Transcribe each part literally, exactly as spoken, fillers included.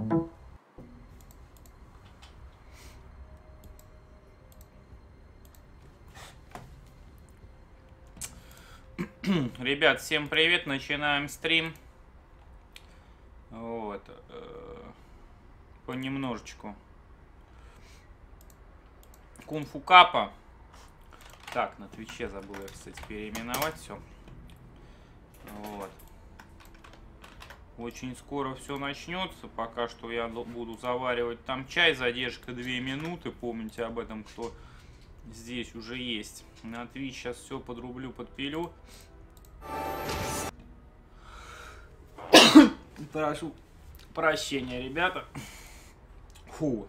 Ребят, всем привет, начинаем стрим. Вот. Понемножечку. Кунг-фу капа. Так, на Твиче забыл я, кстати, переименовать все. Вот. Очень скоро все начнется. Пока что я буду заваривать там чай. Задержка две минуты. Помните об этом, кто здесь уже есть. На Твич сейчас все подрублю, подпилю. Прошу прощения, ребята. Фу.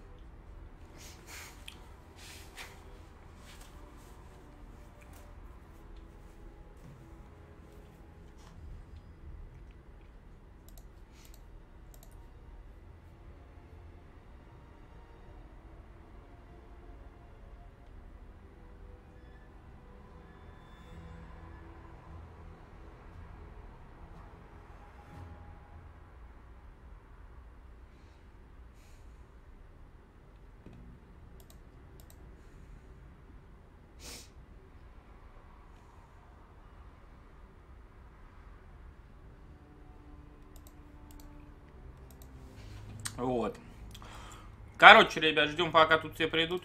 Вот. Короче, ребят, ждем, пока тут все придут.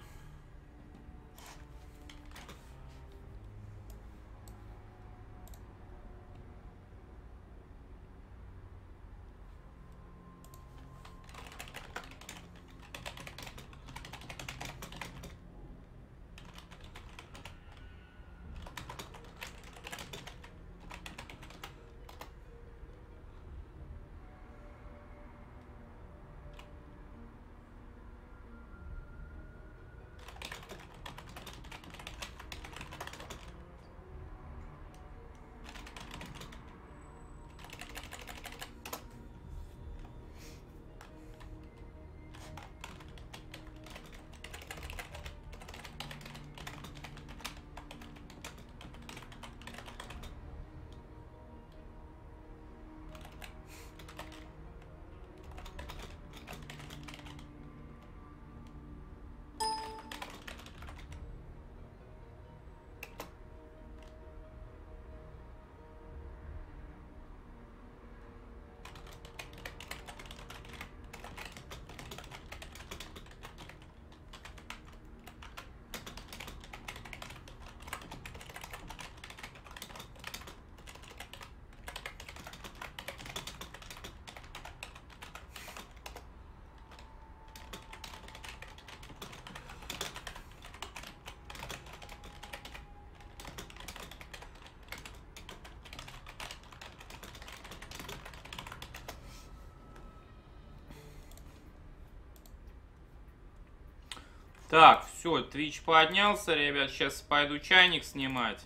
Так, все, Twitch поднялся, ребят. Сейчас пойду чайник снимать.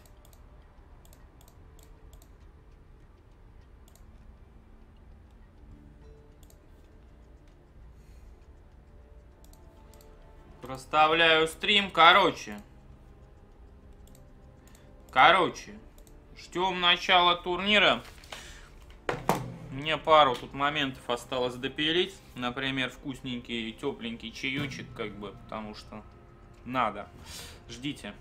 Проставляю стрим. Короче. Короче. Ждем начала турнира. Мне пару тут моментов осталось допилить. Например, вкусненький и тепленький чаючек, как бы, потому что надо. Ждите.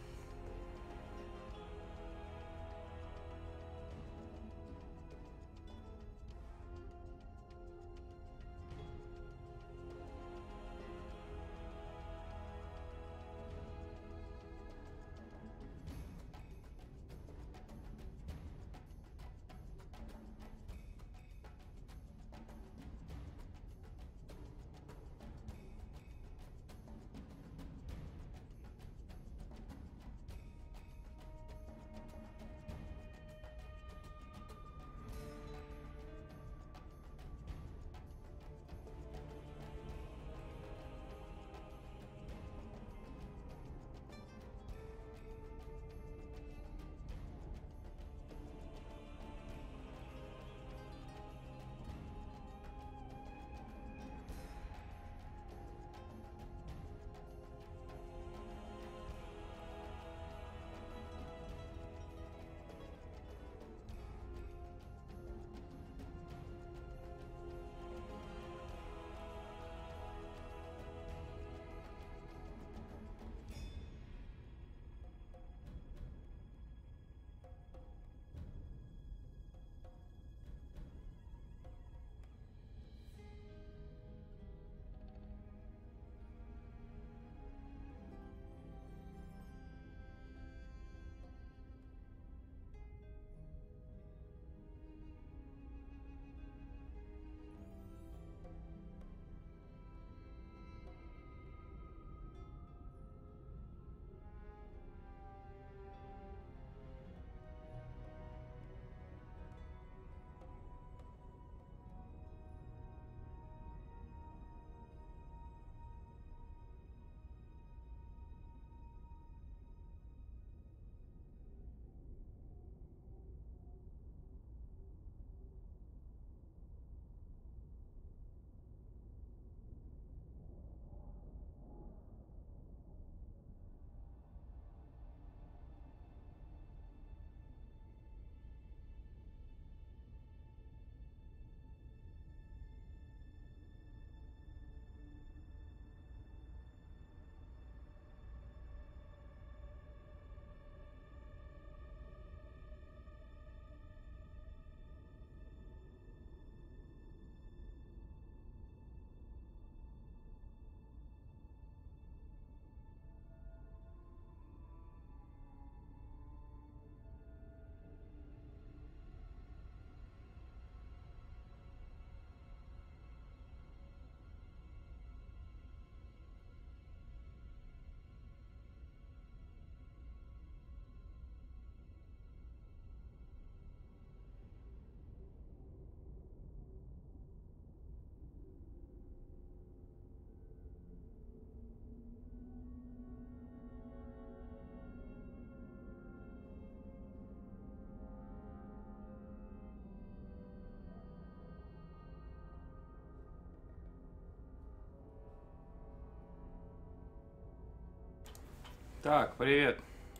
Так, привет.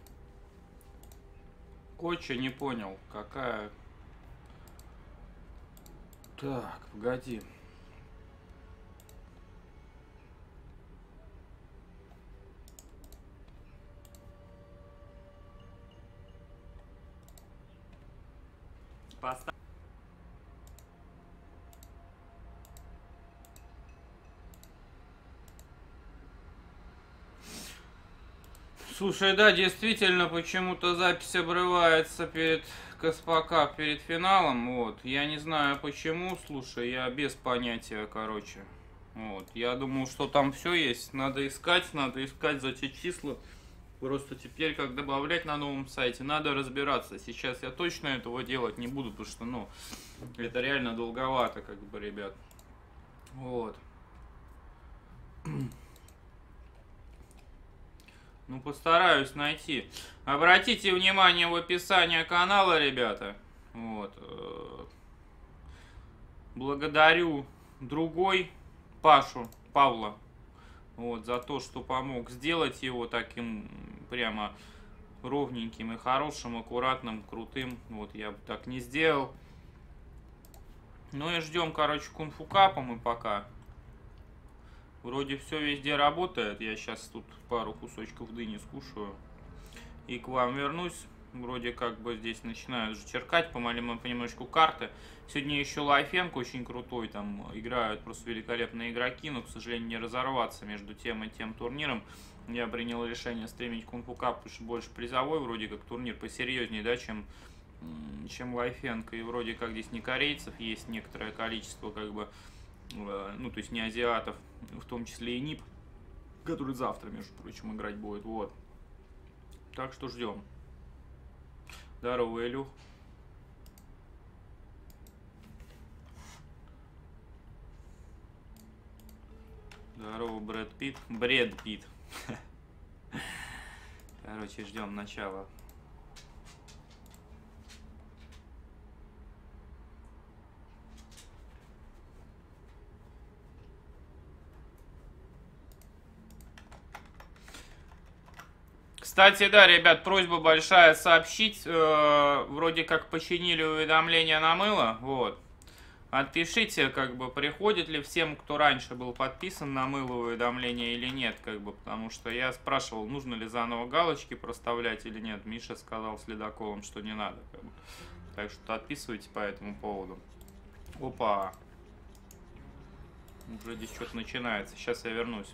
Коча не понял, какая... Так, погоди. Поставь. Слушай, да, действительно, почему-то запись обрывается перед Каспака, перед финалом, вот. Я не знаю почему, слушай, я без понятия, короче. Вот, я думал, что там все есть, надо искать, надо искать за те числа. Просто теперь, как добавлять на новом сайте, надо разбираться. Сейчас я точно этого делать не буду, потому что, ну, это реально долговато, как бы, ребят. Вот. Ну, постараюсь найти. Обратите внимание в описании канала, ребята. Вот. Благодарю другой Пашу, Павла, вот, за то, что помог сделать его таким прямо ровненьким и хорошим, аккуратным, крутым. Вот, я бы так не сделал. Ну и ждем, короче, кунг-фу капа мы пока. Вроде все везде работает. Я сейчас тут пару кусочков дыни скушаю. И к вам вернусь. Вроде как бы здесь начинают уже черкать помаленьку, понемножку карты. Сегодня еще Лайфенко очень крутой. Там играют просто великолепные игроки. Но, к сожалению, не разорваться между тем и тем турниром. Я принял решение стримить кунг-фу кап, потому что больше призовой. Вроде как турнир посерьезнее, да, чем, чем Лайфенко. И вроде как здесь не корейцев есть некоторое количество, как бы, ну, то есть не азиатов. В том числе и НИП, который завтра, между прочим, играть будет. Вот. Так что ждем. Здорово, Илюх. Здорово, Брэд Питт. Брэд Питт. Короче, ждем начала. Кстати, да, ребят, просьба большая сообщить. Э, вроде как починили уведомления на мыло. Вот. Отпишите, как бы, приходит ли всем, кто раньше был подписан на мыло, уведомления или нет, как бы, потому что я спрашивал, нужно ли заново галочки проставлять или нет. Миша сказал с Ледоковым, что не надо, как бы. Так что отписывайте по этому поводу. Опа. Уже здесь что-то начинается. Сейчас я вернусь.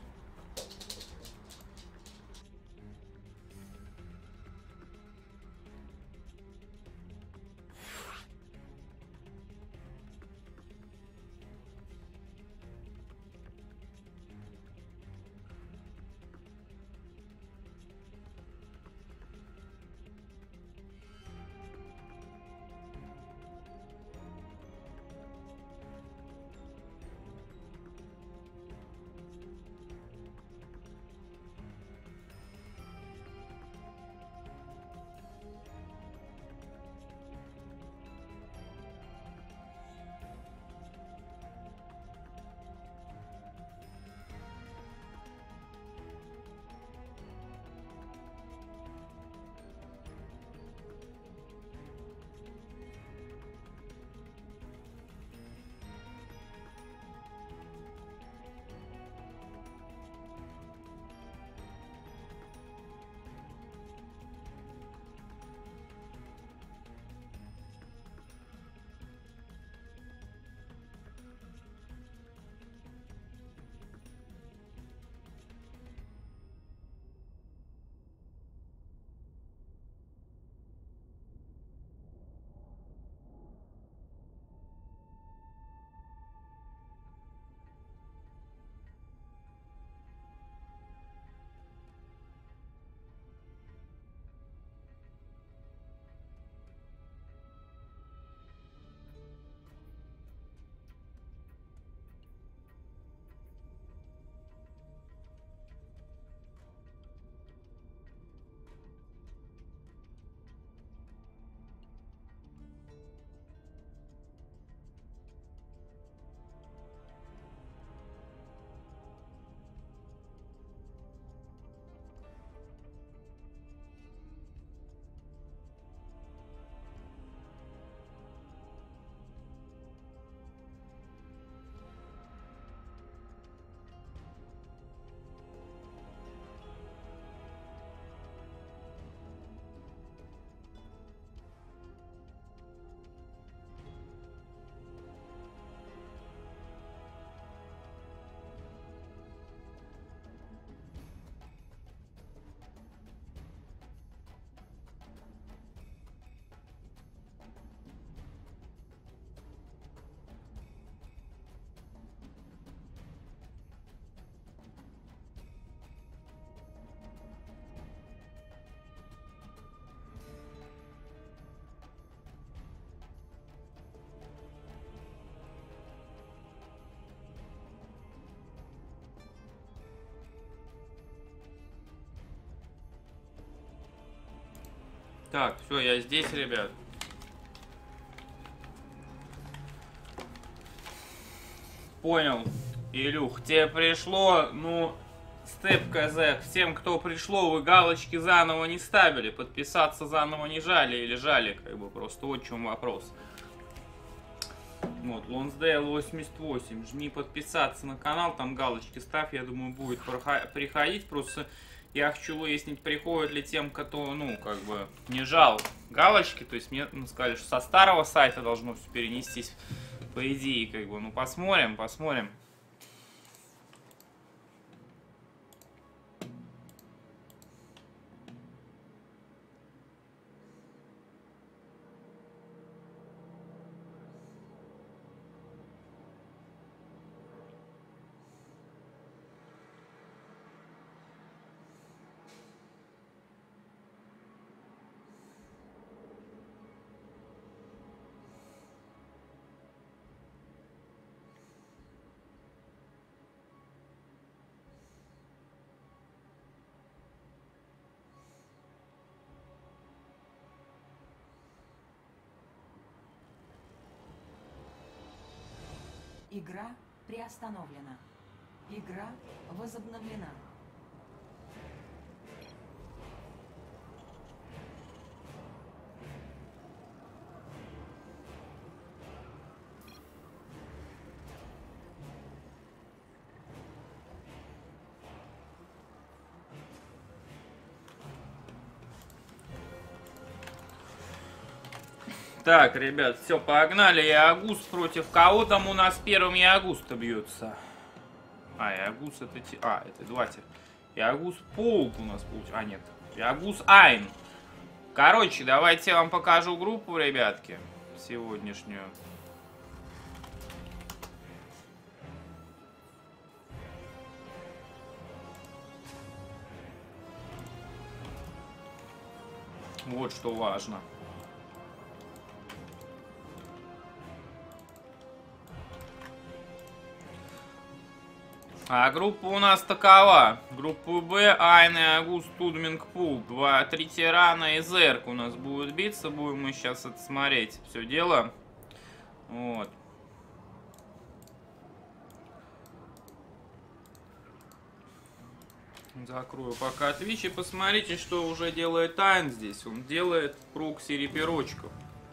Так, все, я здесь, ребят. Понял, Илюх, тебе пришло, ну, степ КЗ, всем, кто пришло, вы галочки заново не ставили, подписаться заново не жали или жали, как бы, просто вот в чем вопрос. Вот, Лонсдейл восемьдесят восемь, жми подписаться на канал, там галочки ставь, я думаю, будет приходить, просто я хочу выяснить, приходит ли тем, кто, ну, как бы, не жал галочки, то есть мне ну, сказали, что со старого сайта должно все перенестись. По идее, как бы, ну посмотрим, посмотрим. Игра приостановлена. Игра возобновлена. Так, ребят, все, погнали. Иагус против кого там у нас первым Иагус-то бьется? А, Иагус это... А, это два теперь. Иагус Полк у нас получается. А, нет. Иагус Айн. Короче, давайте я вам покажу группу, ребятки. Сегодняшнюю. Вот что важно. А группа у нас такова. Группа Б, Айн, Иагус, Тудминг, Пул. Два, три тирана и Зерк у нас будут биться. Будем мы сейчас это смотреть. Все дело. Вот. Закрою пока Twitch и посмотрите, что уже делает Айн здесь. Он делает прокси реперочков.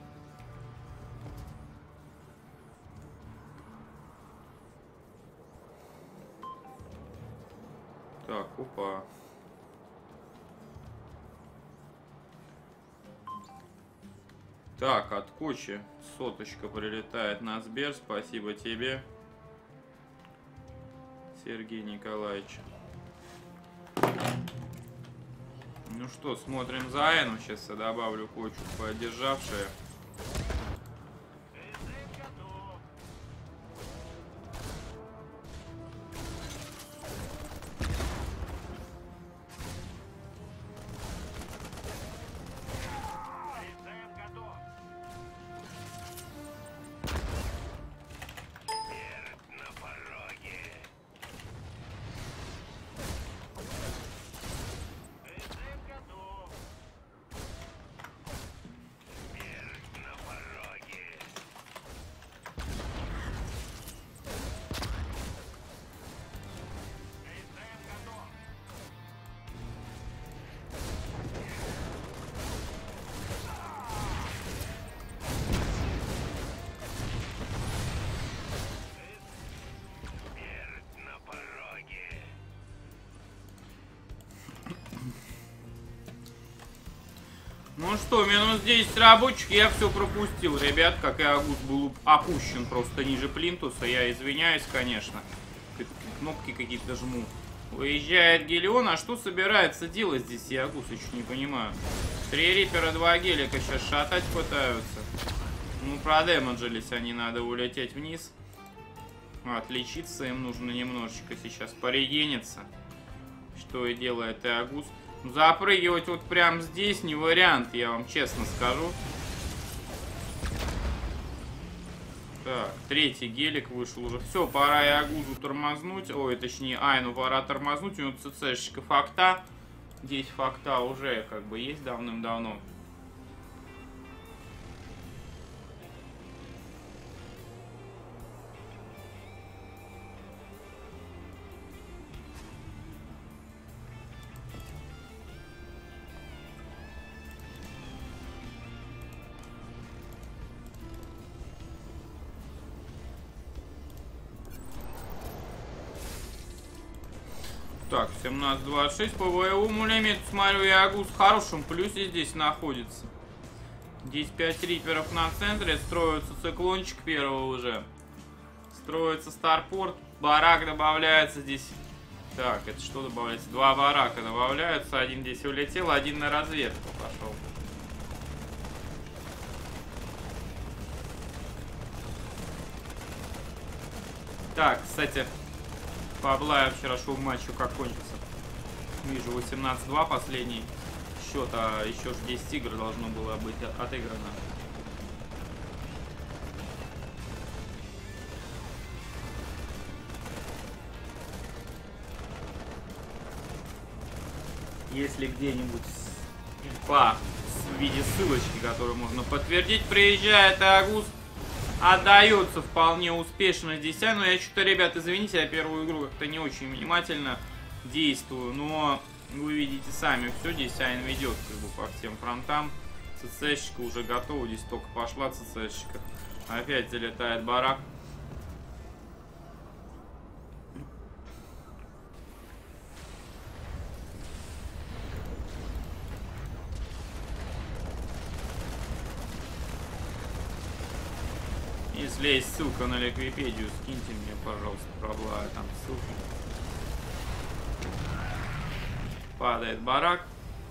Так, опа. Так, от Кочи соточка прилетает на Сбер. Спасибо тебе, Сергей Николаевич. Ну что, смотрим за Айну. Сейчас я добавлю Кочу, поддержавшие. Ну что, минус десять рабочих, я все пропустил, ребят, как Иагус был опущен просто ниже плинтуса, я извиняюсь, конечно, кнопки какие-то жму. Уезжает Гелион, а что собирается делать здесь Иагус, еще не понимаю. Три рипера, два гелика сейчас шатать пытаются. Ну, продемеджились они, надо улететь вниз. Отличиться им нужно немножечко сейчас, порегениться. Что и делает Иагус. Запрыгивать вот прям здесь не вариант, я вам честно скажу. Так, третий гелик вышел уже. Все, пора Иагузу тормознуть. Ой, точнее, Айну пора тормознуть. У него ЦЦшечка факта. Здесь факта уже как бы есть давным-давно. Так, семнадцать двадцать шесть по боевому лимиту. Смотрю, Иагус в хорошем плюсе здесь находится. Здесь пять риперов на центре. Строится циклончик первого уже. Строится старпорт. Барак добавляется здесь. Так, это что добавляется? Два барака добавляются. Один здесь улетел, один на разведку пошел. Так, кстати, по Блаю вчерашнему матчу как кончился. Вижу восемнадцать два последний счет, а еще же десять игр должно было быть отыграно. Если где-нибудь инфа в виде ссылочки, которую можно подтвердить, приезжает Иагус, отдается вполне успешно здесь. Но я что-то, ребят, извините, я первую игру как-то не очень внимательно действую, но вы видите сами, все здесь Айн ведет как бы по всем фронтам. ЦЦшечка уже готова, здесь только пошла ЦЦшечка. Опять залетает барак. Если есть ссылка на Ликвипедию, скиньте мне, пожалуйста, проблаю там ссылку. Падает барак.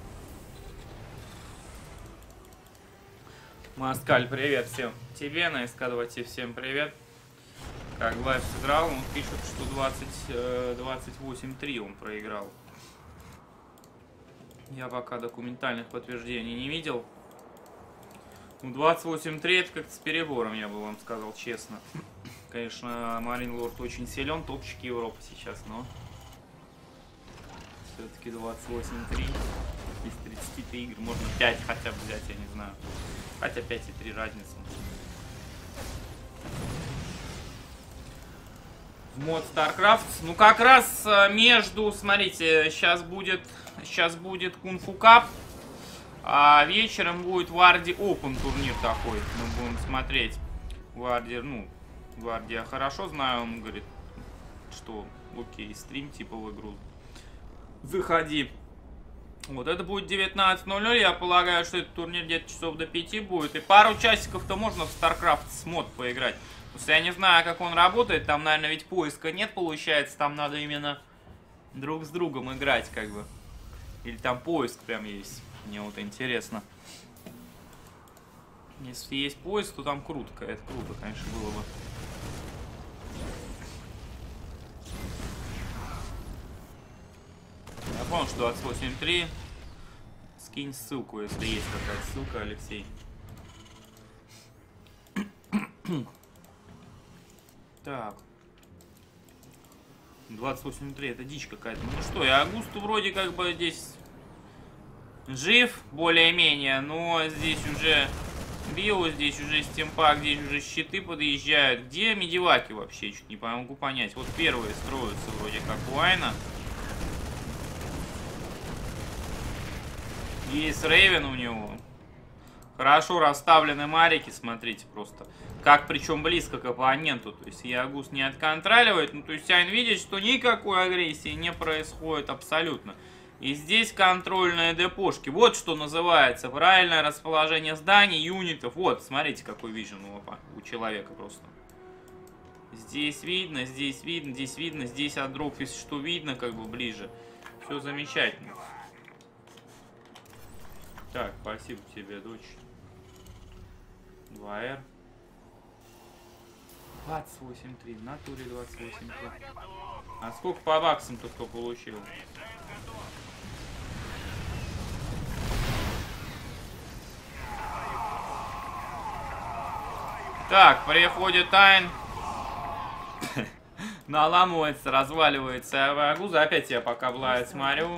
Маскаль, привет всем. Тебе на эс ка два ти всем привет. Как лайв сыграл, он пишет, что двадцать восемь три он проиграл. Я пока документальных подтверждений не видел. двадцать восемь три это как-то с перебором, я бы вам сказал честно. Конечно, Марин Лорд очень силен, топчик Европы сейчас, но все-таки двадцать восемь три из тридцати пяти игр можно пять хотя бы взять, я не знаю. Хотя пять и три разница. В мод StarCraft. Ну как раз между, смотрите, сейчас будет, сейчас будет Кунг-Фу Кап. А вечером будет Варди Open турнир такой. Мы будем смотреть. Варди, ну, Варди я хорошо знаю. Он говорит, что окей, стрим типа в игру. Заходи. Вот это будет девятнадцать ноль ноль. Я полагаю, что этот турнир где-то часов до пяти будет. И пару часиков-то можно в StarCraft с мод поиграть. Просто я не знаю, как он работает. Там, наверное, ведь поиска нет, получается. Там надо именно друг с другом играть, как бы. Или там поиск прям есть. Мне вот интересно. Если есть поиск, то там круто. Это круто, конечно, было бы. Я понял, что двадцать восемь три. Скинь ссылку, если есть какая-то ссылка, Алексей. Так. двадцать восемь три, это дичь какая-то. Ну что, я Агусту вроде как бы здесь жив, более-менее, но здесь уже био, здесь уже стимпак, здесь уже щиты подъезжают. Где медиваки вообще? Чуть не могу понять. Вот первые строятся вроде как у Айна. Есть Рейвен у него. Хорошо расставлены марики, смотрите просто. Как причем близко к оппоненту. То есть Иагус не отконтроливает. Ну, то есть Айн видит, что никакой агрессии не происходит абсолютно. И здесь контрольные депошки. Вот что называется правильное расположение зданий, юнитов. Вот, смотрите, какой вижен у, у человека просто. Здесь видно, здесь видно, здесь видно, здесь от дроп, если что видно, как бы ближе. Все замечательно. Так, спасибо тебе, дочь. два эр. двадцать восемь три, в натуре двадцать восемь три. А сколько по баксам-то кто получил? Так, приходит Айн. Наламывается, разваливается Агуза. Опять я пока Блайд смотрю.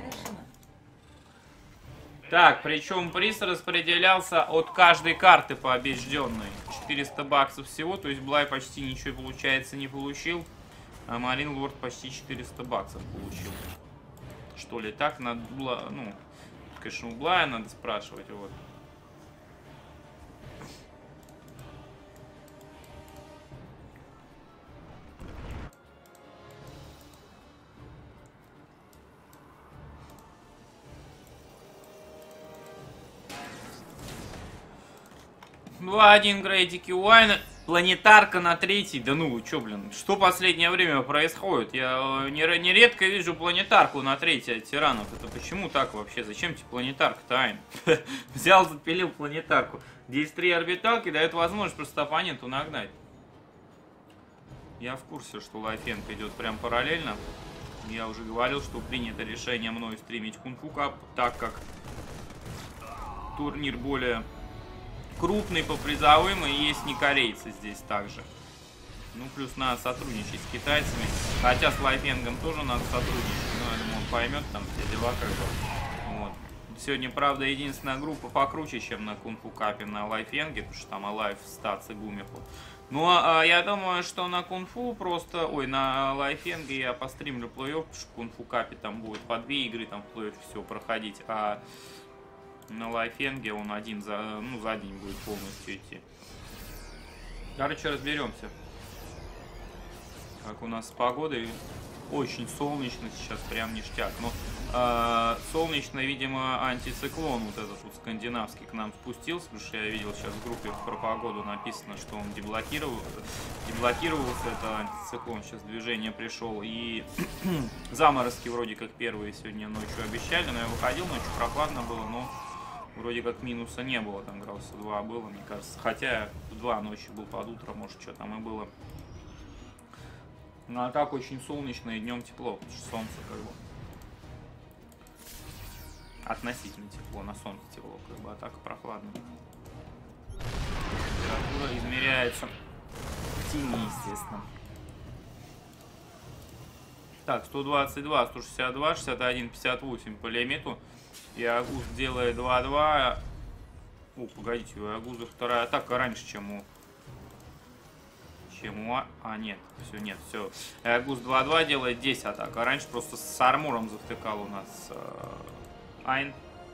Так, причем приз распределялся от каждой карты побежденной. четыреста баксов всего, то есть Блай почти ничего, получается, не получил. А Марин Лорд почти четыреста баксов получил. Что ли, так? Надо было, ну, конечно, у Блая надо спрашивать, вот. два один грейдики Уайна. Планетарка на третий. Да ну, чё, блин, что последнее время происходит? Я нередко вижу планетарку на третий от тиранов. Это почему так вообще? Зачем тебе планетарка-то, Айн? Взял, запилил планетарку. десять три орбиталки дает возможность просто оппоненту нагнать. Я в курсе, что лайфенг идет прям параллельно. Я уже говорил, что принято решение мной стримить кунг-фу кап, так как турнир более крупный по призовым, и есть не корейцы здесь также. Ну, плюс надо сотрудничать с китайцами. Хотя с лайфенгом тоже надо сотрудничать. Но я думаю, он поймет там все дела как бы. Вот. Сегодня, правда, единственная группа покруче, чем на кунг-фу капе на лайфенге, потому что там Alive, Stats и Гумиху. Ну, а, я думаю, что на кунг-фу просто... Ой, на лайфенге я постримлю плей-офф, потому что в кунг-фу капе там будет по две игры, там в плей-офф все проходить. А на лайфенге он один за, ну, за день будет полностью идти. Короче, разберемся. Как у нас с погодой. Очень солнечно сейчас, прям ништяк. Но э, солнечно, видимо, антициклон вот этот вот скандинавский к нам спустился. Потому что я видел сейчас в группе про погоду написано, что он деблокировал, деблокировался. Это антициклон, сейчас движение пришел. И заморозки вроде как первые сегодня ночью обещали. Но я выходил, ночью прохладно было, но вроде как минуса не было. Там градуса два было, мне кажется. Хотя в два ночи был под утро, может, что там и было. Ну а так очень солнечно и днем тепло, потому что солнце как бы относительно тепло, на солнце тепло, как бы, а так прохладно. Температура измеряется в тени, естественно. Так, сто двадцать два, сто шестьдесят два, шестьдесят один, пятьдесят восемь по лимиту. И Агуз делает два-два. О, погодите, у Агуза вторая атака раньше, чем у... Чем у... А, нет, все, нет, все. Агуз два-два делает десять атак. А раньше просто с армором завтыкал у нас э, Айн.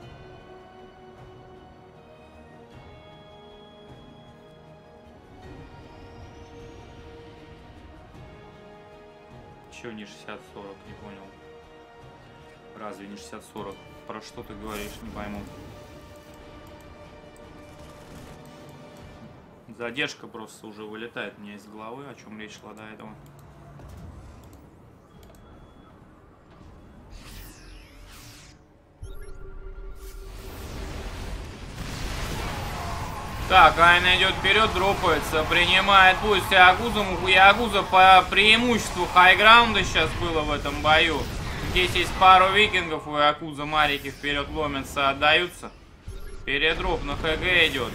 Чего не шестьдесят сорок, не понял. Разве не шестьдесят сорок? Про что ты говоришь, не пойму. Задержка просто уже вылетает у меня из головы, о чем речь шла до этого. Так, Айна идет вперед, дропается, принимает бой с Ягузом. У Ягуза по преимуществу хайграунда сейчас было в этом бою. Здесь есть пару викингов, у Ягуза марики вперед ломятся, отдаются. Передроп на ХГ идет.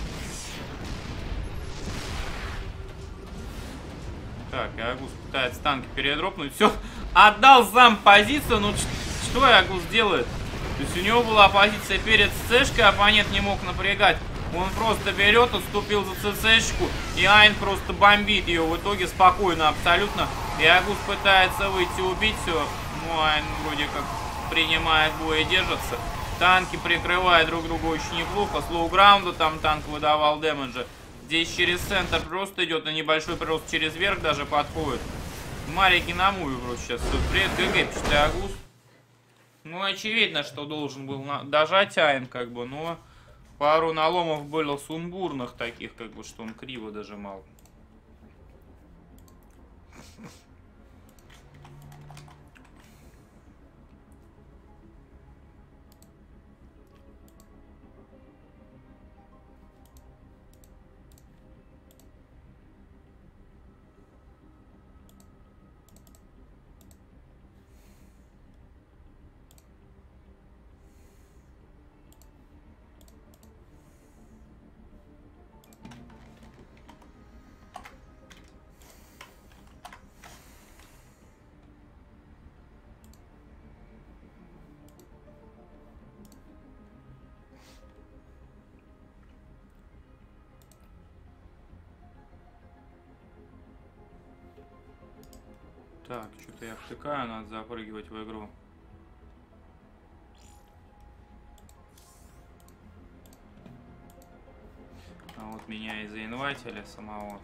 Так, Ягуз пытается танки передропнуть. Все, отдал сам позицию. Ну что Ягуз делает? То есть у него была позиция перед ЦЦшкой, оппонент не мог напрягать. Он просто берет, отступил за ЦЦшку, и Айн просто бомбит ее. В итоге спокойно абсолютно. Ягуз пытается выйти, убить все. Ну, Айн вроде как принимает бой и держится. Танки прикрывают друг друга очень неплохо. Слоуграунда там танк выдавал дэмэджа. Здесь через центр просто идет, на небольшой прирост через верх даже подходит. Марики на муве вроде сейчас. Привет, ГГ, пишет Ягуз. Ну, очевидно, что должен был дожать Айн, как бы, но пару наломов было сумбурных таких, как бы, что он криво дожимал. Так, что-то я втыкаю, надо запрыгивать в игру. А вот меня и заинвайтили самого.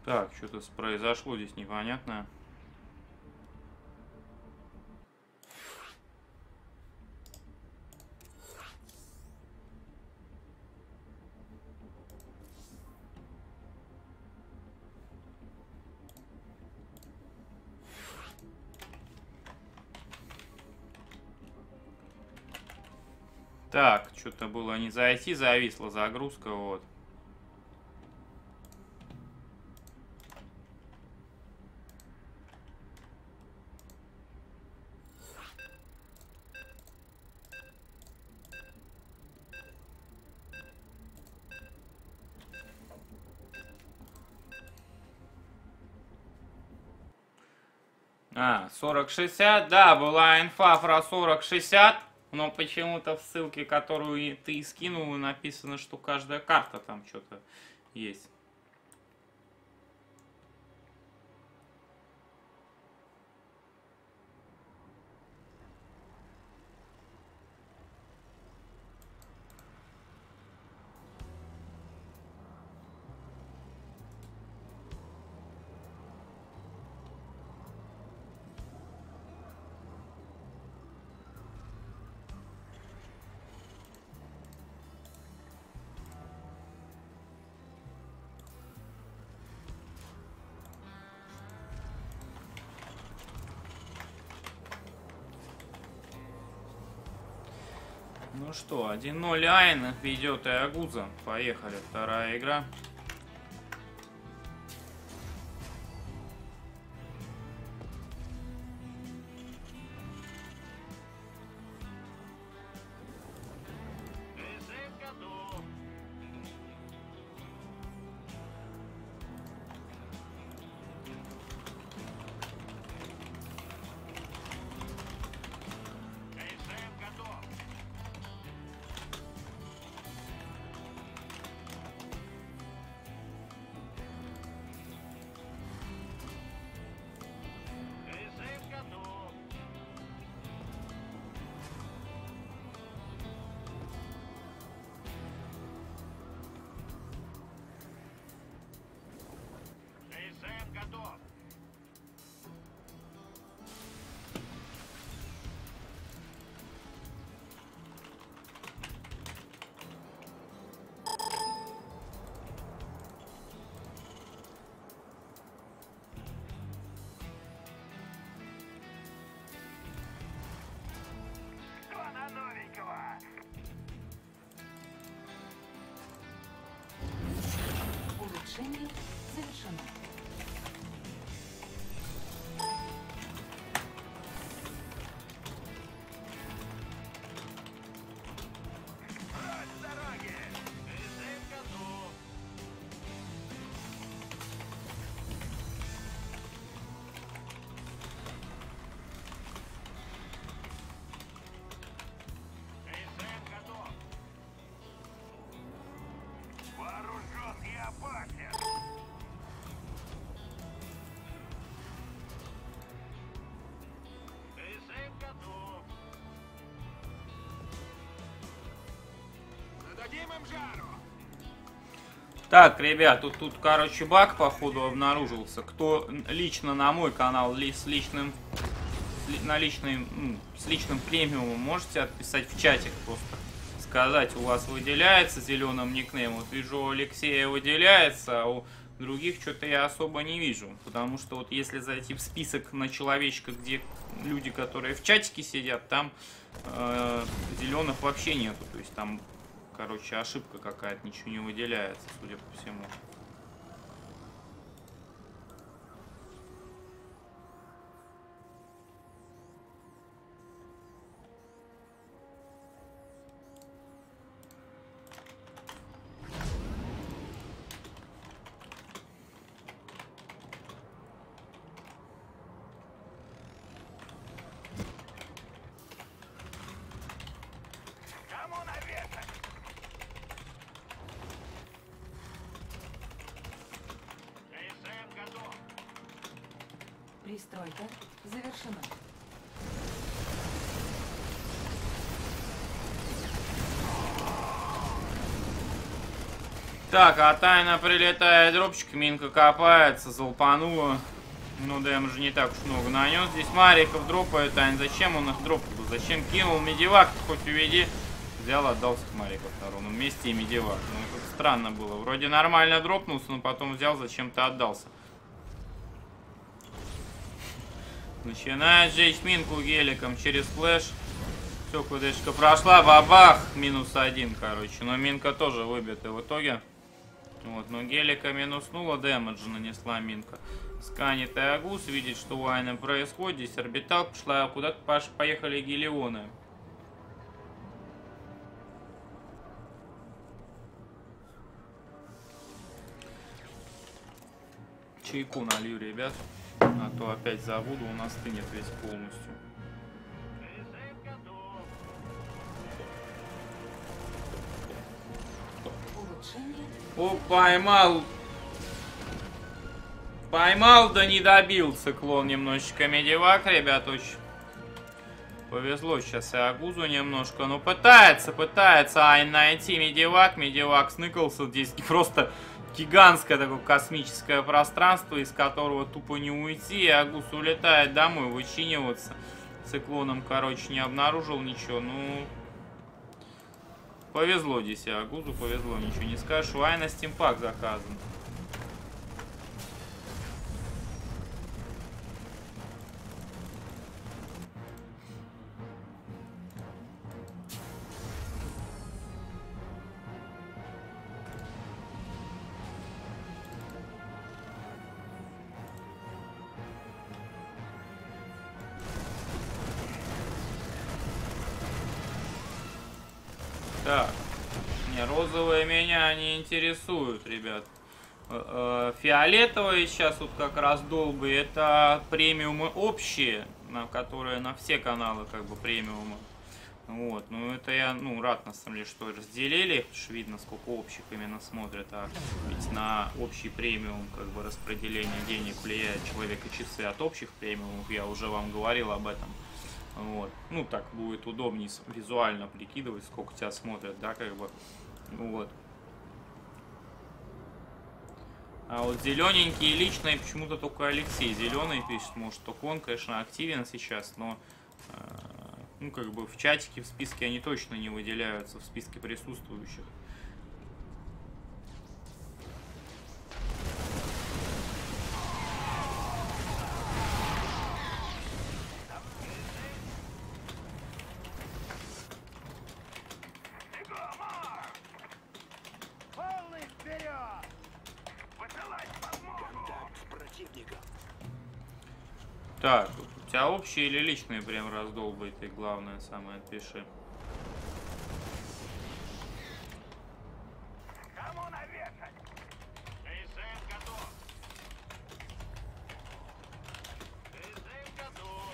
Так, что-то произошло здесь непонятное. Так, что-то было не зайти, зависла загрузка, вот. А, сорок шестьдесят, да, была инфа про сорок шестьдесят, но почему-то в ссылке, которую ты скинул, написано, что каждая карта там что-то есть. Ну что, один ноль Айн ведет и Агуза. Поехали, вторая игра. Улучшение завершено. Так, ребят, тут, тут, короче, баг, походу, обнаружился. Кто лично на мой канал ли, с личным, с, на личным, ну, с личным премиумом, можете отписать в чатик просто. Сказать, у вас выделяется зеленым никнейм. Вот вижу, у Алексея выделяется, а у других что-то я особо не вижу. Потому что вот если зайти в список на человечка, где люди, которые в чатике сидят, там э, зеленых вообще нету. То есть там... Короче, ошибка какая-то, ничего не выделяется, судя по всему. Пристройка завершена. Так, а тайна прилетает, дропчик, минка копается, залпанула. Ну, ДМ же не так уж много нанес. Здесь Мариков дропает, Тайн. Зачем он их дропал? Зачем кинул медивак? Хоть уведи. Взял, отдался к Мариков второму. Вместе и медивак. Ну, как странно было. Вроде нормально дропнулся, но потом взял, зачем-то отдался. Начинает жечь минку геликом через флеш. Все, КДшка прошла, бабах, минус один, короче. Но минка тоже выбита в итоге. Вот, но гелика минуснула, дэмэджа нанесла минка. Сканит Иагус, видит, что у Айна происходит. Здесь орбитал пошла, куда-то поехали гелионы. Чайку налью, ребят. А то опять забуду, у нас стынет весь полностью. О, поймал. Поймал, да не добил циклон немножечко медивак, ребят, очень повезло сейчас Иагузу немножко. Ну, пытается, пытается Айн найти медивак. Медивак сныкался. Здесь просто гигантское такое космическое пространство, из которого тупо не уйти. Иагуз улетает домой вычиниваться. Циклоном, короче, не обнаружил ничего. Ну, повезло здесь Иагузу, повезло, ничего не скажешь. У Айна стимпак заказан. Так, не, розовые меня не интересуют, ребят. Фиолетовые сейчас вот как раз долбы, это премиумы общие, на которые на все каналы как бы премиумы. Вот, ну это я, ну, рад на самом деле, что разделили, потому что видно, сколько общих именно смотрят, а ведь на общий премиум как бы распределение денег влияет человека часы от общих премиумов, я уже вам говорил об этом. Вот. Ну, так будет удобнее визуально прикидывать, сколько тебя смотрят, да, как бы. Вот. А вот зелененькие личные, почему-то только Алексей зеленый пишет. Может, только он, конечно, активен сейчас, но, э, ну, как бы в чатике, в списке они точно не выделяются, в списке присутствующих. Так, у тебя общие или личные прям раздолбай, ты главное самое отпиши. Кому навешать? КСМ готов. КСМ готов.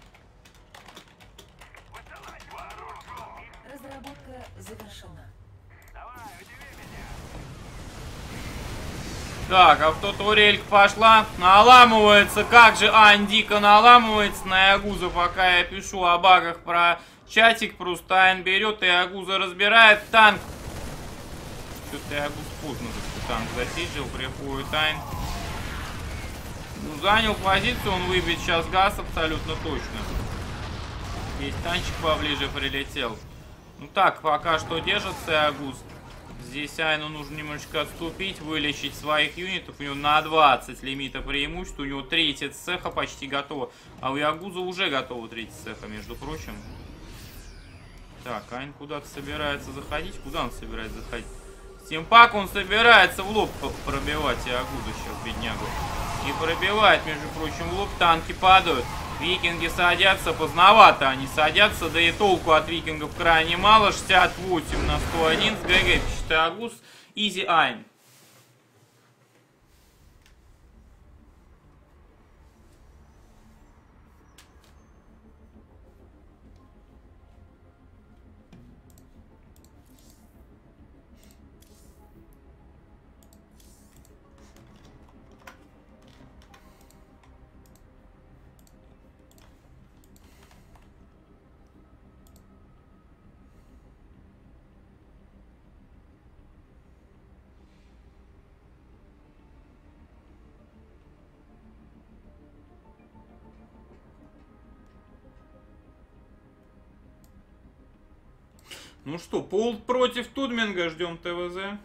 Высылать вооружен. Разработка завершена. Давай, удиви меня. Так, автотурелька пошла. Наламывается. Как же Айн дико наламывается на Иагуза, пока я пишу о багах про чатик. Просто Айн берет и Иагуза разбирает. Танк. Что-то Иагуз поздно танк засидел. Приходит Айн. Ну, занял позицию. Он выбьет сейчас газ абсолютно точно. Здесь танчик поближе прилетел. Ну так, пока что держится Иагуз. Здесь Айну нужно немножечко отступить, вылечить своих юнитов. У него на двадцать лимита преимущества. У него третья цеха почти готова. А у Иагуза уже готова третья цеха, между прочим. Так, Айн куда-то собирается заходить. Куда он собирается заходить? Стимпак он собирается в лоб пробивать Иагуза сейчас, беднягу. И пробивает, между прочим, в лоб. Танки падают. Викинги садятся, поздновато они садятся, да и толку от викингов крайне мало. шестьдесят восемь на сто один с ГГ, пишет Иагуз. Изи Айн. Ну что, Полт против Тудминга, ждем ТВЗ.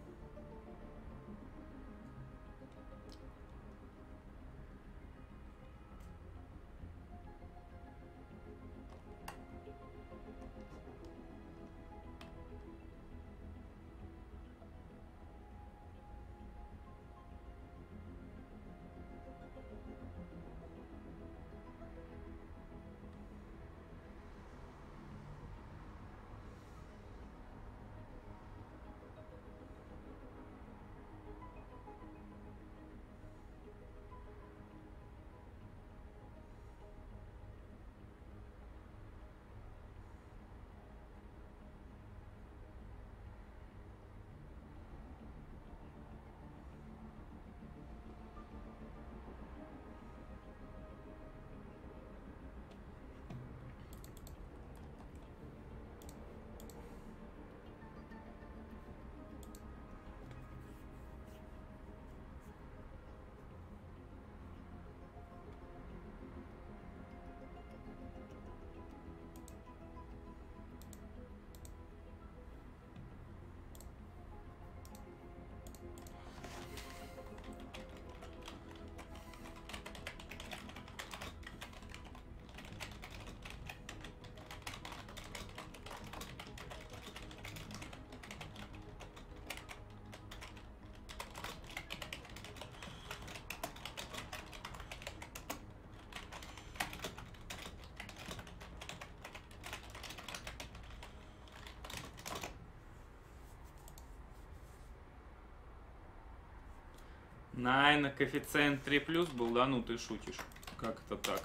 Найна, коэффициент три плюс был, да? Ну ты шутишь. Как это так?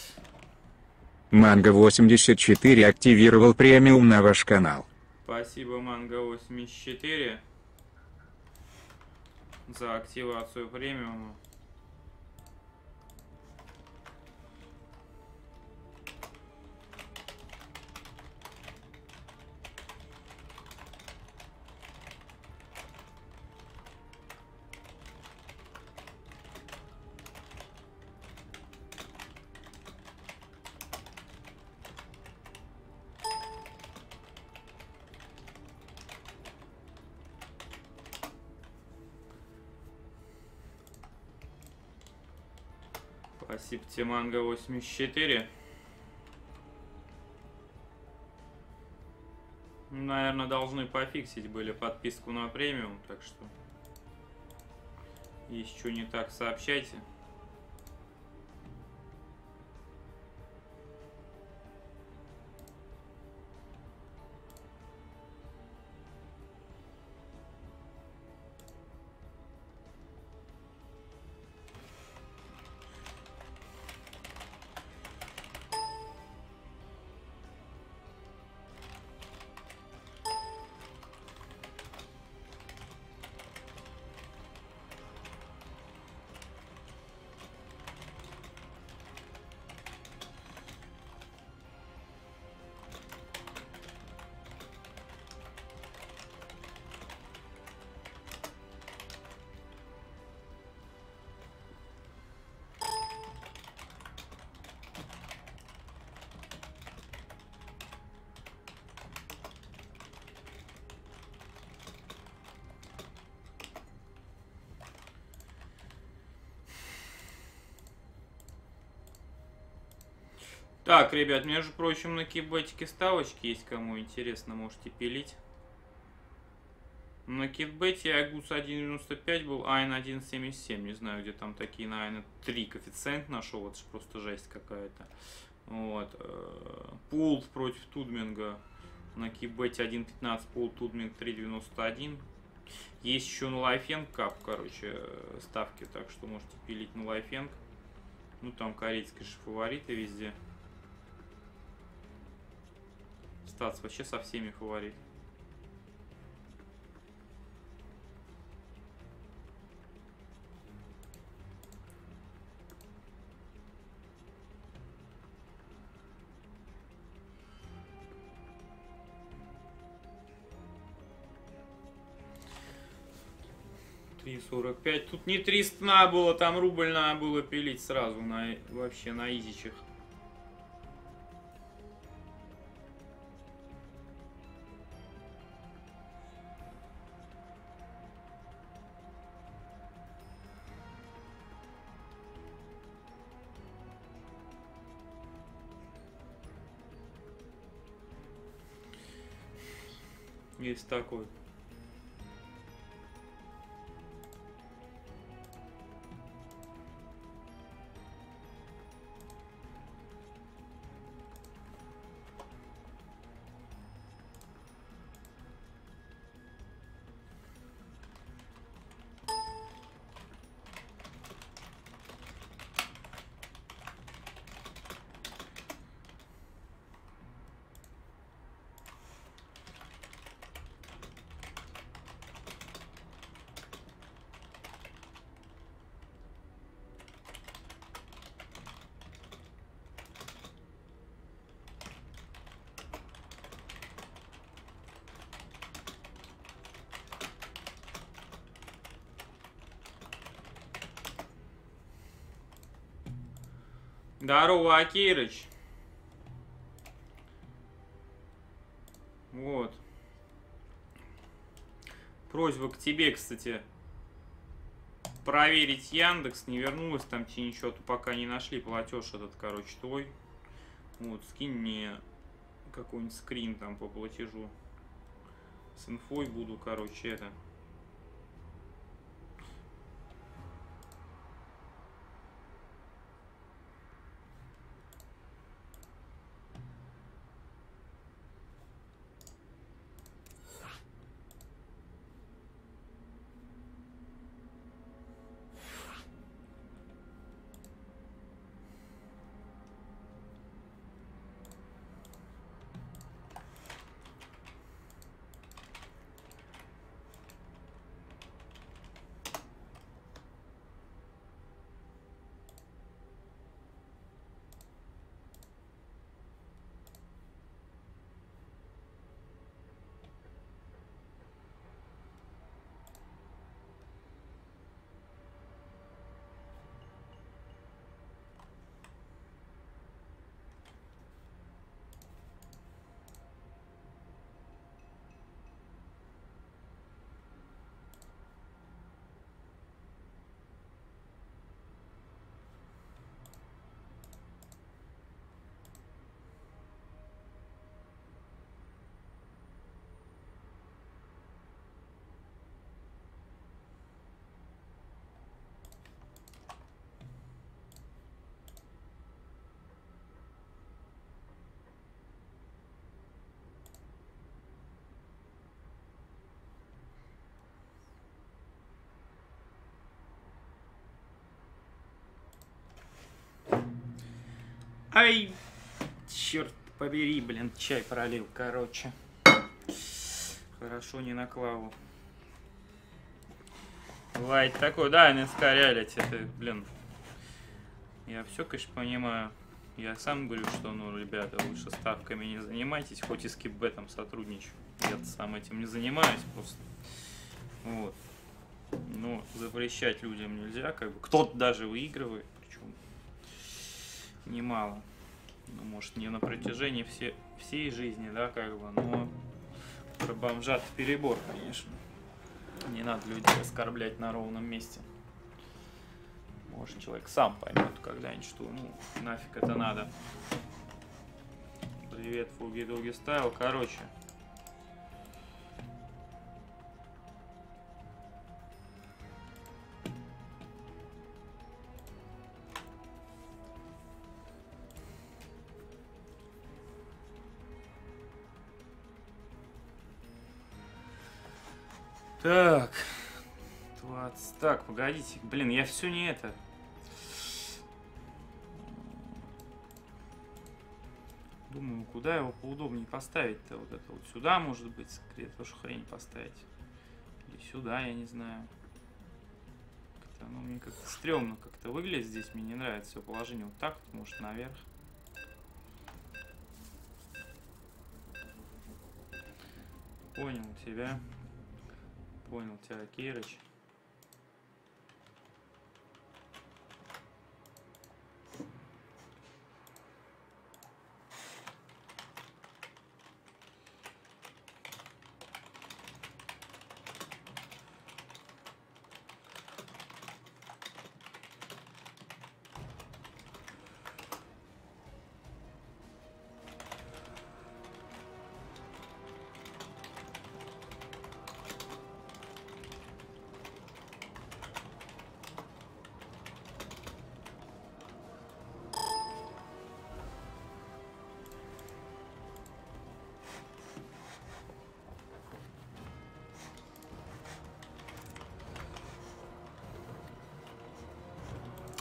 Манго восемьдесят четыре активировал премиум на ваш канал. Спасибо, Манго восемьдесят четыре, за активацию премиума. Спасибо тебе, Манго восемьдесят четыре. Наверное, должны пофиксить были подписку на премиум, так что если что не так, сообщайте. Так, ребят, между прочим, на китбетике ставочки есть, кому интересно, можете пилить. На китбете Агус один девяносто пять был, Айн один семьдесят семь. Не знаю, где там такие на Айн три коэффициент нашел. Это же просто жесть какая-то. Вот. Пулт против Тудминга. На китбете один пятнадцать, Пулт Тудминг три девяносто один. Есть еще на лайфенг кап, короче, ставки. Так что можете пилить на лайфенг. Ну, там корейские же фавориты везде. Статс вообще со всеми фаворит. три сорок пять. Тут не триста надо было, там рубль надо было пилить сразу на вообще на изичах. Есть такой. Здорово, Акирыч. Вот. Просьба к тебе, кстати, проверить Яндекс, не вернулось там тебе ничего, то пока не нашли платеж этот, короче, твой. Вот, скинь мне какой-нибудь скрин там по платежу. С инфой буду, короче, это... Ай, черт побери, блин, чай пролил, короче. Хорошо, не на клаву. Бывает такое, да, эн эс ка реалити, это, блин, я все, конечно, понимаю. Я сам говорю, что, ну, ребята, лучше ставками не занимайтесь, хоть и с Кибетом сотрудничаю. Я сам этим не занимаюсь просто. Вот. Но запрещать людям нельзя, как бы. Кто-то даже выигрывает, причем немало. Ну, может, не на протяжении все, всей жизни, да, как бы, но про бомжат перебор, конечно. Не надо людей оскорблять на ровном месте. Может, человек сам поймет когда-нибудь, что, ну, нафиг это надо. Привет, Фуги Дуги Стайл. Короче. Так. двадцать. Так, погодите. Блин, я все не это. Думаю, куда его поудобнее поставить-то? Вот это вот сюда, может быть, эту же хрень поставить. Или сюда, я не знаю. Как-то, ну, мне как-то стрёмно как-то выглядит здесь. Мне не нравится все положение. Вот так вот, может, наверх. Понял тебя. Понял тебя, Кирыч.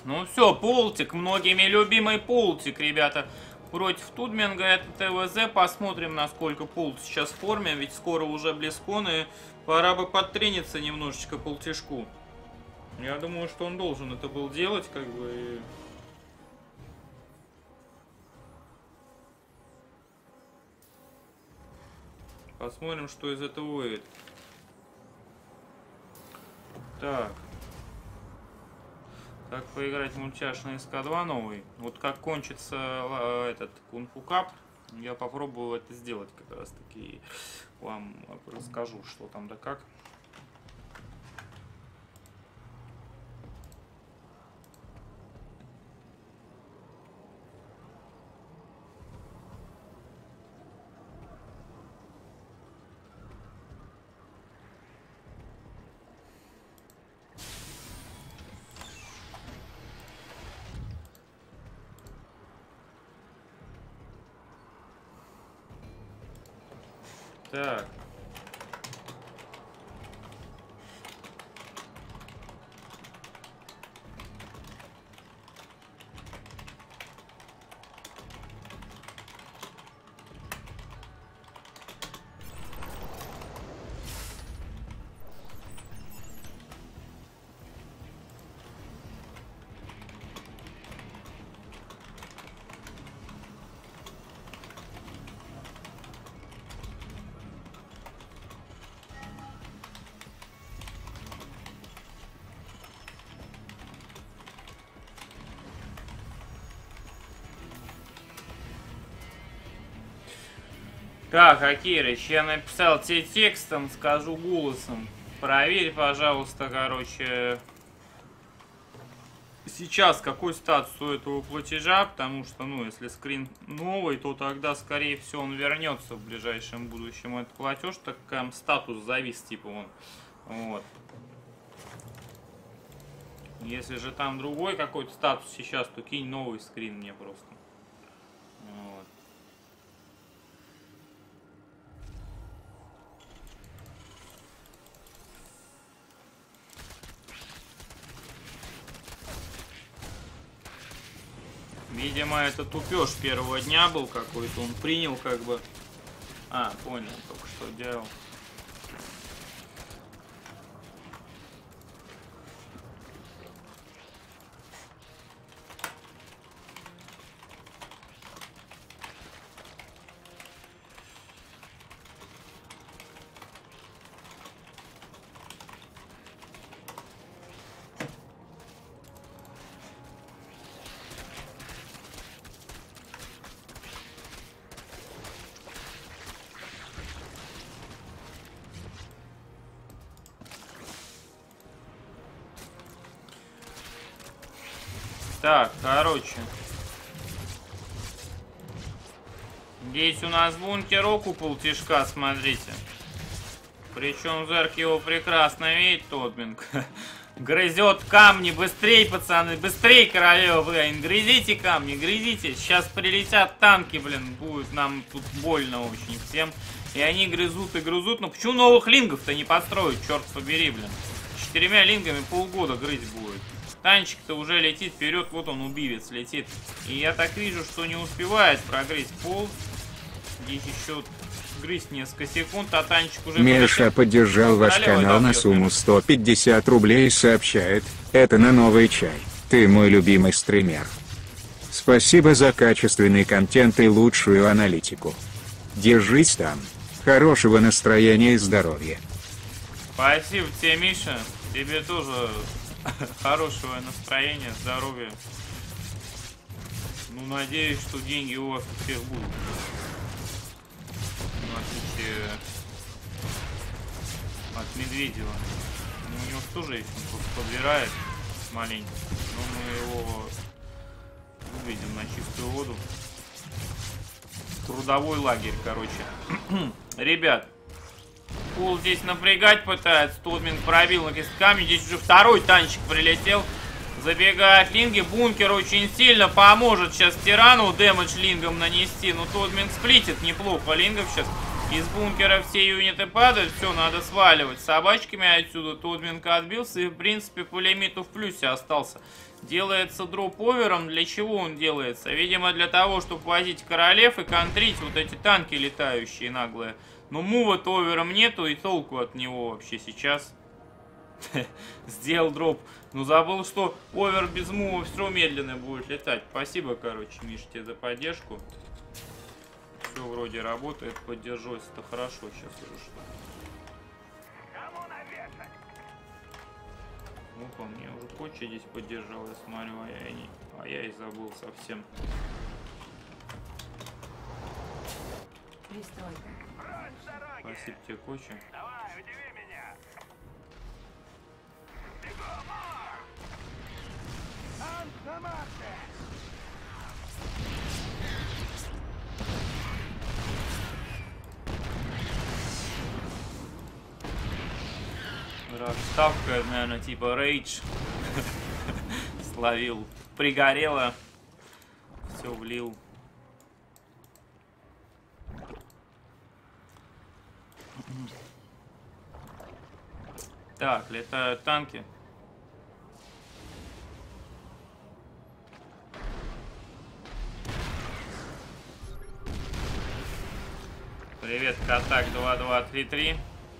Ну все, пултик, многими любимый пултик, ребята. Против Тудминга это ТВЗ. Посмотрим, насколько пулт сейчас в форме. Ведь скоро уже Близкон, и пора бы подтрениться немножечко пултишку. Я думаю, что он должен это был делать, как бы. Посмотрим, что из этого выйдет. Так. Как поиграть в мультяшный эс ка два новый. Вот как кончится этот кунг-фу кап, я попробую это сделать как раз таки. Вам расскажу, что там да как. Так. Так, Акирыч, я написал тебе текстом, скажу голосом. Проверь, пожалуйста, короче, сейчас какой статус у этого платежа, потому что, ну, если скрин новый, то тогда, скорее всего, он вернется в ближайшем будущем. Этот платеж, так как статус завис, типа, он. Вот. Если же там другой какой-то статус сейчас, то кинь новый скрин мне просто. Вот. Видимо, это тупеж первого дня был какой-то. Он принял как бы... А, понял, только что делал. Так, короче. Здесь у нас бункер окупал тишка, смотрите. Причем Зерк его прекрасно видит, Тотминг. Грызет камни. Быстрей, пацаны, быстрей, королева, блин. Грызите камни, грызите. Сейчас прилетят танки, блин. Будет нам тут больно очень всем. И они грызут и грызут. Но почему новых лингов-то не построить, черт побери, блин. Четырьмя лингами полгода грызть будет. Танчик-то уже летит вперед, вот он, убивец, летит. И я так вижу, что не успевает прогрызть пол. Здесь еще грызть несколько секунд, а танчик уже... Миша поддержал ваш канал на сумму сто пятьдесят рублей и сообщает: это на новый чай. Ты мой любимый стример. Спасибо за качественный контент и лучшую аналитику. Держись там. Хорошего настроения и здоровья. Спасибо тебе, Миша. Тебе тоже... Хорошего настроения, здоровья. Ну, надеюсь, что деньги у вас у всех будут. В отличие от Медведева. Ну, у него тоже есть, он просто подбирает маленько. Но мы его выведем на чистую воду. Трудовой лагерь, короче. Ребят. Пул здесь напрягать пытается. Тотминг пробил на камень. Здесь уже второй танчик прилетел. Забегает линги. Бункер очень сильно поможет сейчас тирану дэмэдж лингом нанести. Но Тотминг сплитит неплохо лингов сейчас. Из бункера все юниты падают. Все, надо сваливать. Собачками отсюда Тотминг отбился. И в принципе по лимиту в плюсе остался. Делается дроп-овером. Для чего он делается? Видимо, для того, чтобы возить королев и контрить вот эти танки летающие наглые. Но мува-то овером нету, и толку от него вообще сейчас. Сделал дроп. Ну забыл, что овер без мува все медленно будет летать. Спасибо, короче, Миш, тебе за поддержку. Все вроде работает, поддержусь. Это хорошо сейчас уже что. Ну-ка, мне уже Коча здесь поддержал, я смотрю, а я, не... а я и забыл совсем. Спасибо тебе, Коча. Давай, удиви меня. Ставка, наверное, типа рейдж. Словил. Пригорело. Все влил. Так, летают танки. Привет, Катак два два три три.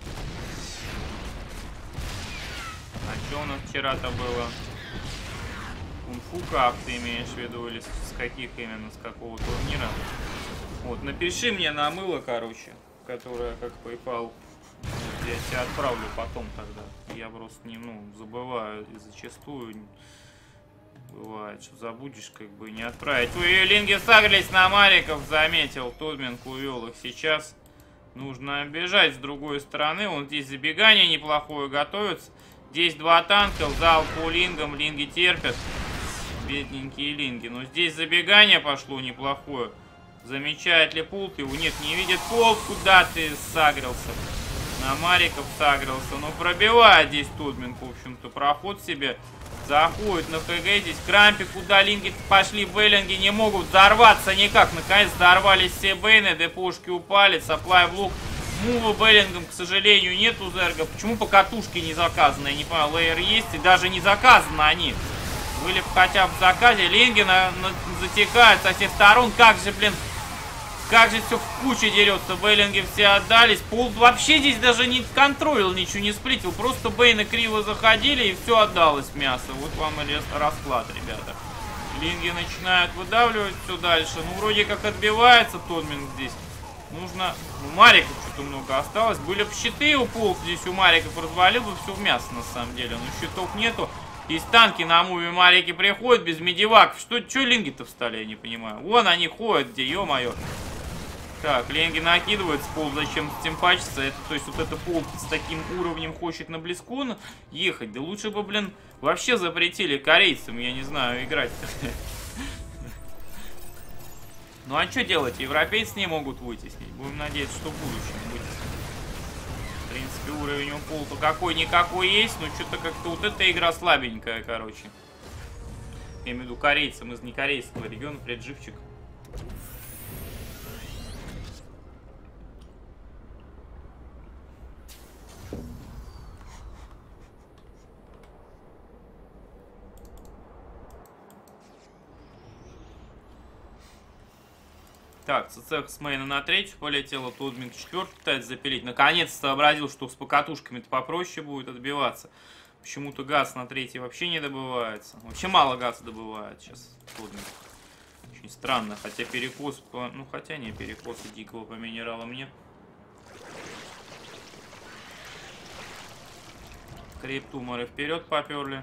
А что у нас вчера-то было? Кунг-фу как ты имеешь в виду? Или с каких именно, с какого турнира? Вот, напиши мне на мыло, короче, которое как PayPal. Я тебя отправлю потом тогда. Я просто не, ну, забываю и зачастую бывает, что забудешь, как бы не отправить. Ой, линги сагрились на Мариков, заметил. Тодминг увел их сейчас. Нужно бежать с другой стороны. Вон здесь забегание неплохое готовится. Здесь два танка, зал по лингам, линги терпят. Бедненькие линги. Но здесь забегание пошло неплохое. Замечает ли пулт его? Нет, не видит пулт. Куда ты сагрился? На Мариков сагрился. Но пробивает здесь Тодминг, в общем-то, проход себе. Заходит на ХГ. Здесь Крампи, куда линги пошли, бейлинги не могут взорваться никак. Наконец взорвались все бейны, депошки упали, саплай в лук. Мува бейлингом, к сожалению, нету зерга. Почему по катушке не заказано? Я не понимаю, лейер есть и даже не заказаны они. Были бы хотя бы в заказе. Линги на, на, затекают со всех сторон. Как же, блин, как же все в куче дерется. Бейлинги все отдались. Пул вообще здесь даже не контролил, ничего не сплитил. Просто бейны криво заходили и все отдалось мясо. Вот вам и расклад, ребята. Линги начинают выдавливать все дальше. Ну, вроде как отбивается Тодминг здесь. Нужно... У Мариков что-то много осталось. Были бы щиты у Пулт, здесь у Мариков развалил бы все в мясо, на самом деле. Но щитов нету. Из танки на муве Марики приходят без медиваков. Что, что линги-то встали, я не понимаю. Вон они ходят, где, ё-моё. Так, линги накидывают с Пулт, зачем с этим пачется. Это, то есть вот это Пулт с таким уровнем хочет на Близкон ехать. Да лучше бы, блин, вообще запретили корейцам, я не знаю, играть. Ну а что делать? Европейцы не могут вытеснить. Будем надеяться, что в будущем вытеснят. В принципе, уровень у Пулта какой-никакой есть, но что-то как-то вот эта игра слабенькая, короче. Я имею в виду корейцам из некорейского региона, предживчик. Так, ЦЦХ с мейна на третью полетела, Тодминг четвертую пытается запилить. Наконец-то сообразил, что с покатушками-то попроще будет отбиваться. Почему-то газ на третьей вообще не добывается. Вообще мало газа добывает сейчас Тодминг. Очень странно, хотя перекос по... Ну, хотя не, перекоса дикого по минералам нет. Криптуморы вперед поперли.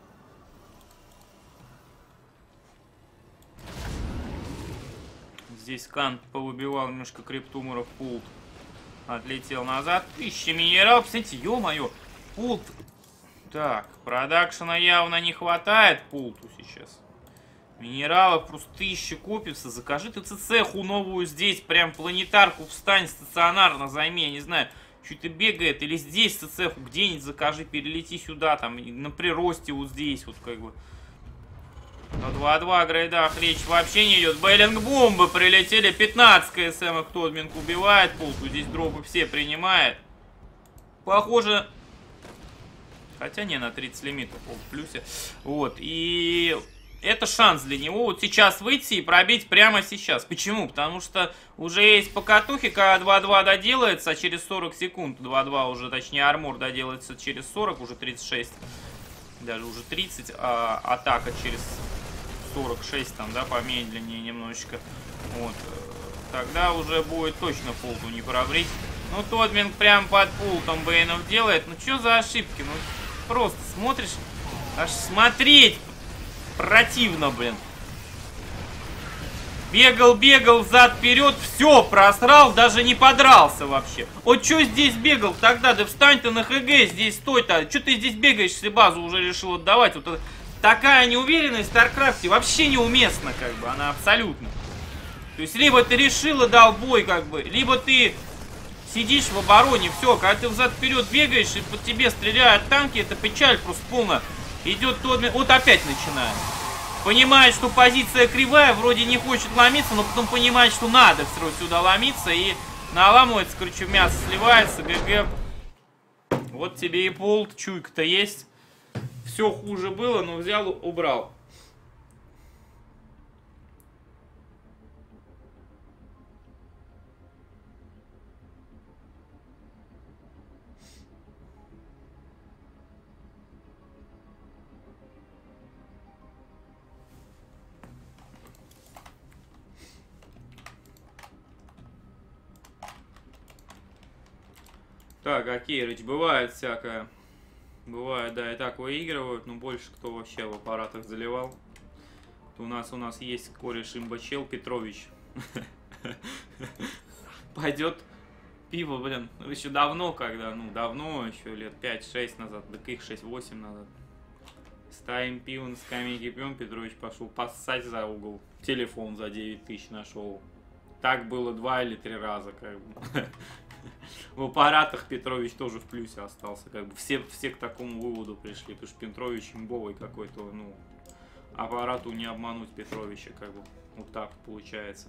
Здесь Кант повыбивал немножко криптуморов, Пулт отлетел назад. Тысяча минералов, кстати, ё-моё, Пулт. Так, продакшена явно не хватает Пулту сейчас. Минералов просто тысяча копится. Закажи ты ЦЦХу новую здесь, прям планетарку встань, стационарно займи, я не знаю, что-то бегает. Или здесь ЦЦХу где-нибудь закажи, перелети сюда, там, на приросте вот здесь, вот как бы. На два-два грейдах речь вообще не идет. Бейлинг-бомбы прилетели. пятнадцать КСМ их Тодминг убивает. Пулту здесь дропы все принимает. Похоже, Хотя не, на тридцать лимитов в плюсе. Вот, и это шанс для него вот сейчас выйти и пробить прямо сейчас. Почему? Потому что уже есть покатухи, когда два-два доделается, а через сорок секунд, два-два уже, точнее, армор доделается через сорок, уже тридцать шесть, даже уже тридцать, а атака через сорок шесть, там, да, помедленнее немножечко. Вот, тогда уже будет точно пулту не пробрить. Ну, Тодминг прям под пултом Бэйнов делает. Ну, что за ошибки? Ну, просто смотришь, аж смотреть противно, блин. Бегал, бегал, взад-вперед, все, просрал, даже не подрался вообще. Вот что здесь бегал тогда? Да встань ты на ХГ, здесь стой-то. Что ты здесь бегаешь, если базу уже решил отдавать? Вот такая неуверенность в Старкрафте вообще неуместна, как бы, она абсолютно. То есть, либо ты решил и дал бой, как бы, либо ты сидишь в обороне, все, когда ты взад-вперед бегаешь и под тебе стреляют танки, это печаль просто полная. Идет тот... Вот опять начинает. Понимает, что позиция кривая, вроде не хочет ломиться, но потом понимает, что надо все равно сюда ломиться, и наламывается, короче, мясо сливается, ГГ. Вот тебе и полт, чуйка-то есть. Все хуже было, но взял, убрал. Так, Акирыч, бывает всякое. Бывает, да, и так выигрывают, но больше кто вообще в аппаратах заливал. У нас у нас есть кореш имбачел Петрович. Пойдет пиво, блин, еще давно, когда, ну, давно, еще лет пять-шесть назад, да их шесть-восемь назад. Ставим пиво на скамейке, пьем, Петрович пошел поссать за угол. Телефон за девять тысяч нашел. Так было два или три раза, как бы. В аппаратах Петрович тоже в плюсе остался. Как бы все, все к такому выводу пришли. Потому что Петрович имбовый какой-то, ну, аппарату не обмануть Петровича, как бы. Вот так получается.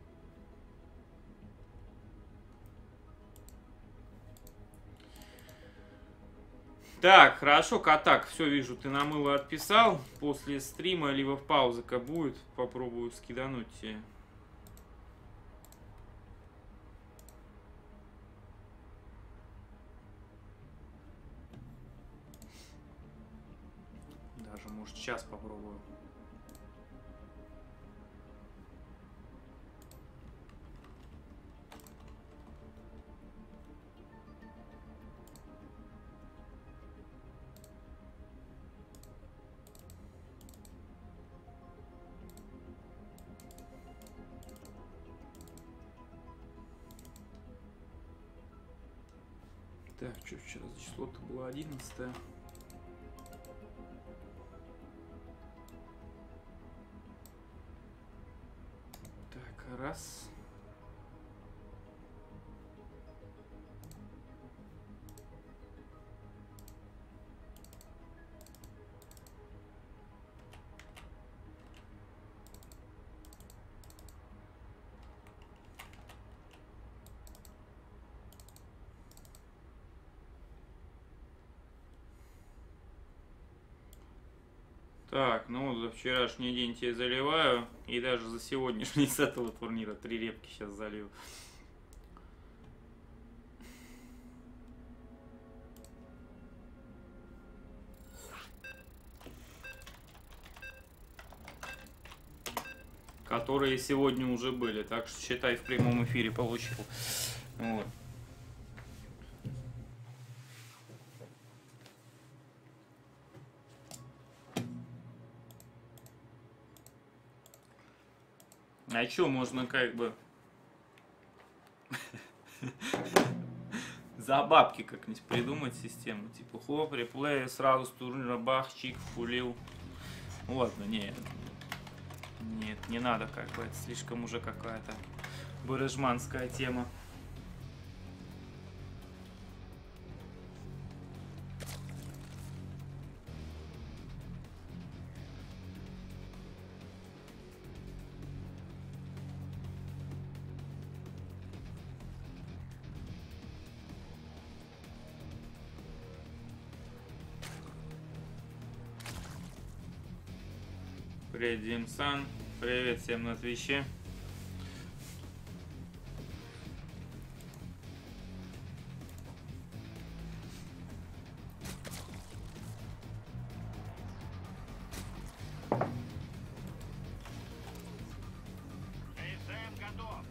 Так, хорошо, Катак, все вижу, ты намыло отписал. После стрима, либо в пауза-ка будет, попробую скидануть тебе. Даже, может, сейчас попробую. Так, что вчера за число-то было одиннадцатое. Так, раз. Так, ну за вчерашний день тебе заливаю. И даже за сегодняшний с этого турнира три репки сейчас залью. Которые сегодня уже были. Так что считай, в прямом эфире получил. Вот. А чё, можно как бы за бабки как-нибудь придумать систему. Типа хоп, реплей, сразу с турнира бах, чик, фулил. Ладно, нет. Нет, не надо как бы, это слишком уже какая-то барыжманская тема. Привет, Димсан. Привет всем на Твиче. КСМ готов.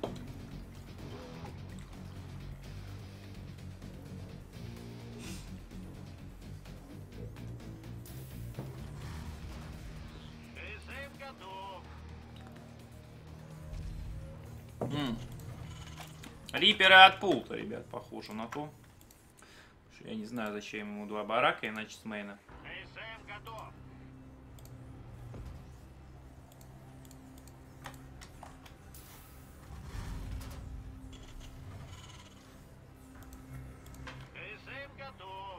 КСМ готов. М. Риперы от пулта, ребят, похоже на то. Что я не знаю, зачем ему два барака, иначе с мейна. КСМ готов. КСМ готов.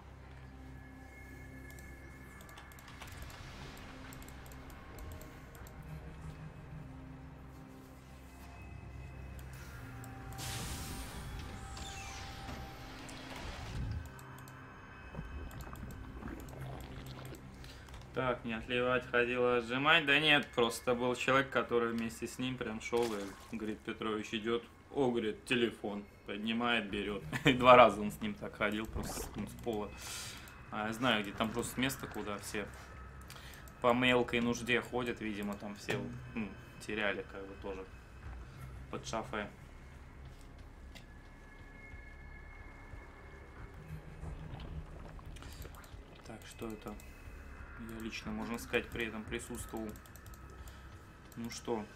Так, не отливать, ходила отжимать. Да нет, просто был человек, который вместе с ним прям шел и говорит, Петрович идет. О, говорит, телефон. Поднимает, берет. И два раза он с ним так ходил, просто с, ну, с пола. А я знаю, где там просто место, куда все по мелкой нужде ходят. Видимо, там все ну, теряли как бы тоже под шафе. Так, что это? Я лично, можно сказать, при этом присутствовал. Ну что?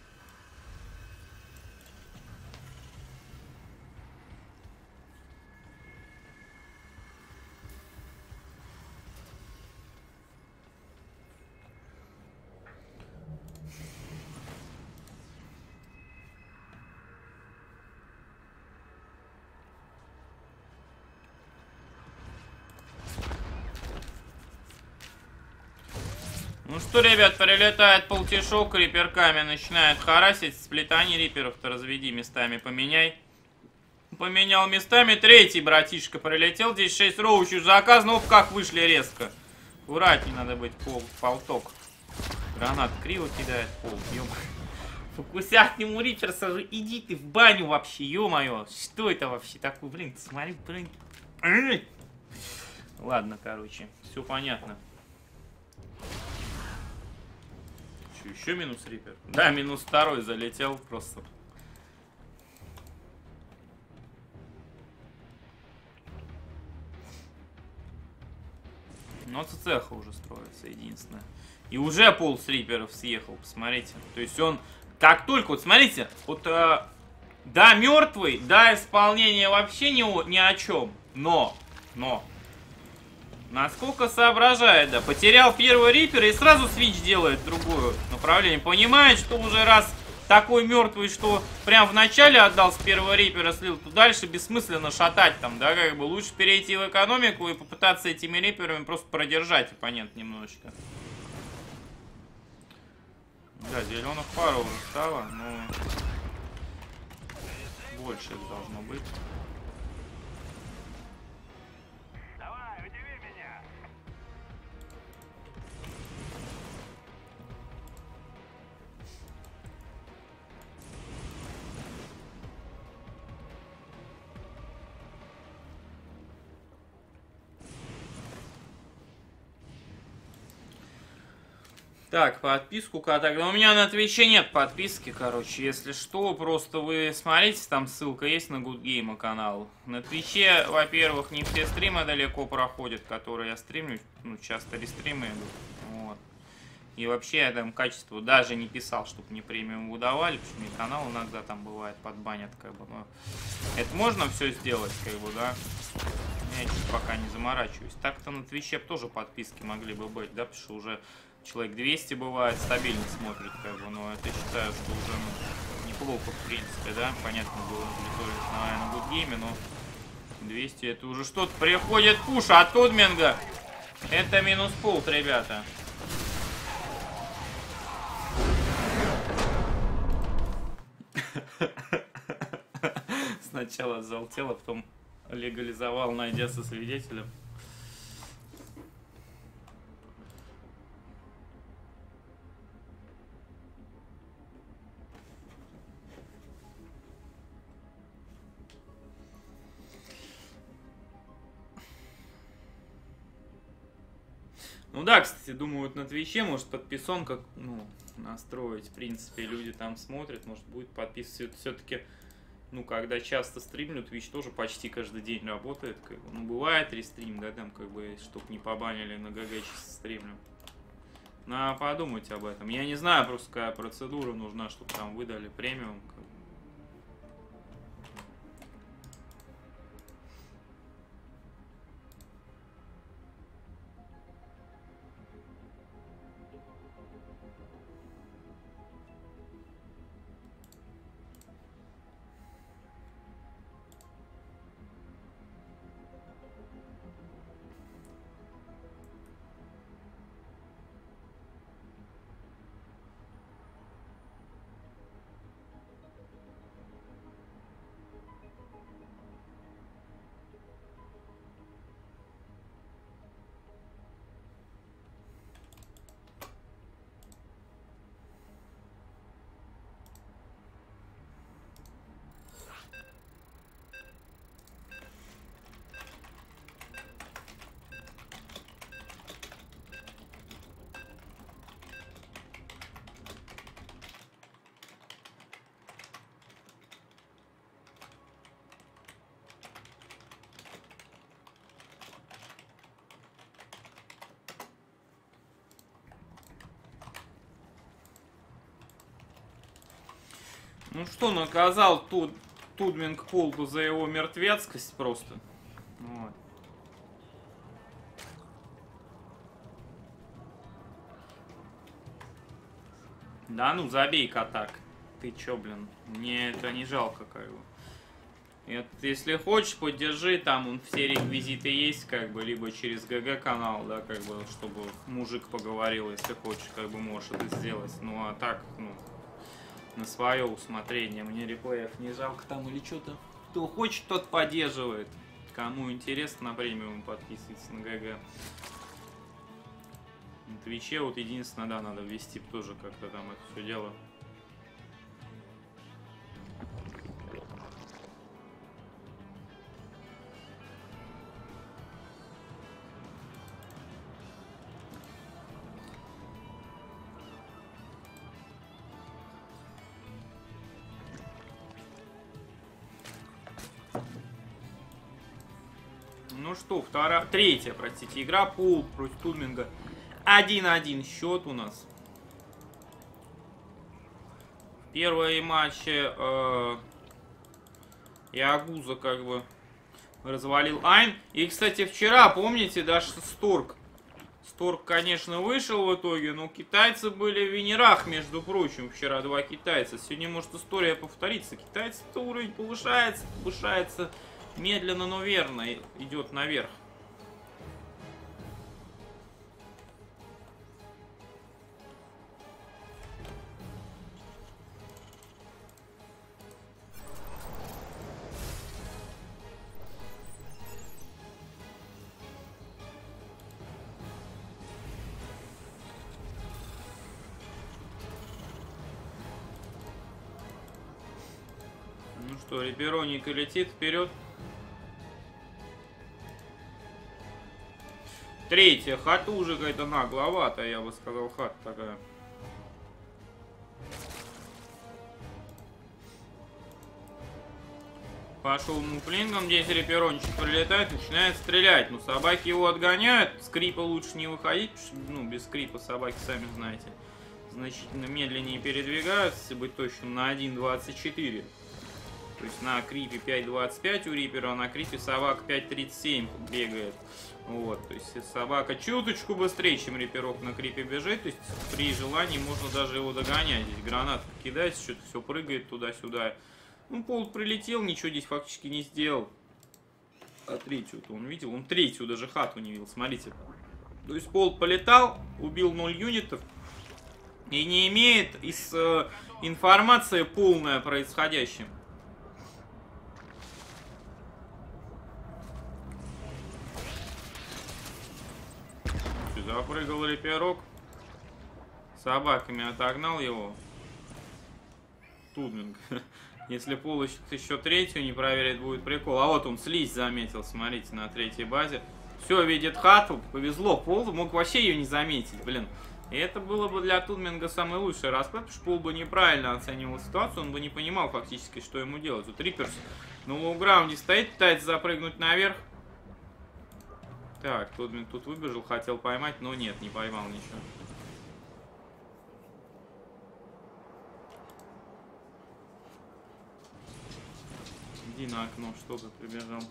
Ну что, ребят, прилетает полтишок, риперками начинает харасить. Сплетание риперов-то разведи, местами поменяй. Поменял местами. Третий братишка прилетел. Здесь шесть роучей заказано. Оп, как вышли резко. Аккуратней надо быть, пол, полток. Гранат криво кидает, пол, ё. Фокусят к нему рипер, сажу. Иди ты в баню вообще, ё-моё. Что это вообще такое? Блин, смотри, блин. Ладно, короче, все понятно. Что, еще минус рипер? Да, минус второй залетел просто. Но цеха уже строится, единственное. И уже пол с риперов съехал, посмотрите. То есть он, как только, вот смотрите, вот, э, да, мертвый, да, исполнение вообще ни, ни о чем. Но, но, насколько соображает, да, потерял первый рипер и сразу свич делает в другое направление. Понимает, что уже раз такой мертвый, что прям в начале отдал с первого рипера, слил, то дальше бессмысленно шатать там, да, как бы лучше перейти в экономику и попытаться этими риперами просто продержать оппонент немножечко. Да, зеленых пара уже стало, но больше их должно быть. Давай, удиви меня. Так, подписку когда... У меня на Твиче нет подписки, короче. Если что, просто вы смотрите, там ссылка есть на Good Game канал. На Твиче, во-первых, не все стримы далеко проходят, которые я стримлю. Ну, часто рестримы идут. Вот. И вообще я там качество даже не писал, чтобы мне премиум выдавали, потому что мне канал иногда там бывает подбанят, как бы. Но это можно все сделать, как бы, да? Я чуть пока не заморачиваюсь. Так-то на Твиче тоже подписки могли бы быть, да, потому что уже человек двести бывает, стабильно смотрит, как бы, но это считаю, что уже ну, неплохо, в принципе, да, понятно было, наверное, на Гудгейме, но двести это уже что-то. Приходит пуш от Тудминга, это минус пулт, ребята. Сначала залетел, а потом легализовал, найдя со свидетелем. Ну да, кстати, думаю, вот на Твиче, может, подписон как, ну, настроить. В принципе, люди там смотрят, может, будет подписываться. Все-таки, ну, когда часто стримлю, Twitch тоже почти каждый день работает. Как бы. Ну, бывает рестрим, да, там, как бы, чтоб не побанили на ГГ чисто стримлю. Надо подумать об этом. Я не знаю просто, какая процедура нужна, чтобы там выдали премиум. Как бы. Ну что, наказал тут Тудминг Полту за его мертвецкость просто. Вот. Да ну, забей-ка так. Ты чё, блин? Мне это не жалко, как бы. Это, если хочешь, поддержи, там он, все реквизиты есть, как бы, либо через ГГ канал, да, как бы, чтобы мужик поговорил, если хочешь, как бы, можешь это сделать. Ну, а так, ну, на свое усмотрение. Мне реплеев не жалко там или что-то. Кто хочет, тот поддерживает. Кому интересно, на премиум подписывается на ГГ. На Твиче вот единственное, да, надо ввести тоже как-то там это все дело. Ну что, вторая, третья, простите, игра Пул против Тудминга. один-один счет у нас. В первой матче э, Ягуза как бы развалил Айн. И, кстати, вчера, помните, даже Сторг. Сторг, конечно, вышел в итоге, но китайцы были в венерах, между прочим. Вчера два китайца. Сегодня может история повториться. Китайцы-то уровень повышается, повышается. Медленно, но верно идет наверх. Ну что, Репероника летит вперед. Третья, хата уже какая-то нагловатая, я бы сказал, хата такая. Пошел муфлингом, здесь Реперончик прилетает, начинает стрелять. Ну, собаки его отгоняют, скрипа лучше не выходить, потому что, ну, без скрипа собаки, сами знаете, значительно медленнее передвигаются, если быть точным, на один двадцать четыре. То есть на крипе пять двадцать пять у Рипера, а на крипе собака пять тридцать семь бегает. Вот, то есть собака чуточку быстрее, чем Риперок на крипе бежит. То есть при желании можно даже его догонять. Здесь гранат кидается, что-то все прыгает туда-сюда. Ну, Полт прилетел, ничего здесь фактически не сделал. А третью-то он видел? Он третью даже хату не видел, смотрите. То есть Полт полетал, убил ноль юнитов. И не имеет из, э, информации полная о происходящем. Запрыгал Реперок. Собаками отогнал его. Тудминг. Если получит еще третью, не проверит, будет прикол. А вот он слизь заметил, смотрите, на третьей базе. Все, видит хату, повезло, Пол мог вообще ее не заметить, блин. И это было бы для Тудминга самый лучший расклад, потому что Пол бы неправильно оценивал ситуацию, он бы не понимал фактически, что ему делать. Вот Риперс на лоу-граунде стоит, пытается запрыгнуть наверх. Так, Тудминг тут выбежал, хотел поймать, но нет, не поймал ничего. Иди на окно, что ты прибежал.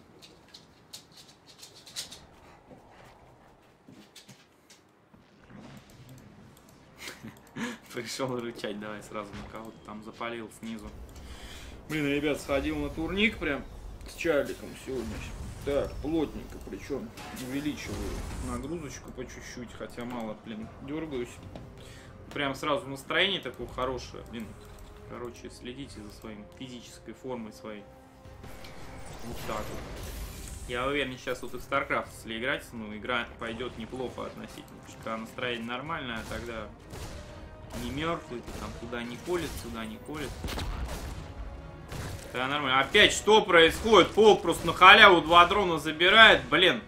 Пришел рычать, давай сразу на кого-то там запалил снизу. Блин, ребят, сходил на турник прям с Чарликом сегодня. Так, плотненько, причем увеличиваю нагрузочку по чуть-чуть, хотя мало, блин, дергаюсь. Прям сразу настроение такое хорошее, блин. Короче, следите за своей физической формой своей. Вот так вот. Я уверен, сейчас вот и в StarCraft, если играть, ну, игра пойдет неплохо относительно. Потому что когда настроение нормальное, тогда не мертвый, ты там туда не колет, сюда не колет. Да, нормально. Опять что происходит? Пол просто на халяву два дрона забирает, блин.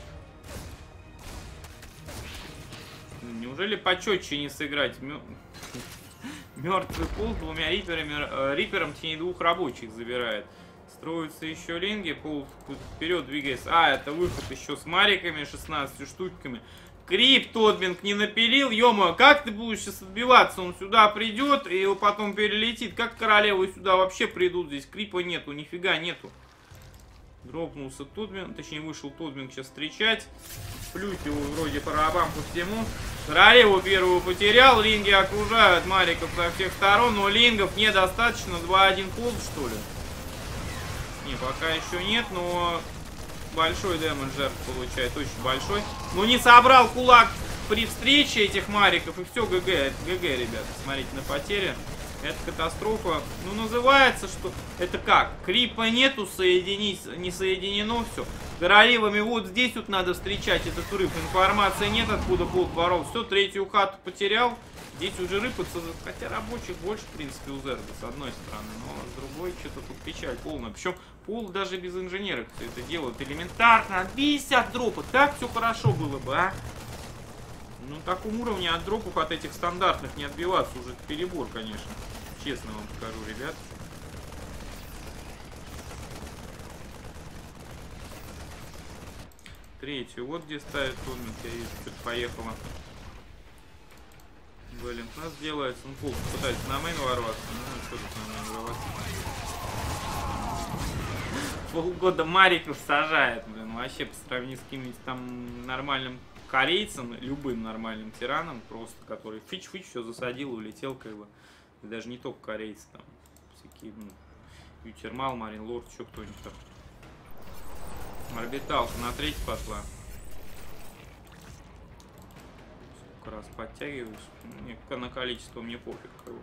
Неужели почетче не сыграть? Мертвый пол двумя риперами, рипером в течение двух рабочих забирает. Строятся еще линги, пол вперед двигается. А, это выход еще с мариками, шестнадцатью штучками. Крип Тодминг не напилил, ё-моё, как ты будешь сейчас отбиваться? Он сюда придет и его потом перелетит. Как королевы сюда вообще придут? Здесь крипа нету, нифига нету. Дропнулся Тодминг, точнее вышел Тодминг сейчас встречать. Плють его вроде по рабам по всему. Королеву первую потерял, линги окружают мариков со всех сторон, но лингов недостаточно. два-один холд, что ли? Не, пока еще нет, но большой дэмэдж жертв получает, очень большой. Но не собрал кулак при встрече этих мариков, и все, ГГ. Это ГГ, ребята, смотрите на потери. Это катастрофа. Ну, называется, что... Это как? Крипа нету, соединить, не соединено все. Королевами вот здесь вот надо встречать этот рыб. Информации нет, откуда Болт воров. Все, третью хату потерял. Здесь уже рыпаться, хотя рабочих больше, в принципе, у Зерга, с одной стороны. Но с другой, что-то тут печаль полная. Причем Пол даже без инженеров все это делают. Элементарно, отбейся от дропа. Так все хорошо было бы, а? Ну, на таком уровне от дропов от этих стандартных не отбиваться уже перебор, конечно. Честно вам скажу, ребят. Третью. Вот где ставит Тодминг. Я вижу, что-то поехало. Блин, нас делается. Ну, Пол пытается на мейн ворваться. Ну, что тут на мейн ворваться? Полгода мариков сажает, блин. Вообще, по сравнению с каким-нибудь там нормальным корейцам, любым нормальным тираном, просто, который фич-фич все засадил, улетел, как бы. И даже не только корейцы, там, всякие, ну, Ютермал, Марин Лорд, еще кто-нибудь там. Орбиталка на треть пошла. Сколько раз подтягиваюсь. Мне на количество мне пофиг, как бы.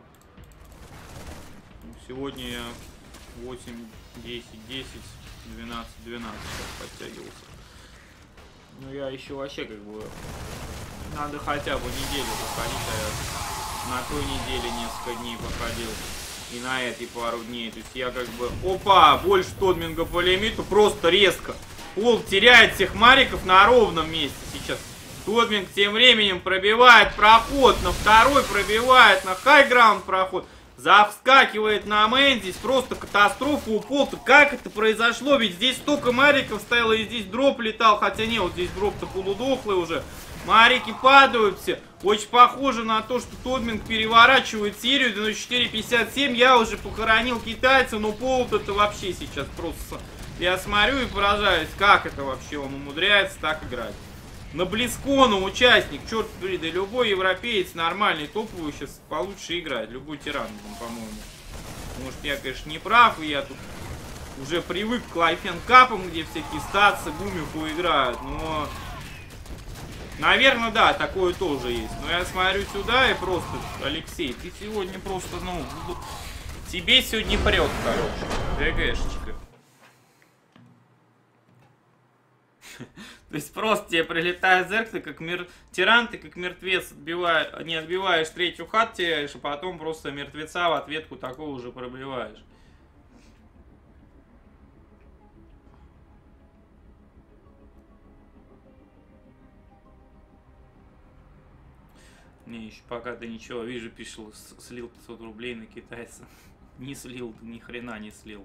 Сегодня я восемь, десять, десять, двенадцать, двенадцать подтягивался. Ну, я еще вообще, как бы, надо хотя бы неделю походить, а я на той неделе несколько дней походил, и на этой пару дней. То есть я, как бы, опа, больше Тодминга по лимиту, просто резко. Пол теряет всех мариков на ровном месте сейчас. Тодминг тем временем пробивает проход, на второй пробивает, на хайграунд проход. Завскакивает на мейн, здесь просто катастрофа у Полта. Как это произошло? Ведь здесь столько мариков стояло, и здесь дроп летал. Хотя не, вот здесь дроп-то полудохлый уже. Марики падают все. Очень похоже на то, что Тодминг переворачивает серию. девяносто четыре пятьдесят семь. Я уже похоронил китайца, но Полт это вообще сейчас просто... Я смотрю и поражаюсь, как это вообще он умудряется так играть. На Близкону участник, черт побери, да любой европеец нормальный, топовый сейчас получше играет. Любой тиран, по-моему. Может, я, конечно, не прав, и я тут уже привык к лайфенкапам, где всякие статсы, гумиху играют, но... Наверное, да, такое тоже есть. Но я смотрю сюда и просто, Алексей, ты сегодня просто, ну... Тебе сегодня прет, короче. ГГшечка. То есть просто тебе прилетает зерк, ты как мер... тиран, ты как мертвец отбиваешь, не отбиваешь третью хат, теряешь, а потом просто мертвеца в ответку такого уже пробиваешь. Не, еще пока ты ничего, вижу, пишу, слил пятьсот рублей на китайца. Не слил, ни хрена не слил.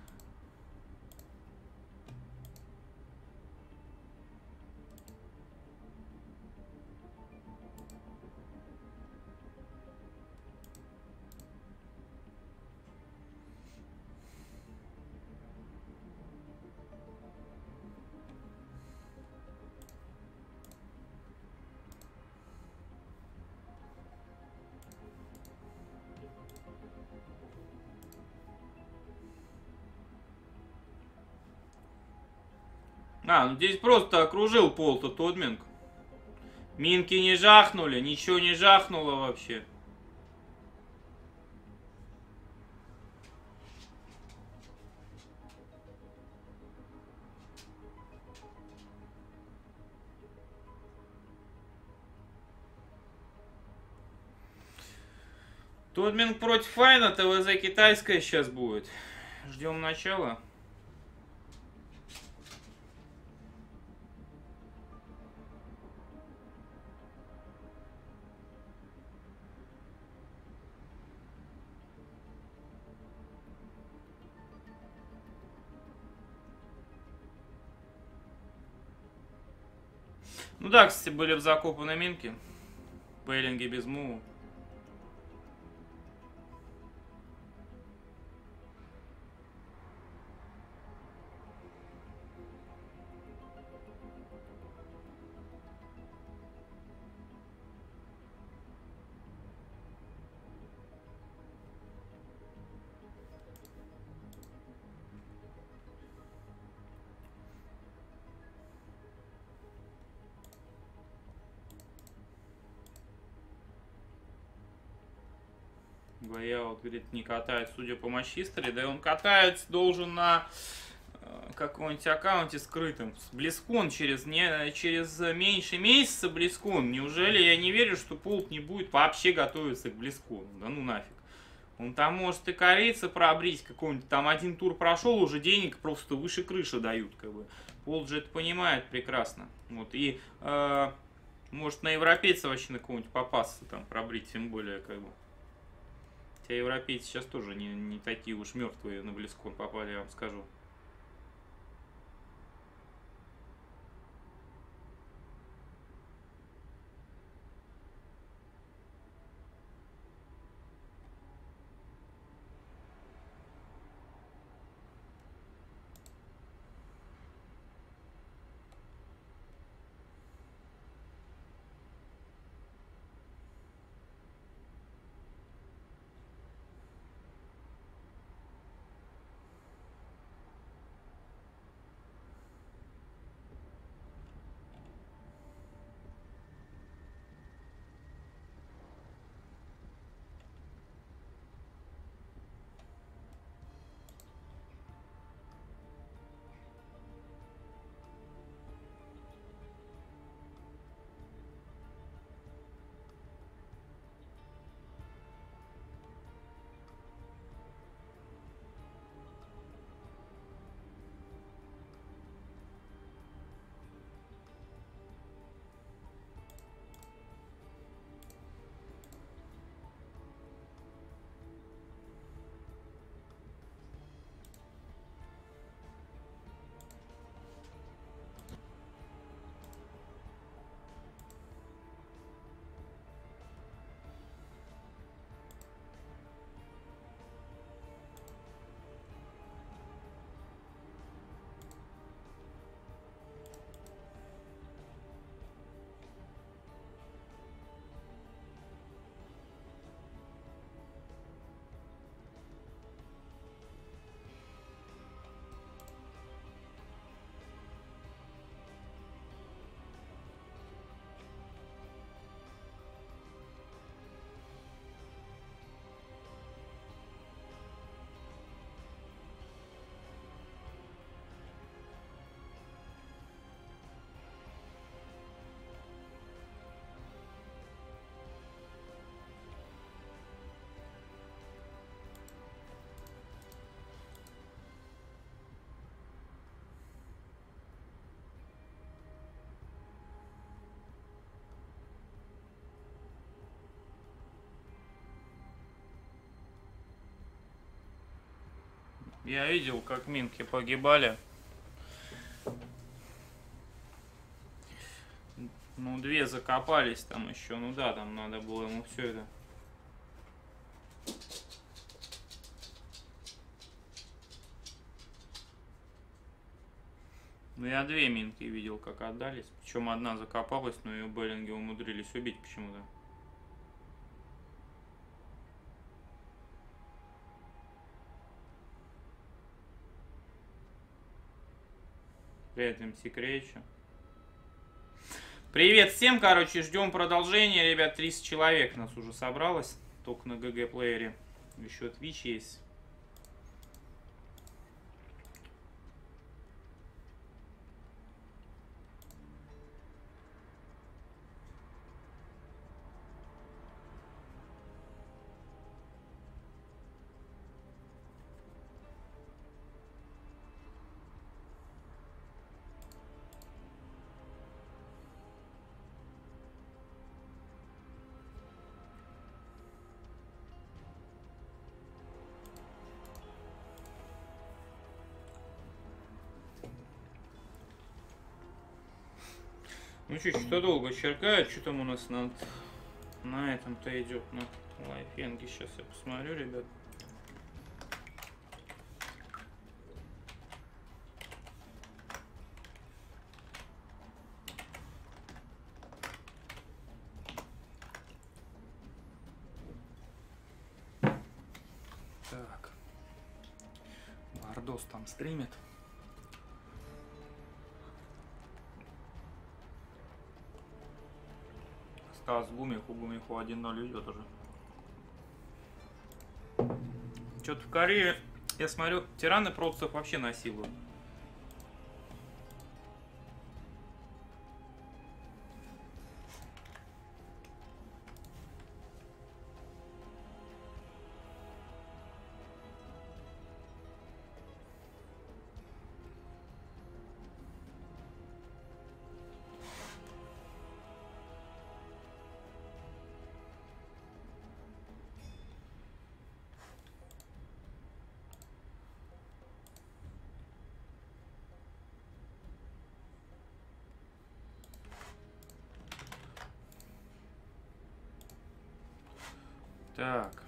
А, ну здесь просто окружил пол-то Тодминг. Минки не жахнули, ничего не жахнуло вообще. Тодминг против Файна, ТВЗ китайская сейчас будет. Ждем начала. Ну да, кстати, были в закопаны минки. Пейлинги без мува. Я вот, говорит, не катает, судя по матч-хистори, да и он катать должен на э, каком-нибудь аккаунте скрытым. Близкон через, не, через меньше месяца Близкон. Неужели я не верю, что Пулт не будет вообще готовиться к Близкону? Да ну нафиг. Он там может и корейца пробрить какой-нибудь, там один тур прошел, уже денег просто выше крыши дают, как бы. Пулт же это понимает прекрасно. Вот, и э, может на европейца вообще на кого-нибудь попасться, там пробрить, тем более, как бы. Хотя европейцы сейчас тоже не, не такие уж мертвые на Близкон попали, я вам скажу. Я видел, как минки погибали. Ну, две закопались там еще. Ну да, там надо было ему все это. Ну, я две минки видел, как отдались. Причем одна закопалась, но ее Беллинги умудрились убить почему-то. Привет, эм си Крейча. Привет всем, короче, ждем продолжения, ребят, тридцать человек нас уже собралось, только на джи джи плеере, еще Twitch есть. Ну что, что-то долго черкает, что там у нас на, на этом-то идет, на лайфенге. Сейчас я посмотрю, ребят. Так. Бардос там стримит. Стас Гумиху, Гумиху один ноль идет уже. Что-то в Корее, я смотрю, тираны процессов вообще насилуют. Так.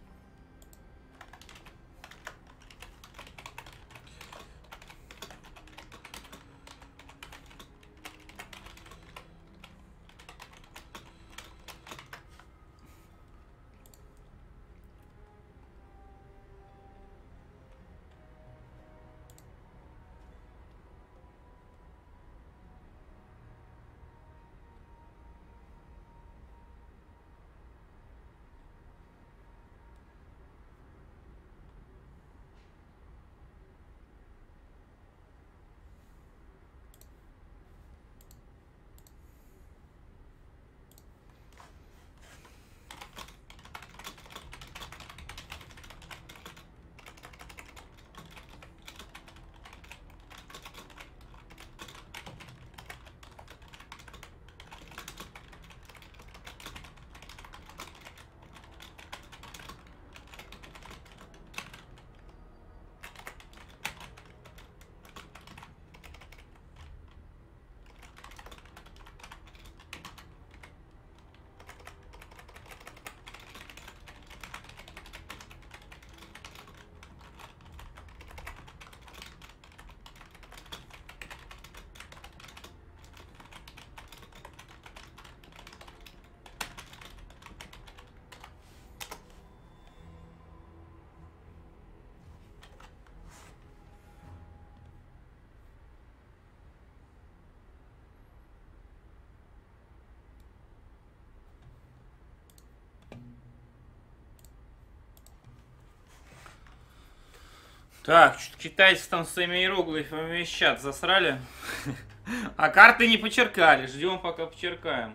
Так, что-то китайцы там с своими иероглифами вещат, засрали. А карты не почеркали, ждем пока почеркаем.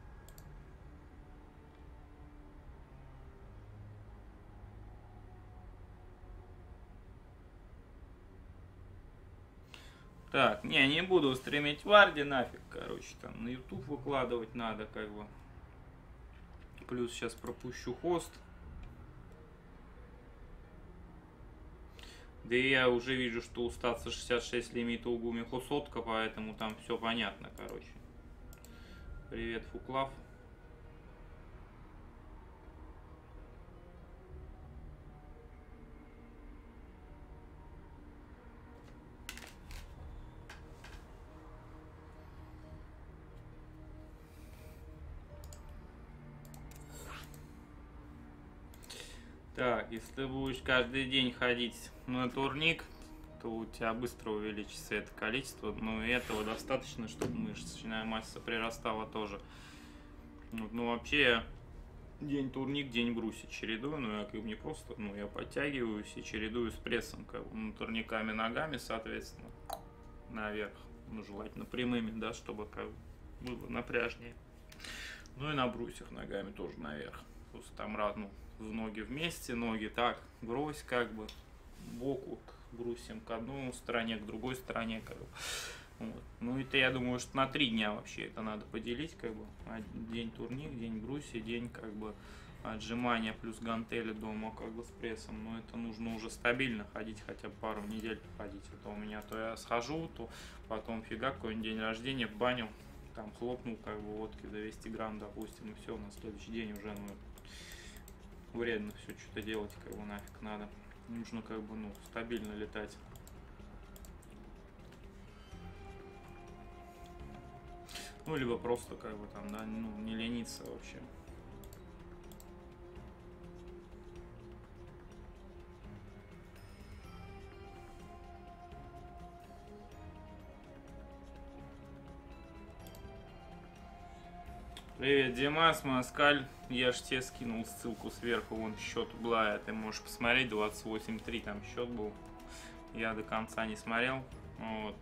Так, не, не буду стримить Варди, нафиг, короче, там на YouTube выкладывать надо, как бы. Плюс сейчас пропущу хост. Да и я уже вижу, что у статса шестьдесят шесть лимита у Гумиху сотка, поэтому там все понятно, короче. Привет, Фуклав. Так, если ты будешь каждый день ходить на турник, то у тебя быстро увеличится это количество, но и этого достаточно, чтобы мышечная масса прирастала тоже. Вот, ну вообще, день турник, день брусья чередую, но я как бы не просто, ну я подтягиваюсь и чередую с прессом, как бы, ну, турниками ногами, соответственно, наверх, ну желательно прямыми, да, чтобы как бы было напряжнее. Ну и на брусьях ногами тоже наверх, просто там раз, ну, в ноги вместе, ноги так, грозь как бы, боку к брусьям к одной стороне, к другой стороне, как бы. Вот. Ну это я думаю, что на три дня вообще это надо поделить, как бы, день турник, день брусья, день как бы отжимания плюс гантели дома как бы с прессом, но это нужно уже стабильно ходить, хотя бы пару недель ходить, это у меня то я схожу, то потом фига какой-нибудь день рождения в баню, там хлопнул как бы водки двести грамм, допустим, и все, на следующий день уже, ну, вредно все что-то делать, как бы нафиг надо. Нужно как бы, ну, стабильно летать. Ну, либо просто как бы там, да, ну, не лениться вообще. Привет, Димас, Маскаль. Я ж тебе скинул ссылку сверху, вон счет Блая. Ты можешь посмотреть, двадцать восемь три там счет был. Я до конца не смотрел. Вот.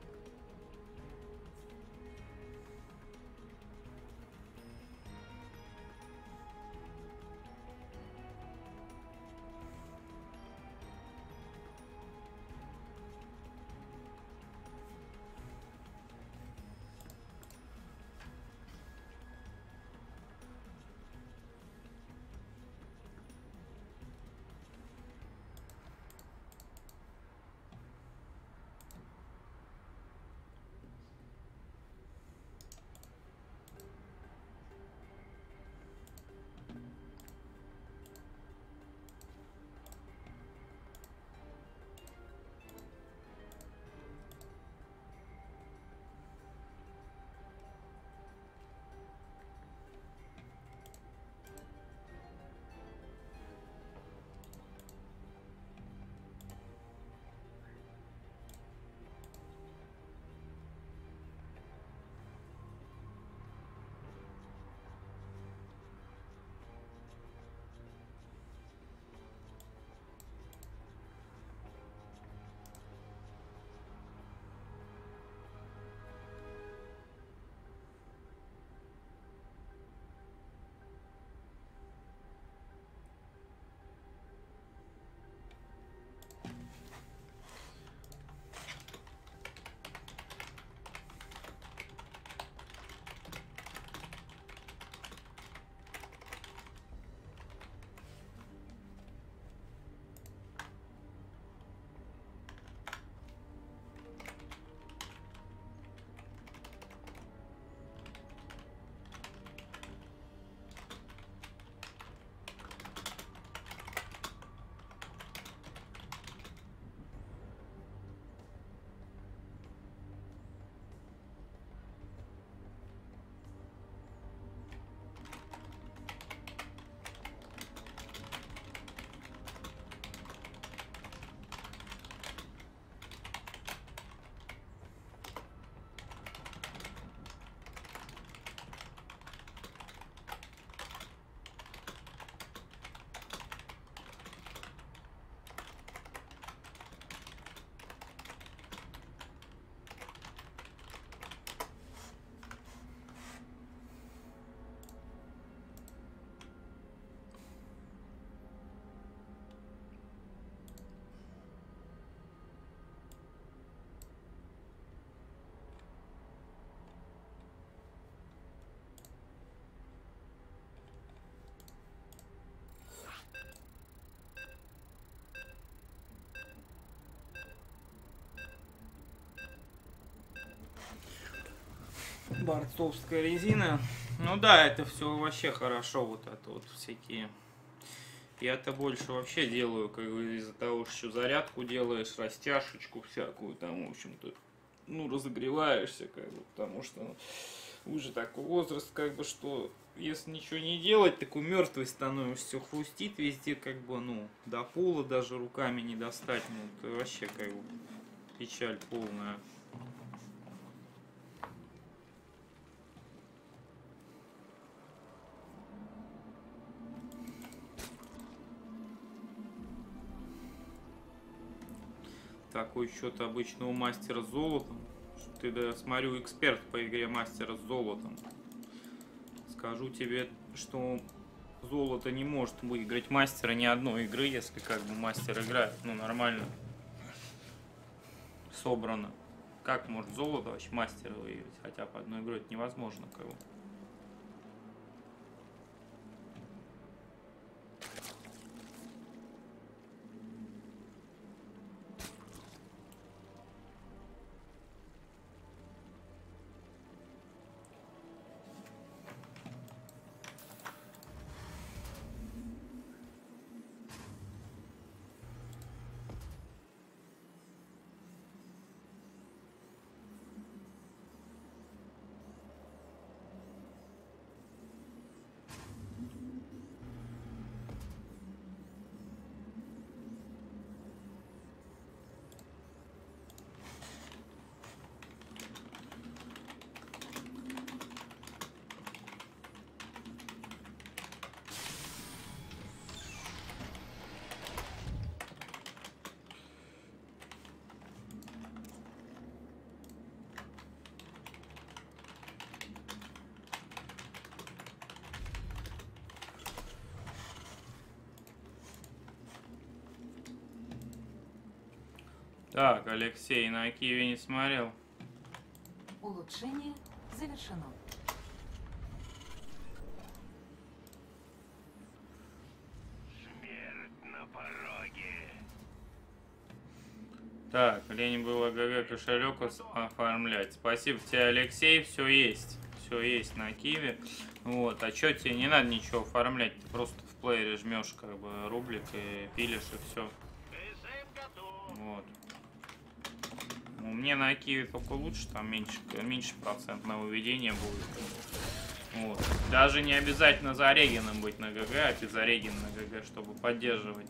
Борцовская резина. Ну да, это все вообще хорошо, вот это вот всякие. Я-то больше вообще делаю, как бы из-за того, что зарядку делаешь, растяжечку всякую, там, в общем-то, ну, разогреваешься, как бы, потому что ну, уже такой возраст, как бы, что если ничего не делать, такой мертвый становишься, все хрустит везде, как бы, ну, до пола даже руками не достать, ну, это вообще, как бы, печаль полная. Такой счет обычного мастера с золотом. Ты, да, смотрю, эксперт по игре мастера с золотом. Скажу тебе, что золото не может выиграть мастера ни одной игры, если как бы мастер играет, ну, нормально собрано. Как может золото вообще мастера выиграть? Хотя по одной игре это невозможно, как бы. Так, Алексей на Киеве не смотрел. Улучшение завершено. Смерть на пороге. Так, лень было ГГ кошелек оформлять. Спасибо тебе, Алексей, все есть. Все есть на Киеве. Вот, а что тебе не надо ничего оформлять? Ты просто в плеере жмешь как бы рублик и пилишь и все. ГСМ готов. Вот. Ну, мне на Киеве только лучше, там меньше, меньше процент на выведение будет. Вот. Даже не обязательно за Регином быть на ГГ, а ты за Регин на ГГ, чтобы поддерживать.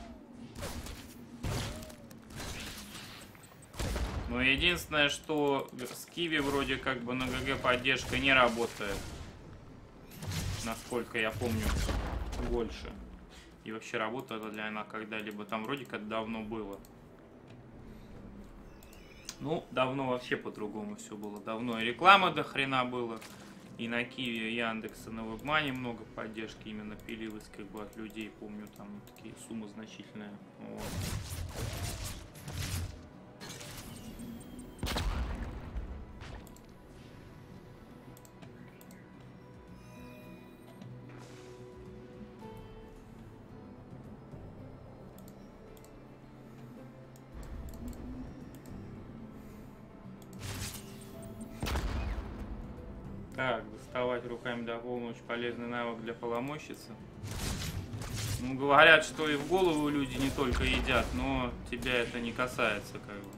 Но единственное, что с Киви вроде как бы на ГГ поддержка не работает. Насколько я помню, больше. И вообще работала ли она когда-либо? Там вроде как давно было. Ну, давно вообще по-другому все было. Давно и реклама до хрена было. И на Киеве, и Яндекса, на Вебмане много поддержки именно пилилось как бы от людей. Помню, там такие суммы значительные. Вот. Так, доставать руками до полночи полезный навык для поломойщицы. Ну, говорят, что и в голову люди не только едят, но тебя это не касается, как бы.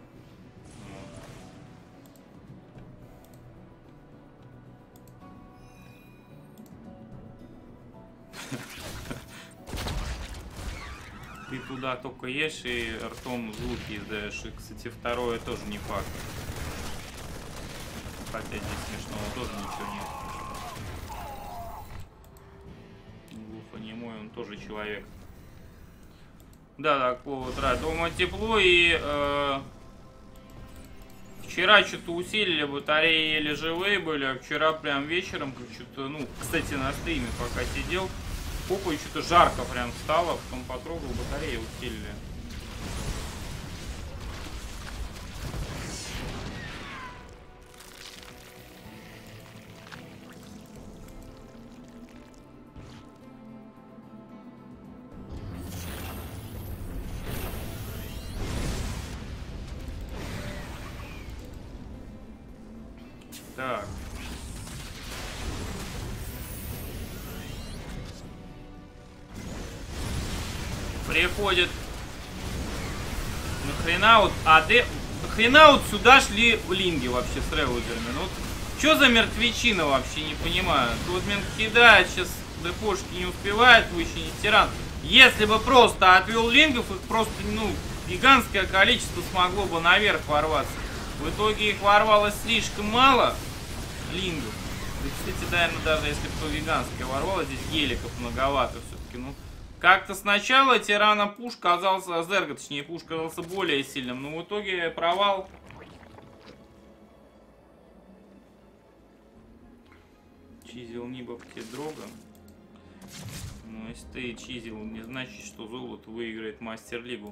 Вот. Ты туда только ешь и ртом звуки издаешь. И, кстати, второе тоже не факт. Хотя здесь смешного тоже ничего нет. Глухонемой, он тоже человек. Да, так вот, да, дома тепло и э, вчера что-то усилили, батареи еле живые были, а вчера прям вечером, как что-то, ну, кстати, на стриме пока сидел, попой что-то жарко прям стало, потом потрогал, батареи усилили. Так, Приходит. Нахрена вот АД... Нахрена вот сюда шли линги вообще с реудерами? Ну вот, что за мертвечина вообще, не понимаю. Тудмин кидает, сейчас ДПшки не успевает вычинить тиран. Если бы просто отвел лингов, их просто, ну, гигантское количество смогло бы наверх ворваться. В итоге их ворвалось слишком мало лингов. И, кстати, наверное, даже если бы то гигантское ворвалось, здесь геликов многовато все-таки. Ну, как-то сначала тирана пуш казался, Зерга, точнее, пуш казался более сильным, но в итоге провал. Чизил Нибовки Дрога. Ну, если ты чизил, не значит, что золото выиграет Мастер-лигу.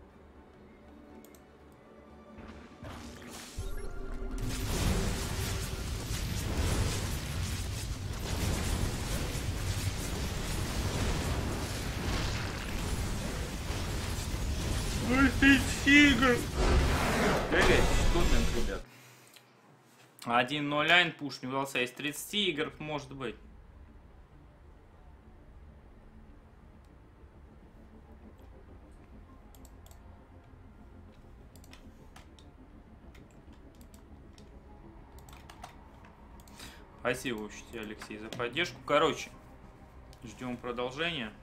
Ой, ты тигр! Гайгай, Тудминг, ребят. один ноль один пуш не удался. Из тридцати игр может быть. Спасибо, учитель Алексей, за поддержку. Короче, ждем продолжения.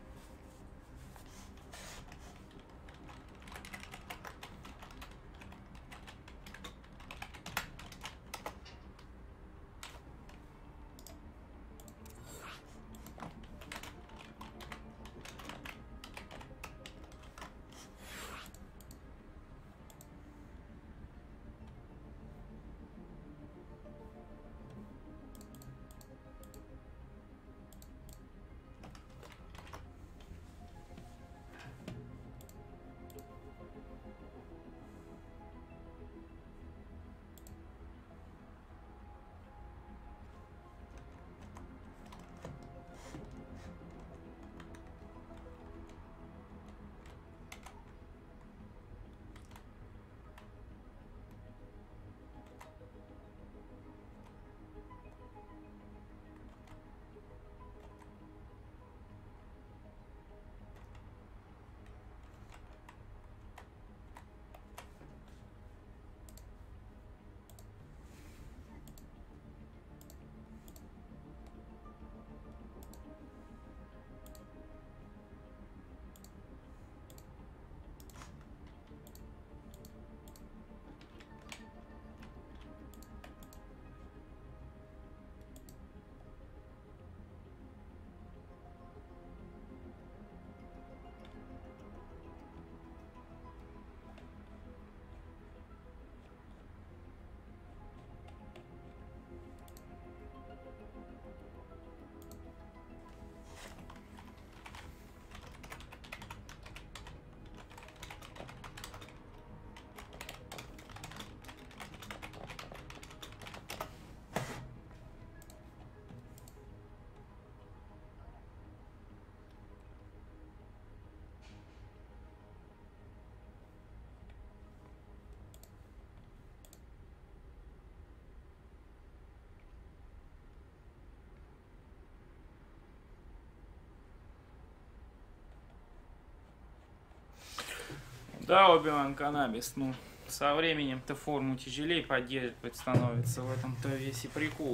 Да, Оби-Ван Канабис, ну, со временем-то форму тяжелее поддерживать становится, в этом-то весь и прикол.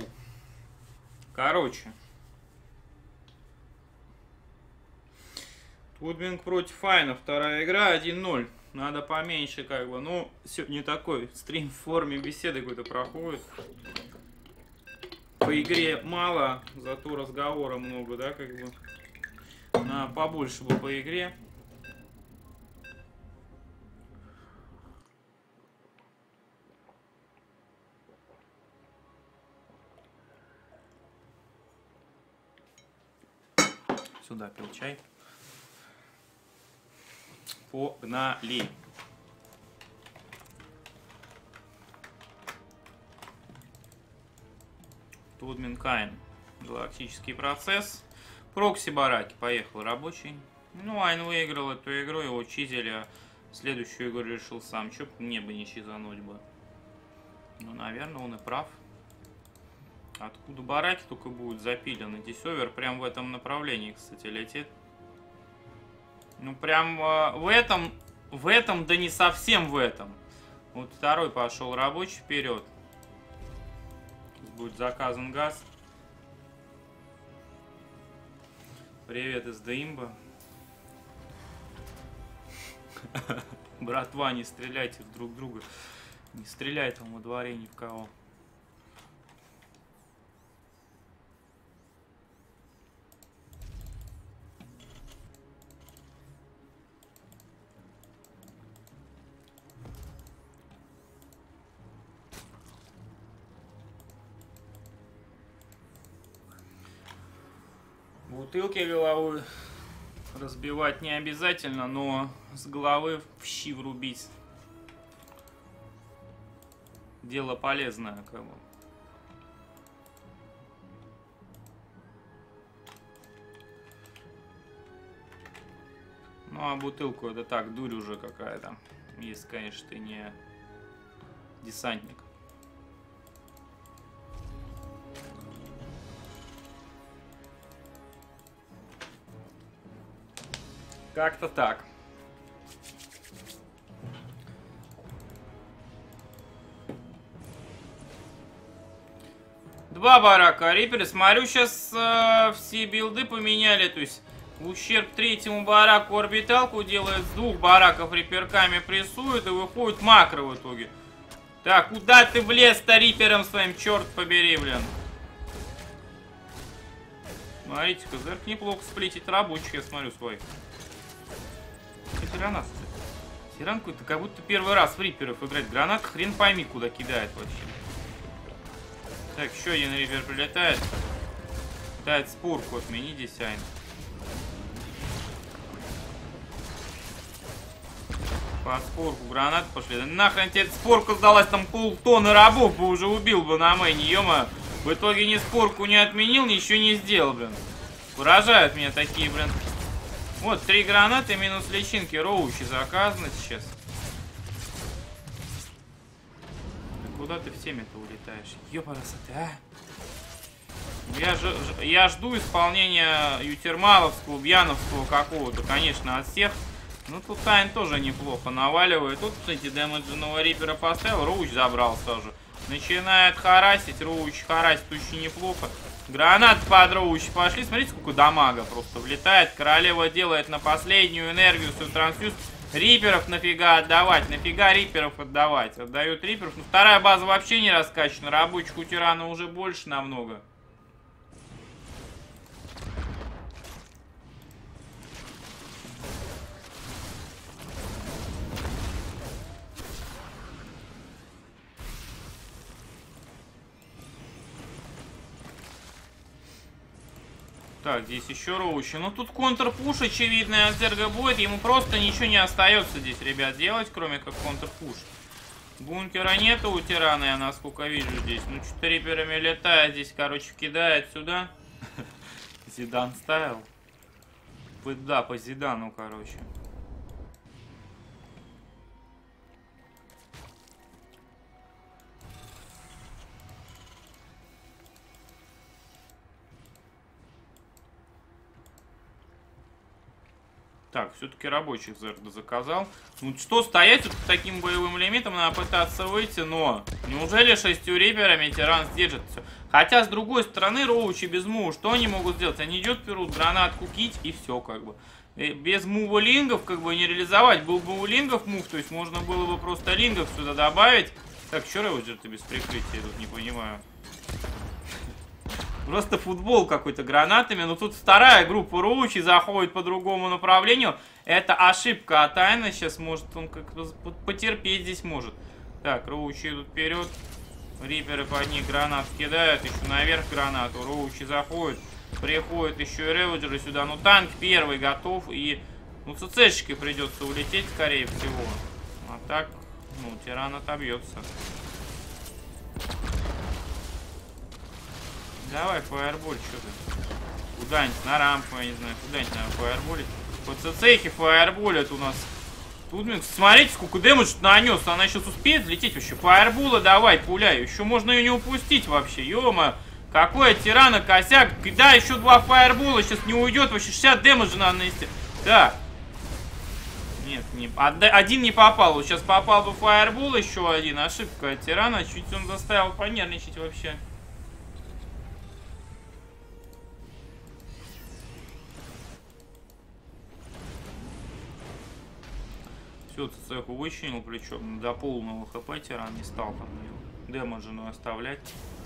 Короче. Тудминг против Файна, вторая игра, один ноль. Надо поменьше, как бы, ну, сегодня такой стрим в форме беседы какой-то проходит. По игре мало, зато разговора много, да, как бы. А, побольше бы по игре. Сюда пил чай. Погнали. Тудмин Каин. Галактический процесс. Прокси Бараки. Поехал рабочий. Ну, Айн выиграл эту игру. Его чизили. А следующую игру решил сам. Чё мне бы не чизануть бы. Ну, наверное, он и прав. Откуда Бараки только будет запилен. Здесь овер прям в этом направлении, кстати, летит. Ну, прям э, в этом, в этом, да не совсем в этом. Вот второй пошел рабочий вперед. Будет заказан газ. Привет из Даимба. Братва, не стреляйте друг в друга. Не стреляй там во дворе ни в кого. Бутылки головой разбивать не обязательно, но с головы в щи врубить дело полезное, как бы. Ну а бутылку это так, дурь уже какая-то, если, конечно, ты не десантник. Как-то так. Два барака Риперы. Смотрю, сейчас э, все билды поменяли. То есть в ущерб третьему бараку орбиталку делает, с двух бараков Риперками прессует и выходит макро в итоге. Так, куда ты влез-то Рипером своим, черт побери, блин. Смотрите-ка, Зерк неплохо сплитить рабочих, я смотрю, свой. Тирана, Тиран какой-то как будто первый раз в Риперов играть. Гранат хрен пойми куда кидает вообще. Так, еще один Рипер прилетает. Дает спорку, отмени десайн. По спорку гранат пошли. Да нахрен тебе эта спорка сдалась, там полтонны рабов бы уже убил бы на мэне, ё-моё. В итоге ни спорку не отменил, ничего не сделал, блин. Поражают меня такие, блин. Вот, три гранаты минус личинки. Роучи заказаны сейчас. Да куда ты в теме-то улетаешь? Ёпарасоты, а? Я, ж, я жду исполнения ютермаловского, бьяновского какого-то, конечно, от всех. Ну, тут Тайн тоже неплохо наваливает. Тут, кстати, дэмэджного Рипера поставил, Роуч забрал сразу. Начинает харасить, Роуч харасит очень неплохо. Гранат под Роуч пошли. Смотрите, сколько дамага просто влетает. Королева делает на последнюю энергию свой трансфьюз. Риперов нафига отдавать? Нафига Риперов отдавать? Отдают Риперов. Ну, вторая база вообще не раскачана. Рабочих у Тирана уже больше намного. Так, здесь еще Роучи. Ну, тут контрпуш, очевидно, от Зерга будет. Ему просто ничего не остается здесь, ребят, делать, кроме как контрпуш. Бункера нету у Тирана, я насколько вижу здесь. Ну, что-то Риперами летает здесь, короче, кидает сюда. Зидан ставил. Да, по Зидану, короче. Так, все-таки рабочих Зерда заказал. Ну что, стоять вот таким боевым лимитом, надо пытаться выйти, но неужели шестью Риперами Тиран сдержит все? Хотя, с другой стороны, Роучи без мува, что они могут сделать? Они идут, берут гранатку, кить и все, как бы. И без мува лингов, как бы, не реализовать. Был бы у лингов мув, то есть можно было бы просто лингов сюда добавить. Так, что Роучи-то без прикрытия, я тут не понимаю. Просто футбол какой-то гранатами. Но тут вторая группа Роучи заходит по другому направлению. Это ошибка от Тайна. Сейчас может он как-то потерпеть здесь может. Так, Роучи идут вперед. Риперы под них гранат кидают. Еще наверх гранату. Роучи заходит. Приходит еще и Реводжеры сюда. Ну, танк первый готов. И, ну, ЦЦшечкой придется улететь, скорее всего. А так, ну, Тиран отобьется. Давай, фаерболь, что ты? Куда-нибудь на рампу, я не знаю, куда-нибудь надо фаерболить. По ЦЦхе фаерболят у нас. Тут, смотрите, сколько дэмэдж нанес. Она сейчас успеет взлететь вообще. Фаербола давай, пуляй. Еще можно ее не упустить вообще. Ё-моё. Какой Тирана косяк. Да, еще два фаербола. Сейчас не уйдет. Вообще шестьдесят дэмэджа надо нанести. Да. Нет, не, один не попал. Вот сейчас попал бы фаербол, еще один. Ошибка от тирана. Чуть он заставил понервничать вообще. Все, цеху вычинил, причем до полного хп тиран не стал там демеджену оставлять.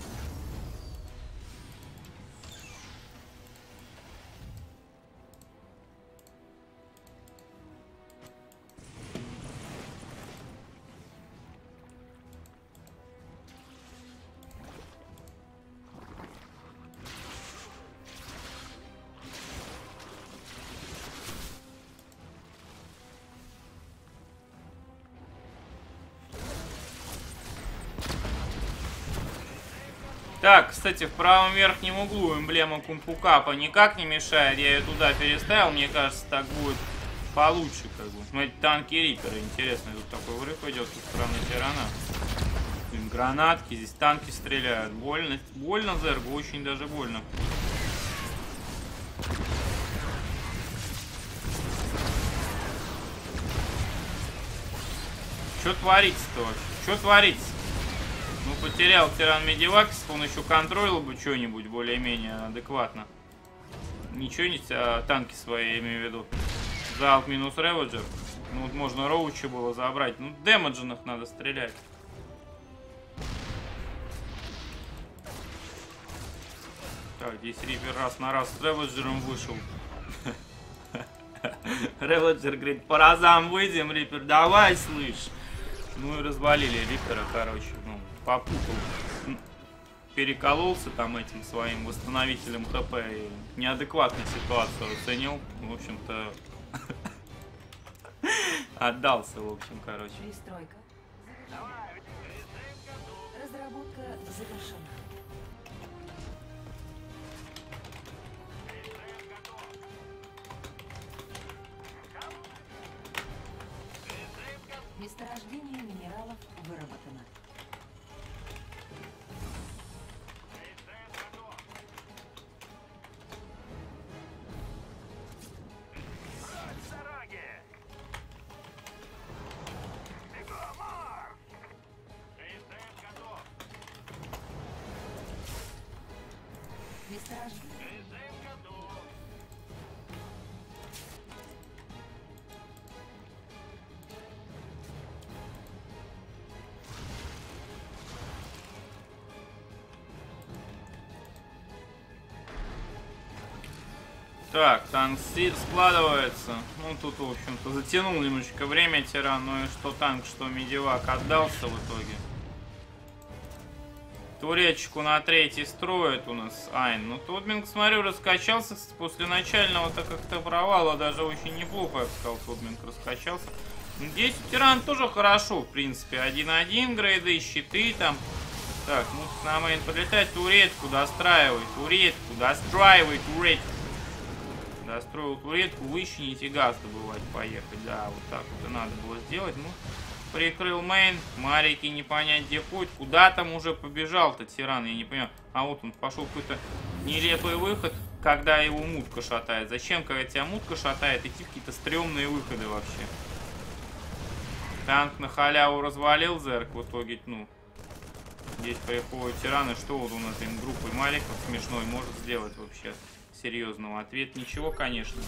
Так, кстати, в правом верхнем углу эмблема Кумпукапа никак не мешает. Я ее туда переставил. Мне кажется, так будет получше. Как бы. Смотрите, танки Рипера. Интересно, тут такой врыв идет со стороны тирана. Блин, гранатки. Здесь танки стреляют. Больно. Больно, Зергу. Очень даже больно. Что творится-то вообще? Что творится? Ну, потерял тиран Медивакис, он еще контролил бы что-нибудь более-менее адекватно. Ничего не... А, танки свои, я имею в виду. Залп минус Реводжер. Ну, вот можно Роучи было забрать. Ну, демедженных надо стрелять. Так, здесь Рипер раз на раз с Реводжером вышел. Реводжер говорит, по разам выйдем, Рипер, давай, слышь. Ну и развалили Рипера, короче, ну, попутал. Перекололся там этим своим восстановителем ХП и неадекватную ситуацию оценил. В общем-то, отдался, в общем, короче. Перестройка. Разработка завершена. Месторождение минералов выработано. Месторождение. Так, танк складывается. Ну, тут, в общем-то, затянул немножечко время тиран. Ну и что танк, что медивак отдался в итоге. Туречку на третий строит у нас Айн. Ну, Тодминг, смотрю, раскачался после начального-то как-то провала. Даже очень неплохо, я бы сказал, Тодминг раскачался. Здесь тиран тоже хорошо, в принципе. один-один, грейды, щиты там. Так, ну, на мейн подлетать. Туретку достраивай, туретку, достраивай, туретку. Достроил туретку, вычинить и газ добывать, поехать. Да, вот так вот и надо было сделать. Ну, прикрыл мейн, марики не понять где ходит. Куда там уже побежал-то тиран, я не понимаю. А вот он пошел какой-то нелепый выход, когда его мутка шатает. Зачем, когда тебя мутка шатает, идти в какие-то стрёмные выходы вообще? Танк на халяву развалил, Зерк в итоге, ну. Здесь приходят тираны, что вот у нас им группой маликов смешной может сделать вообще? Серьезного ответ ничего, конечно.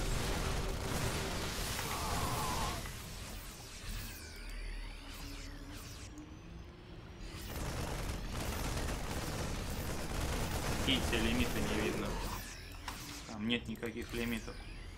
Какие-то лимиты не видно. Там нет никаких лимитов.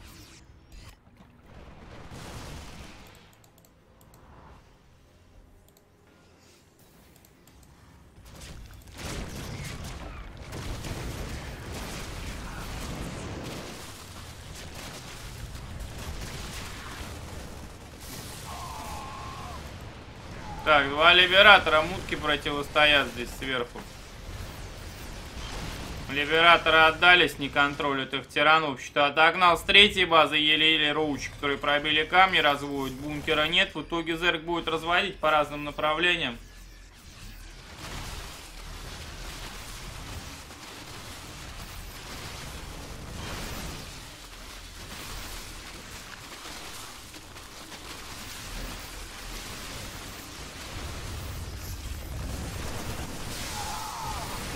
Так, два либератора мутки противостоят здесь сверху. Либераторы отдались, не контролят их тиран. Вообще-то отогнал с третьей базы еле-еле роучи, которые пробили камни, разводят. Бункера нет. В итоге Зерк будет разводить по разным направлениям.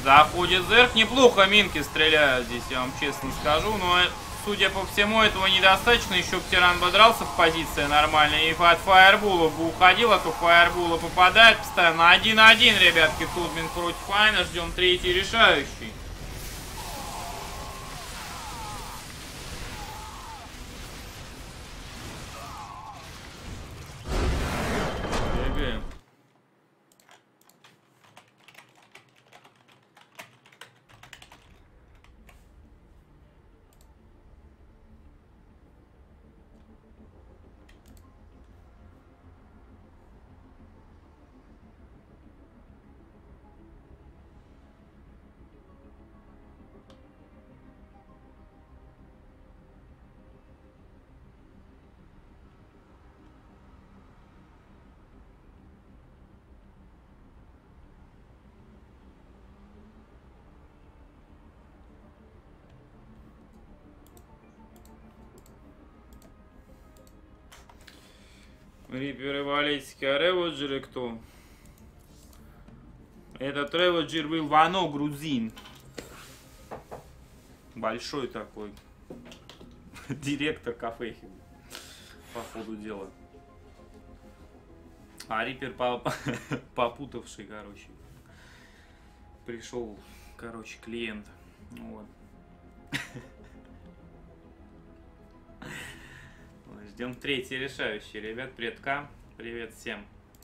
Заходит Зерк. Неплохо минки стреляют здесь, я вам честно скажу. Но, судя по всему, этого недостаточно. Еще Тиран бы дрался в позиции нормально. И от фаербула бы уходил, а то фаербула попадает постоянно. один-один, ребятки. Тудмин против Айна. Ждем третий решающий. Риперы валетики, а Реводжеры кто? Этот Реводжер был Вано грузин. Большой такой. Директор кафехи. По ходу дела. А Рипер попутавший, короче. Пришел, короче, клиент. Вот. Ждем третий решающий, ребят. Предка. Привет всем.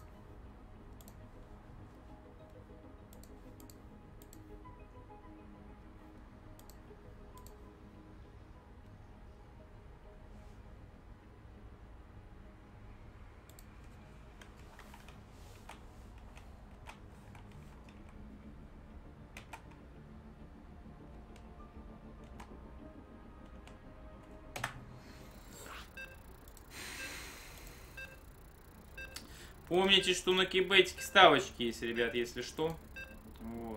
Помните, что на кибетике ставочки есть, ребят, если что. Вот.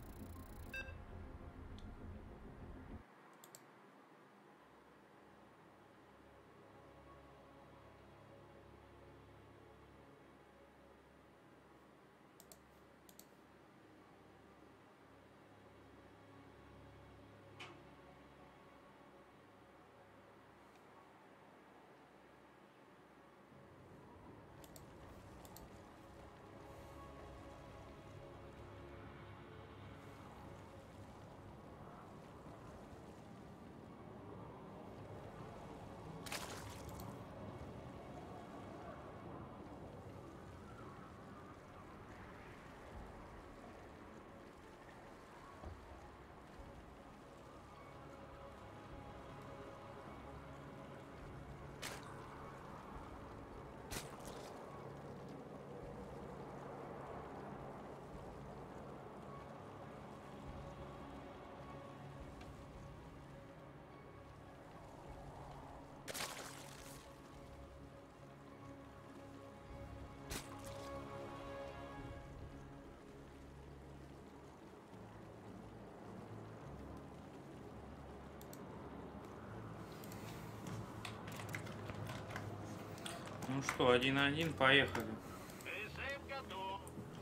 Ну что, один-один, поехали. СМ готов.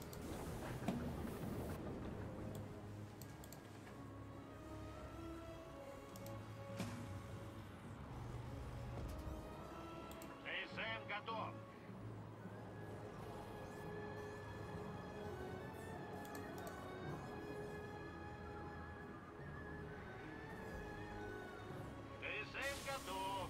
СМ готов. СМ готов.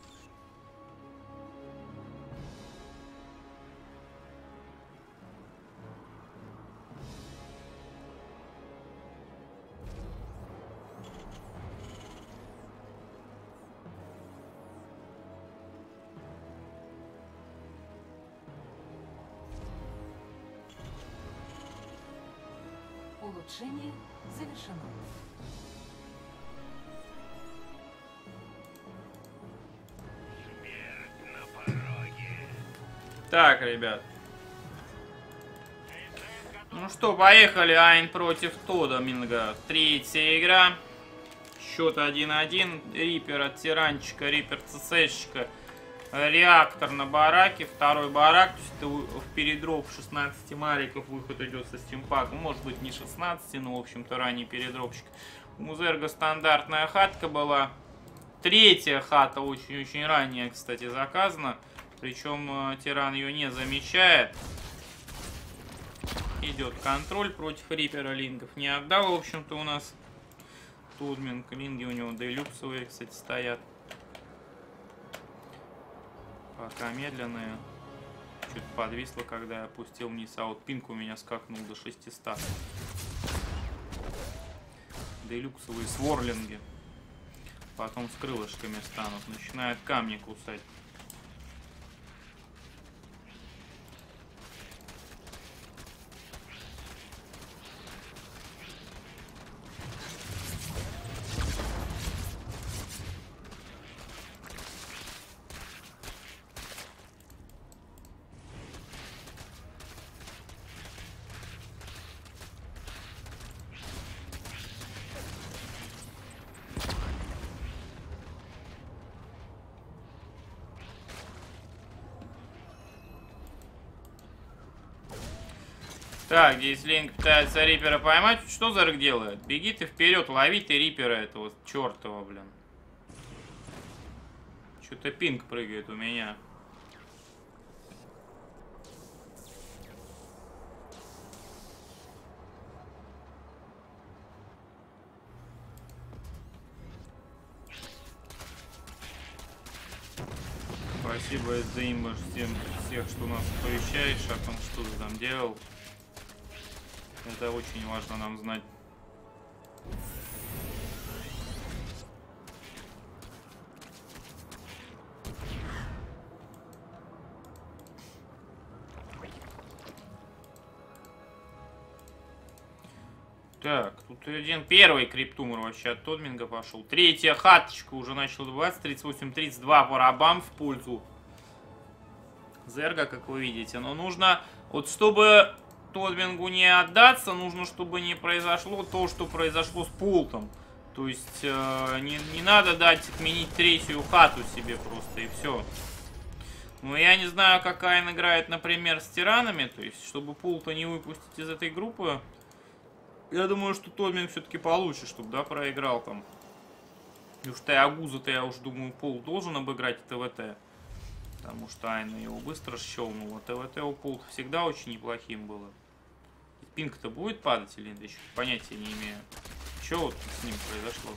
Улучшение завершено. Смерть на пороге. Так, ребят. Ну что, поехали. Айн против Тода Минга. Третья игра. Счет один-один. Рипер от Тиранчика, Рипер ЦСшечка. реактор на бараке, второй барак, то есть это в передроп шестнадцати мариков выход идет со стимпаком, может быть не шестнадцати, но в общем-то ранний передропчик. У Зерга стандартная хатка была, третья хата очень-очень ранняя, кстати, заказана, причем тиран ее не замечает. Идет контроль против Рипера, лингов не отдал, в общем-то у нас Тодминг, линги у него делюксовые, кстати, стоят. Пока медленные. Чуть подвисло, когда я опустил вниз, а вот пинг у меня скакнул до шестисот. Делюксовые сворлинги. Потом с крылышками станут. Начинают камни кусать. Так, здесь Линк пытается Рипера поймать. Что Зерг делает? Беги ты вперед, лови ты Рипера этого чертова, блин. Что-то пинг прыгает у меня. Спасибо, Эдзаимбаш, всем всех, что нас оповещаешь о том, что ты там делал. Это очень важно нам знать. Так, тут один первый криптумор вообще от Тодминга пошел. Третья хаточка уже начала добываться. тридцать восемь тридцать два барабан в пользу Зерга, как вы видите. Но нужно, вот чтобы Тодмингу не отдаться, нужно, чтобы не произошло то, что произошло с Пултом. То есть э, не, не надо дать отменить третью хату себе просто, и все. Ну, я не знаю, как Айн играет, например, с тиранами. То есть, чтобы Пулта не выпустить из этой группы, я думаю, что Тодминг все-таки получше, чтобы, да, проиграл там. Потому что Ягуза-то, я уж думаю, Пул должен обыграть ТВТ. Потому что Айна его быстро щелнул. А ТВТ у Пулта всегда очень неплохим было. Пинг-то будет падать или нет? Еще понятия не имею. Что вот с ним произошло?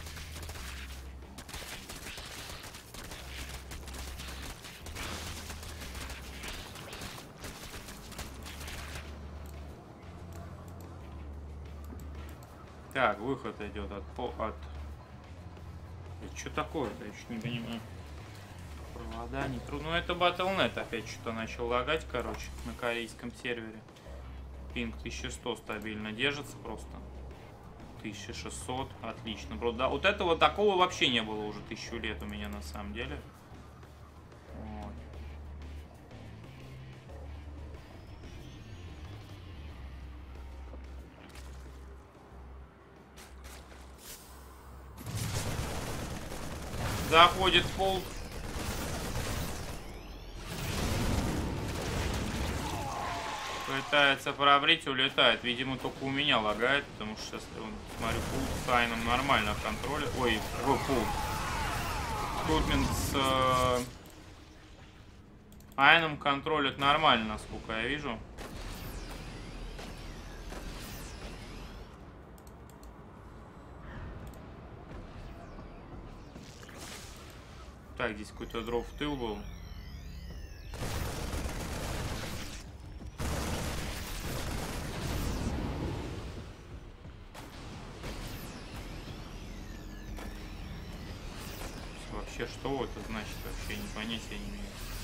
Так, выход идет от... от... Что такое-то? Я чуть не понимаю. Провода не трудно. Ну, это батл точка нет опять что-то начал лагать, короче, на корейском сервере. Пинг тысяча сто стабильно держится просто. тысяча шестьсот, отлично. Бро, да, вот этого такого вообще не было уже тысячу лет у меня на самом деле. Вот. Заходит пол. Пытается пробрить, улетает. Видимо, только у меня лагает, потому что сейчас, смотрю, пул с Айном нормально в контроле. Ой, пул. Тодминг с э, Айном контролит нормально, насколько я вижу. Так, здесь какой-то дроп в тыл был. Вообще, что это значит? Вообще не понятия не имею.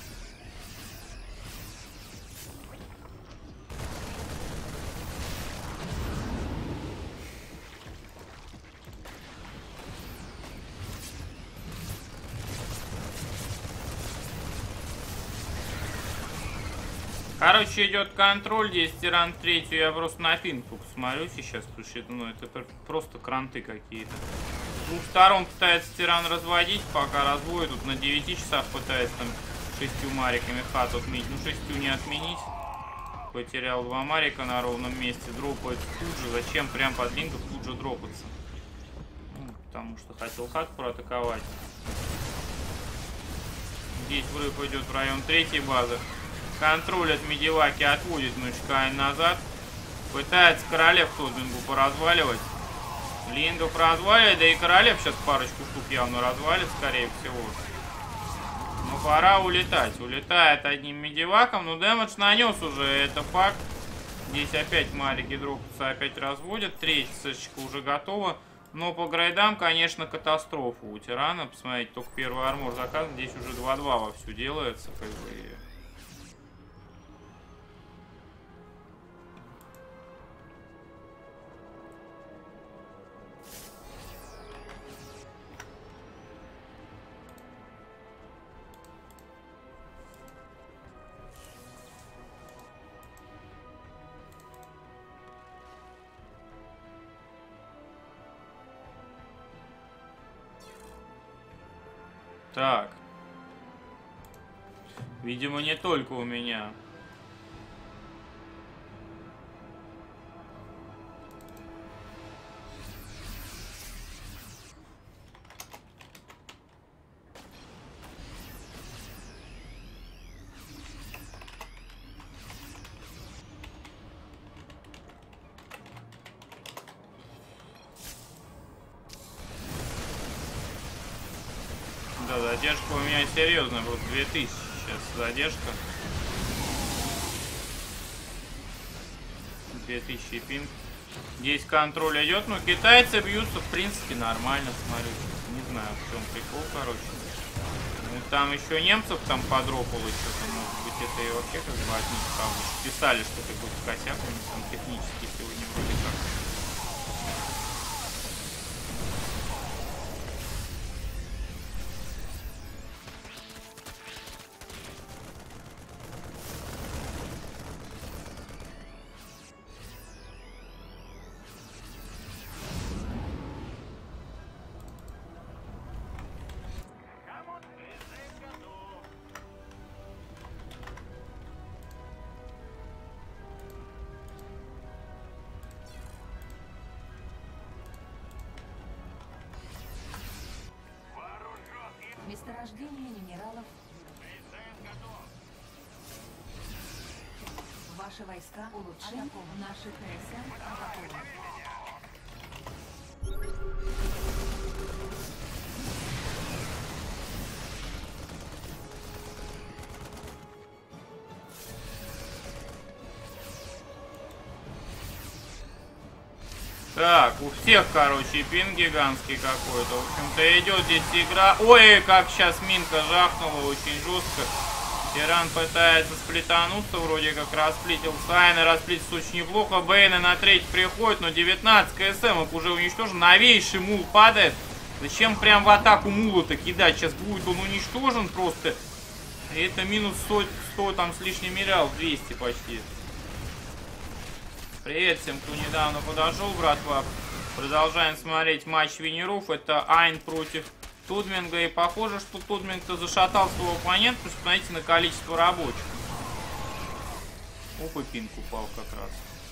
Короче, идет контроль, здесь тиран третью, я просто на пинг смотрю сейчас, потому что ну, это просто кранты какие-то. двух сторон пытается тиран разводить, пока разводит. Тут на девяти часах пытается там шестью мариками хату отменить. Ну, шестью не отменить. Потерял два марика на ровном месте. Дропается тут же. Зачем прям под линков тут же дропаться? Ну, потому что хотел хатку проатаковать. Здесь врыв идет в район третьей базы. Контроль от Медиваки отводит Ночкайн назад. Пытается королев Тодбингу поразваливать. Лингов развалит, да и королев сейчас парочку штук явно развалит, скорее всего. Но пора улетать. Улетает одним медиваком, но дэмэдж нанес уже, это факт. Здесь опять марики дропаются, опять разводят. Третья сычка уже готова. Но по грейдам, конечно, катастрофа у тирана. Посмотрите, только первый армор заказан. Здесь уже два-два вовсю делается, как бы. Так. Видимо, не только у меня. Да, задержка у меня серьезная, вот две тысячи сейчас задержка. две тысячи пинг. Здесь контроль идет, но китайцы бьются, в принципе, нормально, смотрю. Не знаю, в чем прикол, короче. Ну, там еще немцев там подропало что-то, может быть, это и вообще как бы от них, правда. Писали, что какой-то косяк у них там технически сегодня вроде как. Месторождение минералов. Ваши войска улучшены. Наши КСМ атакованы. Так, у всех, короче, пин гигантский какой-то. В общем-то, идет здесь игра. Ой, как сейчас минка жахнула, очень жестко. Тиран пытается сплетануться, вроде как расплитил Сайна, расплитится очень неплохо. Бейна на треть приходит, но девятнадцать КСМ уже уничтожен. Новейший мул падает. Зачем прям в атаку мула-то кидать? Сейчас будет он уничтожен просто. И это минус сто, сто там с лишним мирал, двести почти. Привет всем, кто недавно подошел, братва. Продолжаем смотреть матч Венеров. Это Айн против Тодбинга. И похоже, что Тодбинг-то зашатал своего оппонента. Посмотрите на количество рабочих. Опа, пинг упал как раз.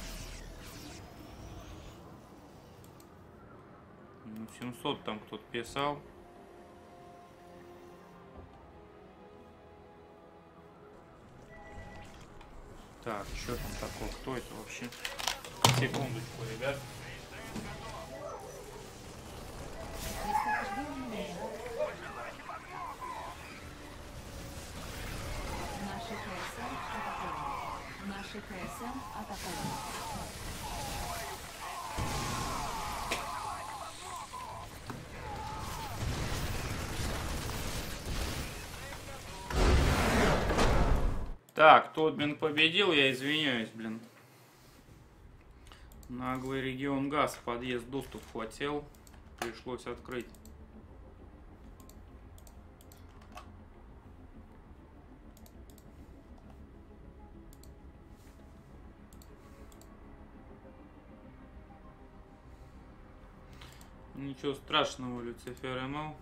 Ну, семьсот там кто-то писал. Так, что там такое? Кто это вообще? Секундочку, ребят. Наши КСМ атакованы. Наши КСМ атакованы. Так, Тодбинг победил, я извиняюсь, блин. Наглый регион газ, подъезд, доступ хватил. Пришлось открыть. Ничего страшного, Люцифер МЛ.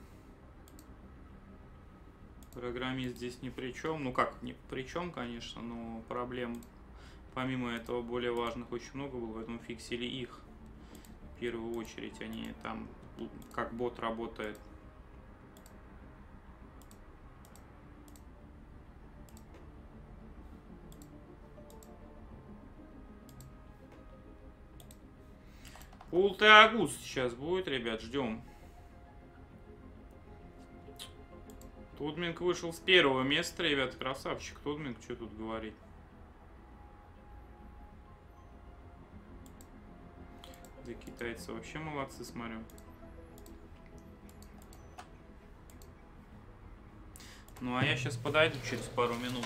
Программист здесь ни при чем. Ну как, ни при чем, конечно, но проблем помимо этого более важных очень много было, поэтому фиксили их. В первую очередь они там, как бот работает. Пулт и Агуст сейчас будет, ребят, ждем. Тудминг вышел с первого места, ребят, красавчик. Тудминг, что тут говорить. Да китайцы вообще молодцы, смотрю. Ну а я сейчас подойду через пару минут.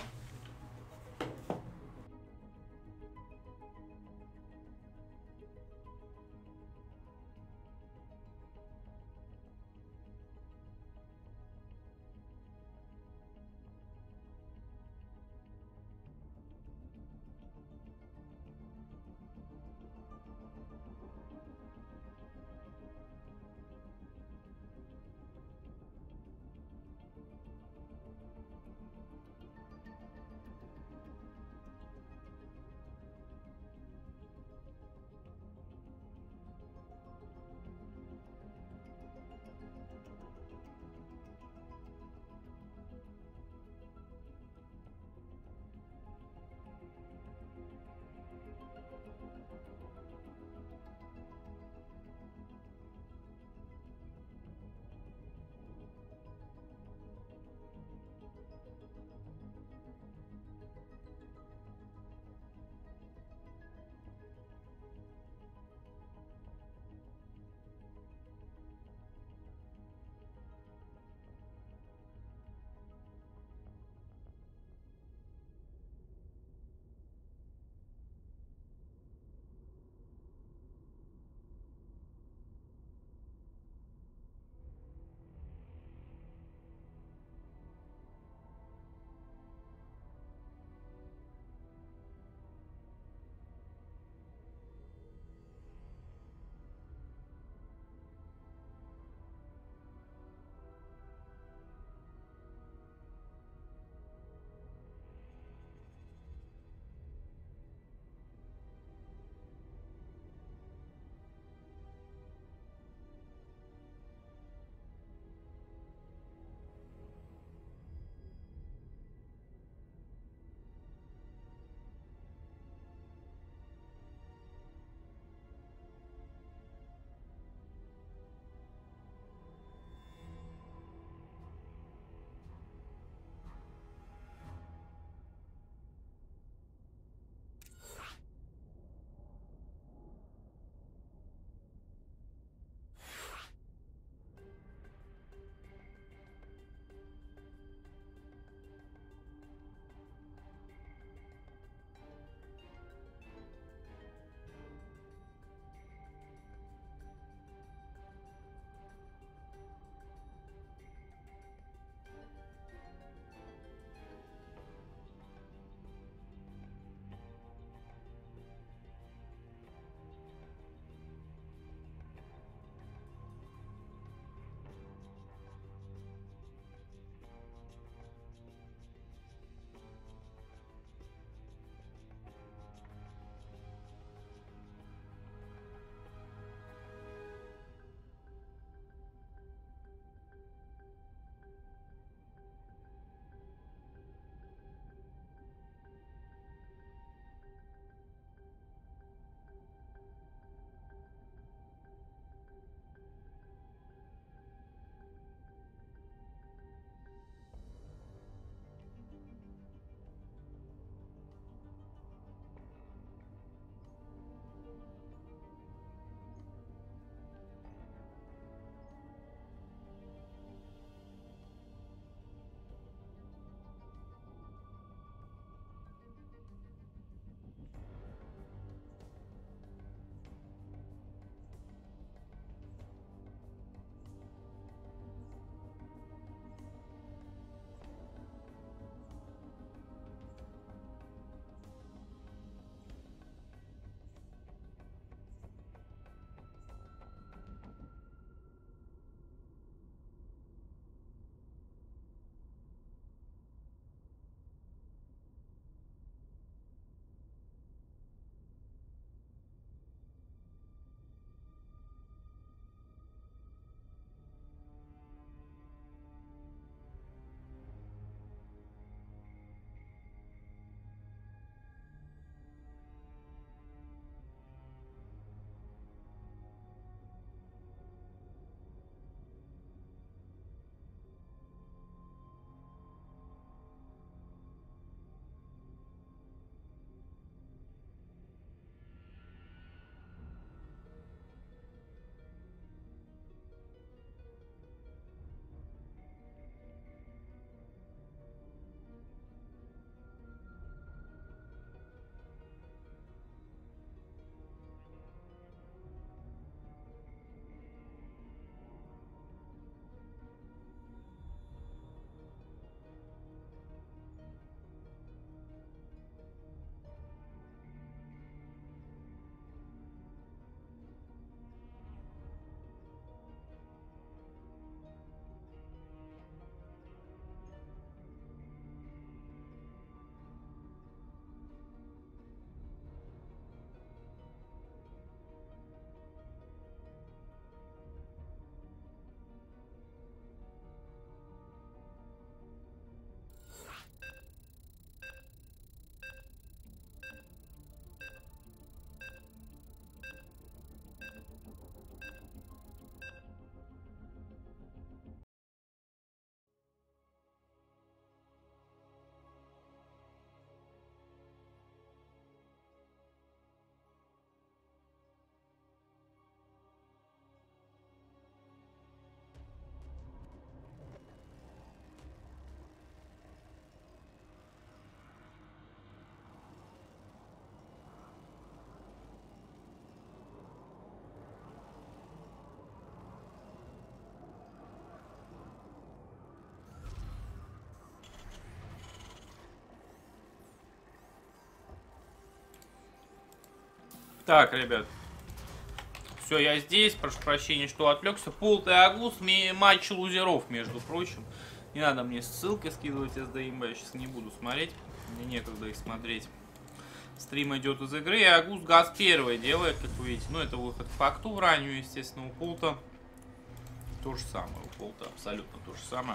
Так, ребят. Все, я здесь. Прошу прощения, что отвлекся. Пулт и Агус. Матч лузеров, между прочим. Не надо мне ссылки скидывать эс ди эм, я сейчас не буду смотреть. Мне некогда их смотреть. Стрим идет из игры. И Агус газ первый делает, как вы видите. Ну, это выход в факту в раннюю, естественно, у Пулта. То же самое. У Пулта абсолютно то же самое.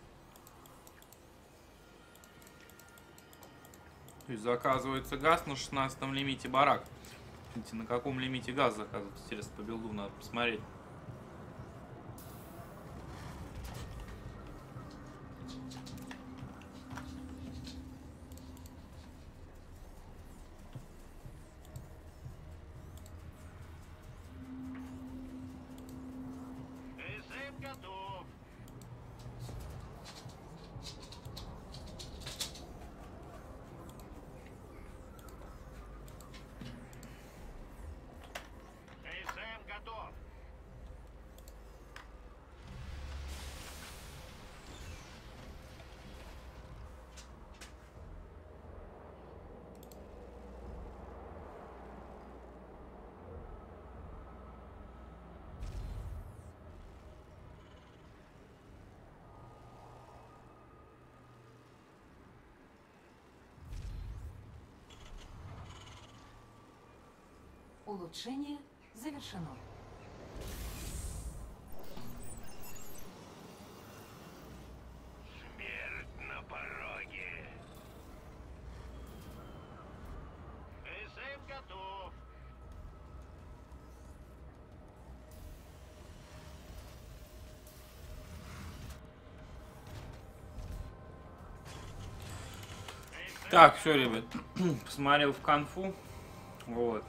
То есть заказывается газ на шестнадцатом лимите барак. Видите, на каком лимите газ заказывать? Интересно, по билду надо посмотреть. КСМ готов. КСМ готов. Улучшение завершено. Смерть на пороге. КСМ готов. Так, все, ребят. Посмотрел в конфу. Вот.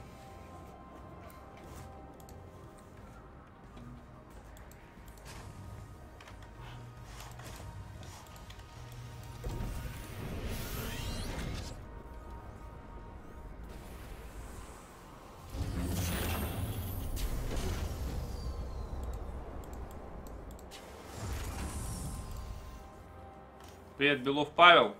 Привет, Белов Павел.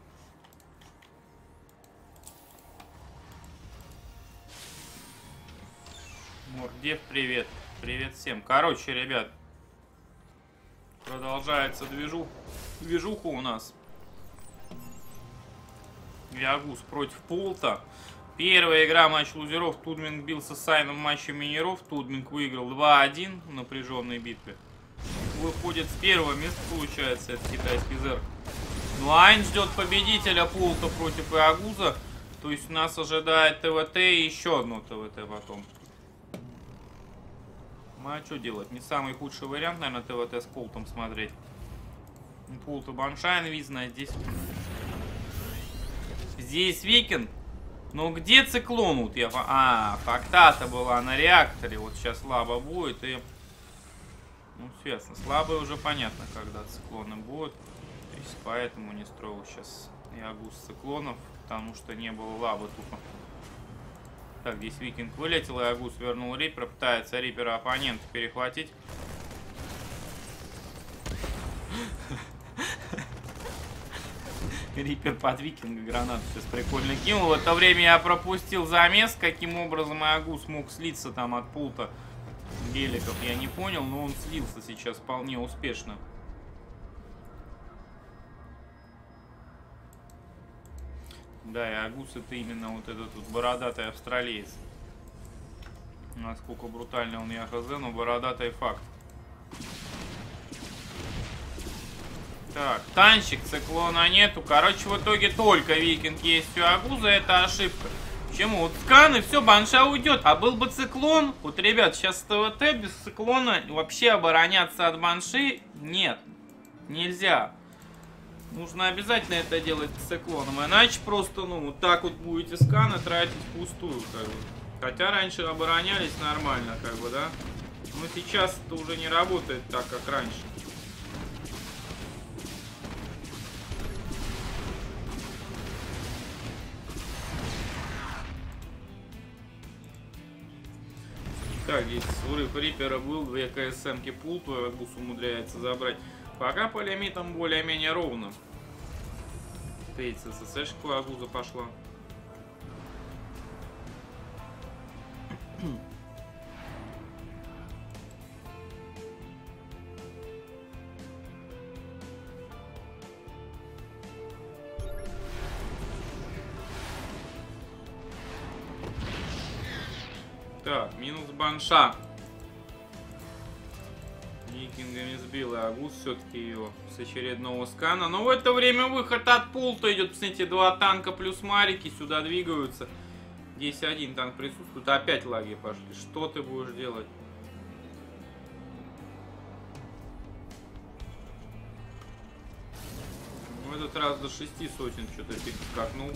Мордев, привет. Привет всем. Короче, ребят, продолжается движу... движуха у нас. Ягус против Пулта. Первая игра матч лузеров. Тудминг бился с Сайном в матче минеров. Тудминг выиграл два один в напряженной битве. Выходит с первого места, получается, это китайский зерк. Ну, Айн ждет победителя Пулта против Иагуза. То есть нас ожидает ТВТ и еще одно ТВТ потом. Ну, а что делать? Не самый худший вариант, наверное, ТВТ с Пултом смотреть. Пулт и Баншайн видно, а здесь... Здесь Викинг. Ну, где Циклон? Вот я... А, факта-то была на реакторе. Вот сейчас слабо будет и... Ну, ясно. Слабые уже понятно, когда циклоны будут. То есть поэтому не строил сейчас Ягус циклонов, потому что не было лабы тупо. Так, здесь Викинг вылетел, Ягус вернул Рипера, пытается Рипера оппонента перехватить. Рипер под Викинга гранату сейчас прикольно кинул. В это время я пропустил замес, каким образом Ягус мог слиться там от Пулта геликов, я не понял, но он слился сейчас вполне успешно. Да, и Агус это именно вот этот вот бородатый австралиец. Насколько брутально он, я хз, но бородатый факт. Так, танчик, циклона нету. Короче, в итоге только Викинг есть у Агуза, это ошибка. Почему? Вот скан и все, банша уйдет. А был бы циклон, вот, ребят, сейчас ТВТ без циклона вообще обороняться от банши нет. Нельзя. Нужно обязательно это делать с циклоном, иначе просто, ну, вот так вот будете сканы тратить впустую, как бы. Хотя раньше оборонялись нормально, как бы, да. Но сейчас это уже не работает так, как раньше. Так, здесь урыв Рипера был, две КСМки Пулт, Агус умудряется забрать. Пока по лимитам более-менее ровно. Третья ССшка у Агуза пошла. Так, минус банша. Викингами сбил, и Агус все-таки ее с очередного скана. Но в это время выход от пулта идет. Посмотрите, два танка плюс марики сюда двигаются. Здесь один танк присутствует. Опять лаги пошли. Что ты будешь делать? В этот раз до шести сотен что-то скакнул.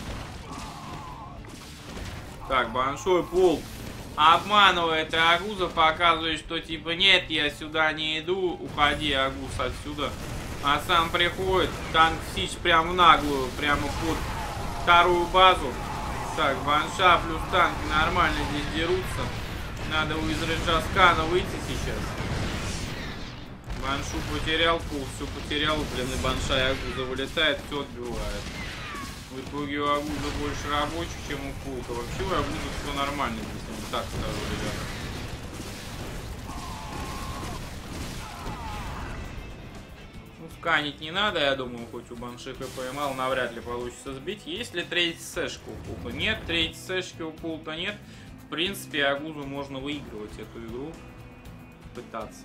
Так, большой пулт обманывает Агуза, показывает, что типа нет, я сюда не иду, уходи, Агуз, отсюда. А сам приходит, танк Сич прям в наглую, прямо под вторую базу. Так, банша плюс танки нормально здесь дерутся. Надо из рейджа скана выйти сейчас. Баншу потерял, пул все потерял, блин, и банша и Агуза вылетает, все отбивает. В итоге у Агуза больше рабочих, чем у пулка. Вообще у Агуза все нормально здесь, я вам так скажу, ребята. Ну, сканить не надо, я думаю, хоть у банши ХП мало, навряд ли получится сбить. Есть ли третья сэшка у пулта? Нет, третьей сэшки у пулта нет. В принципе, Агузу можно выигрывать эту игру. Пытаться.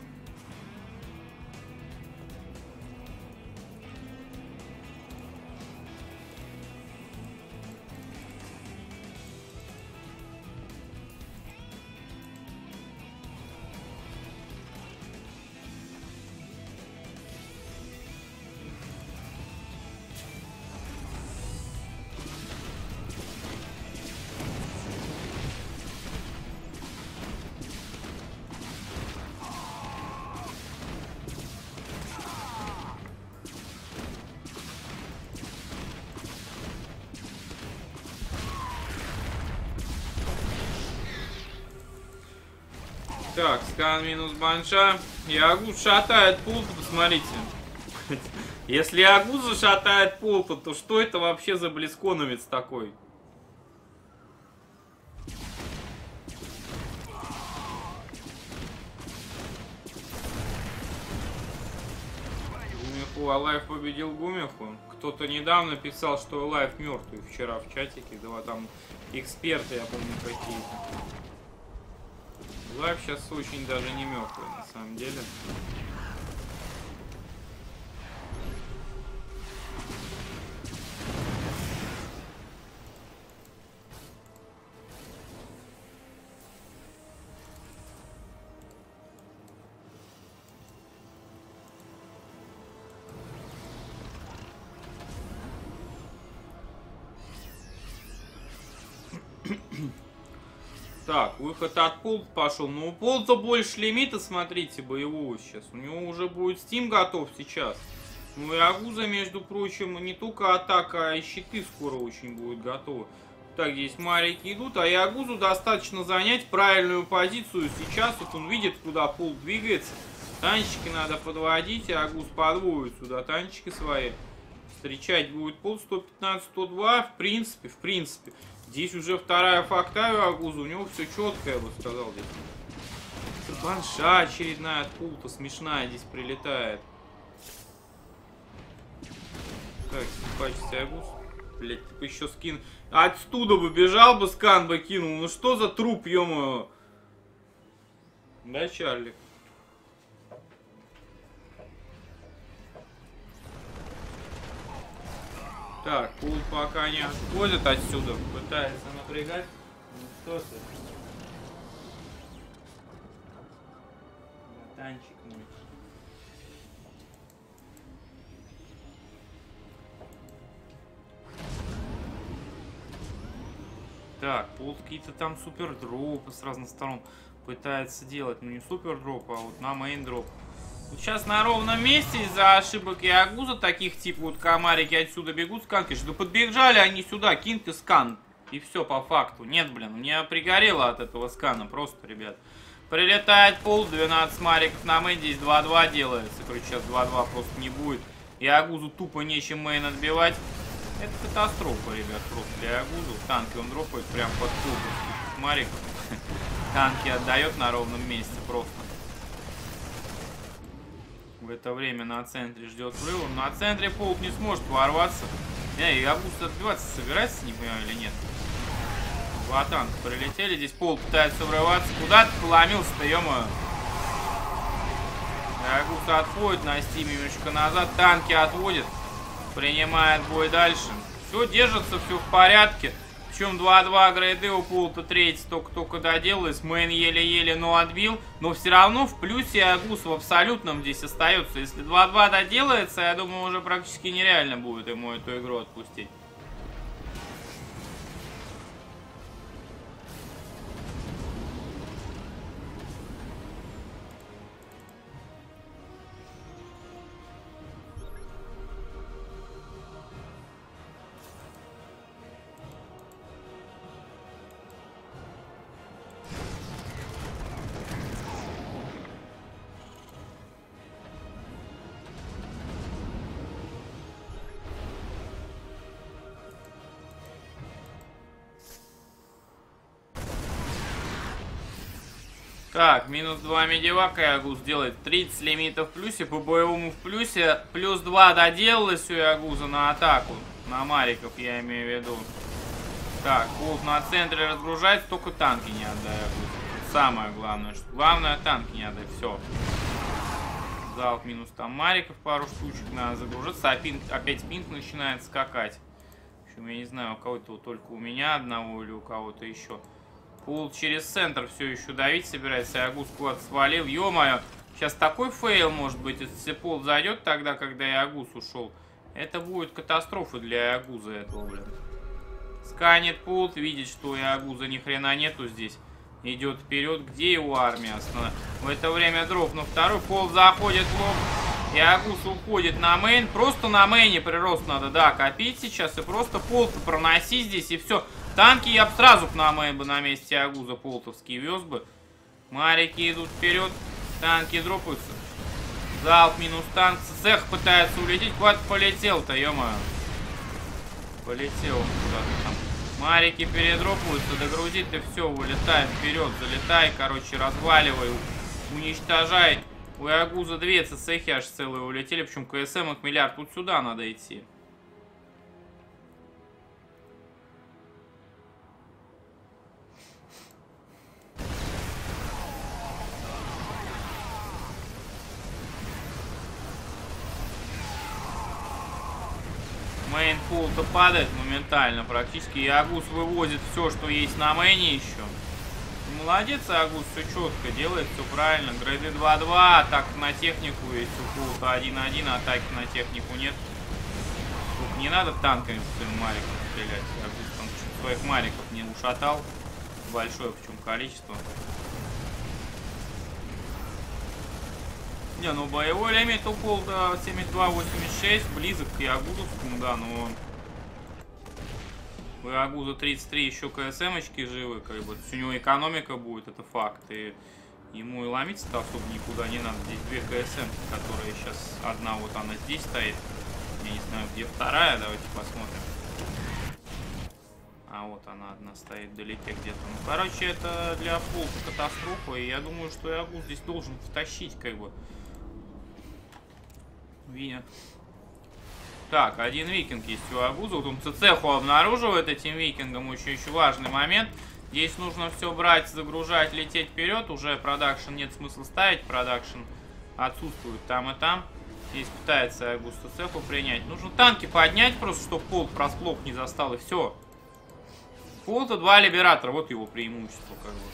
Так, скан минус банша. И Агуз шатает пулт, посмотрите. Если Агуз зашатает пулт, то что это вообще за близконовец такой? Гумиху, Алайв победил Гумиху. Кто-то недавно писал, что Алайв мертвый вчера в чатике. Да, там эксперты, я помню, какие-то. Лайв сейчас очень даже не мертвый, на самом деле. Так, выход от пулта пошел. Но у пулта больше лимита, смотрите, боевого сейчас. У него уже будет Steam готов сейчас. Ну и Агуза, между прочим, не только атака, а и щиты скоро очень будут готовы. Так, здесь марики идут, а и Агузу достаточно занять правильную позицию. Сейчас вот он видит, куда пулт двигается. Танчики надо подводить, и Агуз подводит сюда танчики свои. Встречать будет пулт сто пятнадцать сто два. В принципе, в принципе. Здесь уже вторая факта у Агуза, у него все четко, я бы сказал здесь. Это банша очередная от пулта, смешная здесь прилетает. Так, симпатичный Агуз. Блять, типа еще скин. Отсюда бы бежал бы, скан бы кинул. Ну что за труп, ё-моё. Да, Чарли? Так, пул пока не отходит отсюда, пытается напрягать. Ну что ты? Ботанчик мой. Так, пул какие-то там супер дропы с разных сторон пытается делать. Ну не супер дроп, а вот на мейн дроп. Вот сейчас на ровном месте из-за ошибок и Агуза таких типа вот комарики отсюда бегут, сканки. Да подбежали они сюда, киньте скан. И все по факту. Нет, блин, мне пригорело от этого скана просто, ребят. Прилетает пул, двенадцать мариков на мейн, здесь два-два делается. Короче, сейчас два-два просто не будет. И Агузу тупо нечем мейн отбивать. Это катастрофа, ребят, просто для Агузу. В танке он дропает прям под пул мариков. Танки отдает на ровном месте просто. В это время на центре ждет взрыва. На центре полк не сможет ворваться. Эй, Ягус отбиваться собирается, не понимаю, или нет? Два танка прилетели. Здесь полк пытается врываться. Куда ты поломился-то, ё-моё? Ягус отходит на стиме немножко назад. Танки отводит. Принимает бой дальше. Все держится, все в порядке. Причем два-два грейды у полта третий только-только доделалось. Мейн еле-еле, но отбил. Но все равно в плюсе Ягус в абсолютном здесь остается. Если два-два доделается, я думаю, уже практически нереально будет ему эту игру отпустить. Так, минус два медивака Ягуз делает. тридцать лимитов в плюсе, по боевому в плюсе. Плюс два доделалось у Ягуза на атаку. На мариков я имею в виду. Так, полк на центре разгружается, только танки не отдай Ягуз. Самое главное, что главное танки не отдай. Все. Залп минус там мариков, пару штучек надо загружаться. А пинг, опять пинг начинает скакать. В общем, я не знаю, у кого-то только у меня одного или у кого-то еще. Пул через центр все еще давить собирается. Ягуз куда-то свалил. Ё-моё. Сейчас такой фейл может быть. Если пул зайдет тогда, когда Ягуз ушел. Это будет катастрофа для Ягуза этого, блин. Сканет пул. Видит, что у Ягуза ни хрена нету здесь. Идет вперед. Где его армия основная? В это время дроп на второй. Пол заходит в лоб. Ягуз уходит на мейн. Просто на мейне прирост надо, да, копить сейчас. И просто пол-то проносить здесь и все. Танки я бы сразу на мейн бы на месте Ягуза полтовские вез бы. Марики идут вперед. Танки дропаются. Залп минус танк. Цех пытается улететь. Куда-то полетел-то, ё-моё. Полетел куда-то там. Марики передропаются. Догрузит и все. Вылетай вперед. Залетай, короче, разваливай. Уничтожай. У Ягуза две цехи аж целые улетели. Причем КСМ их миллиард. Тут сюда надо идти. Мейн-пул-то падает моментально практически. Ягуз выводит все, что есть на мейне еще. Молодец, Ягуз, все четко делает, все правильно. Грейды два-два, атака на технику есть. У пул-то один-один, атаки на технику нет. Только не надо танками по своим марикам стрелять. Ягуз там своих мариков не ушатал. Большое причем количество. Не, ну боевой лимит у полта семьдесят два восемьдесят шесть, близок к Ягузовскому, да, но у Ягуза тридцать три еще КСМочки живы, как бы, у него экономика будет, это факт, и ему и ломиться-то особо никуда не надо. Здесь две КСМ, которые сейчас, одна вот она здесь стоит, я не знаю, где вторая, давайте посмотрим. А вот она одна стоит вдалеке где-то. Ну, короче, это для полта катастрофа, и я думаю, что Ягуз здесь должен втащить, как бы. Виня. Так, один викинг есть у Ягуза. Вот он цеху обнаруживает этим викингом. Очень еще важный момент. Здесь нужно все брать, загружать, лететь вперед. Уже продакшн нет смысла ставить. Продакшн отсутствует там и там. Здесь пытается Ягуз цеху принять. Нужно танки поднять просто, чтобы полт врасплох не застал. И все. Полта два либератора. Вот его преимущество, как бы.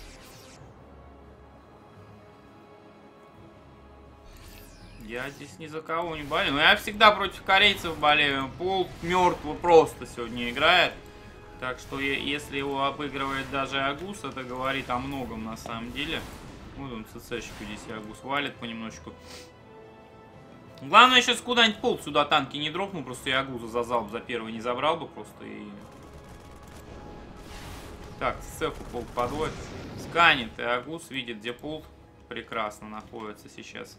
Я здесь ни за кого не болею. Но я всегда против корейцев болею. Полк мертво просто сегодня играет. Так что если его обыгрывает даже Ягуз, это говорит о многом на самом деле. Вот он ЦЦшку здесь Ягуз валит понемножку. Главное сейчас куда-нибудь полк сюда танки не дропнул. Просто Ягуза за залп за первый не забрал бы просто. И... Так, цеху полк подводит. Сканит. И Ягуз видит, где полк. Прекрасно находится сейчас.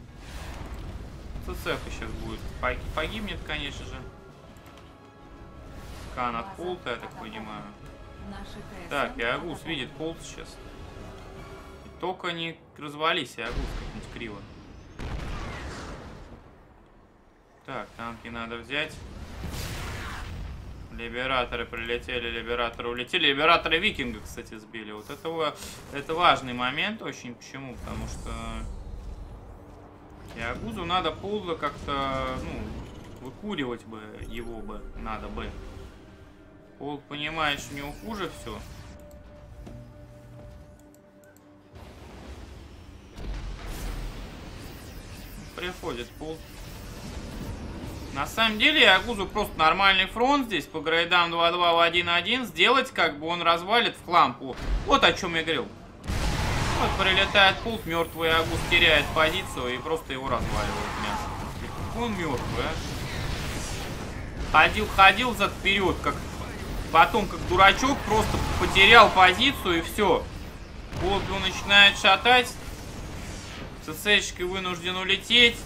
ЦЦ сейчас будет. Погибнет, конечно же. Скан от полта, я так понимаю. Так, Ягуз видит полт сейчас. Только не развались, я могу как-нибудь криво. Так, танки надо взять. Либераторы прилетели, либераторы улетели. Либераторы викинга, кстати, сбили. Вот это, это важный момент очень. Почему? Потому что Ягузу надо ползо как-то, ну, выкуривать бы его бы, надо бы. Полк понимает, что у него хуже все. Приходит полк. На самом деле Ягузу просто нормальный фронт здесь по грейдам два-два в один-один сделать, как бы он развалит в хлам. Вот о чем я говорил. Вот прилетает пулт, мертвый Ягуз теряет позицию и просто его разваливает мясо. Он мертвый, а? Ходил, ходил зад вперед, как потом как дурачок просто потерял позицию и все. Пулт его начинает шатать. ЦЦшкой вынужден улететь.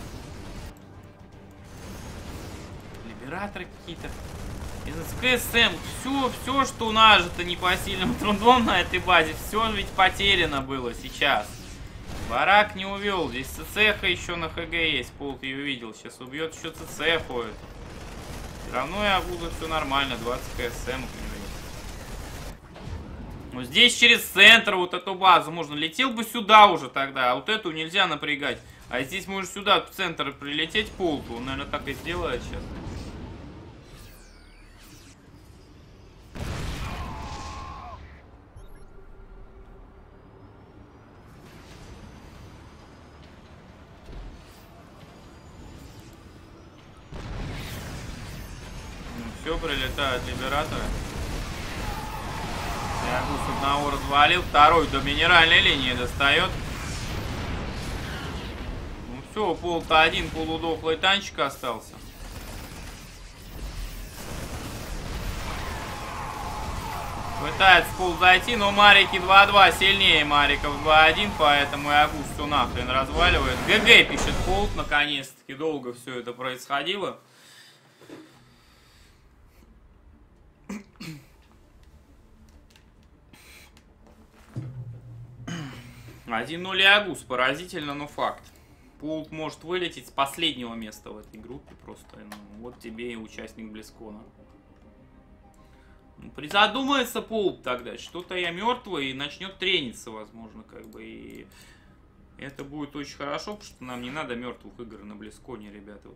Либераторы какие-то. КСМ. Все, все, что у нас же-то непосильным трудом на этой базе. Все ведь потеряно было сейчас. Барак не увел. Здесь ЦЦХ еще на ХГ есть. Полк ее видел. Сейчас убьет еще ЦЦ ходит. Все равно я буду все нормально. двадцать КСМ. Ну здесь через центр вот эту базу можно. Летел бы сюда уже тогда. А вот эту нельзя напрягать. А здесь может сюда в центр прилететь полку. Он, наверное, так и сделает сейчас. Все, прилетают либераторы. Ягус одного развалил, второй до минеральной линии достает. Ну все, пол-то один полудохлый танчик остался. Пытается пол зайти, но Марики два-два сильнее Мариков два-один, поэтому Ягус все нахрен разваливает. ГГ пишет Полт, наконец-таки долго все это происходило. один ноль Ягус, поразительно, но факт. Пулт может вылететь с последнего места в этой группе просто. Ну, вот тебе и участник Близкона. Ну, призадумается Пулт тогда, что-то я мертвый и начнет трениться, возможно, как бы. И это будет очень хорошо, потому что нам не надо мертвых игр на Близконе, ребята.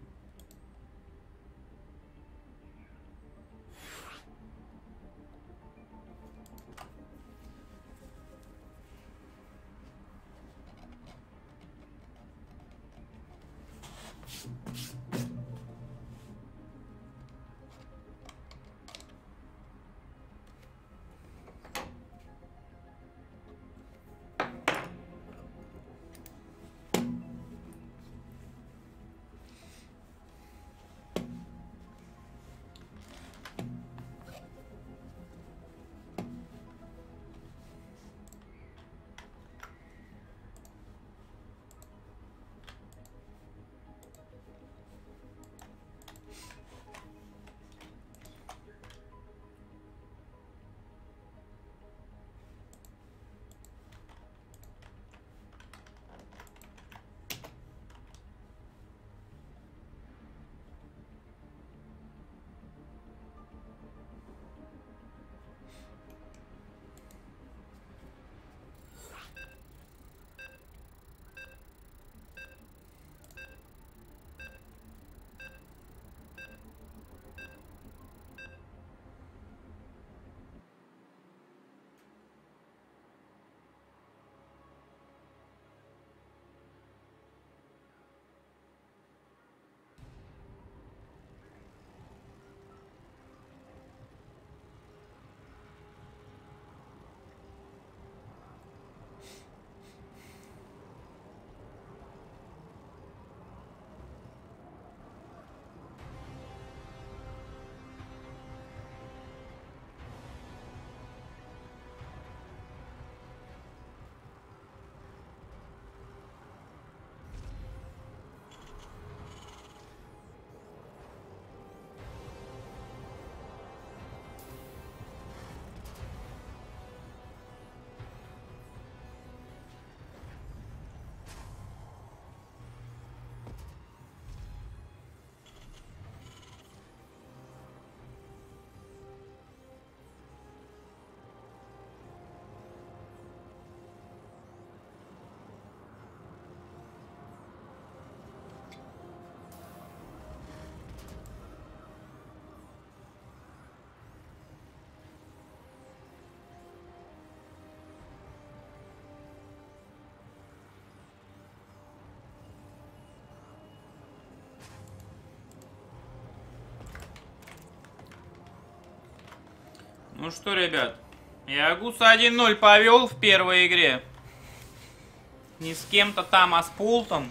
Ну что, ребят, Ягус один ноль повел в первой игре. Не с кем-то там, а с пултом.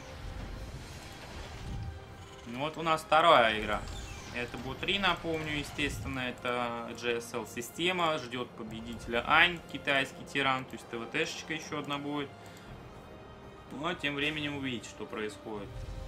Вот у нас вторая игра. Это бо три, напомню, естественно, это джи эс эл система. Ждет победителя Ань, китайский тиран. То есть ТВТшечка еще одна будет. Ну а тем временем увидите, что происходит.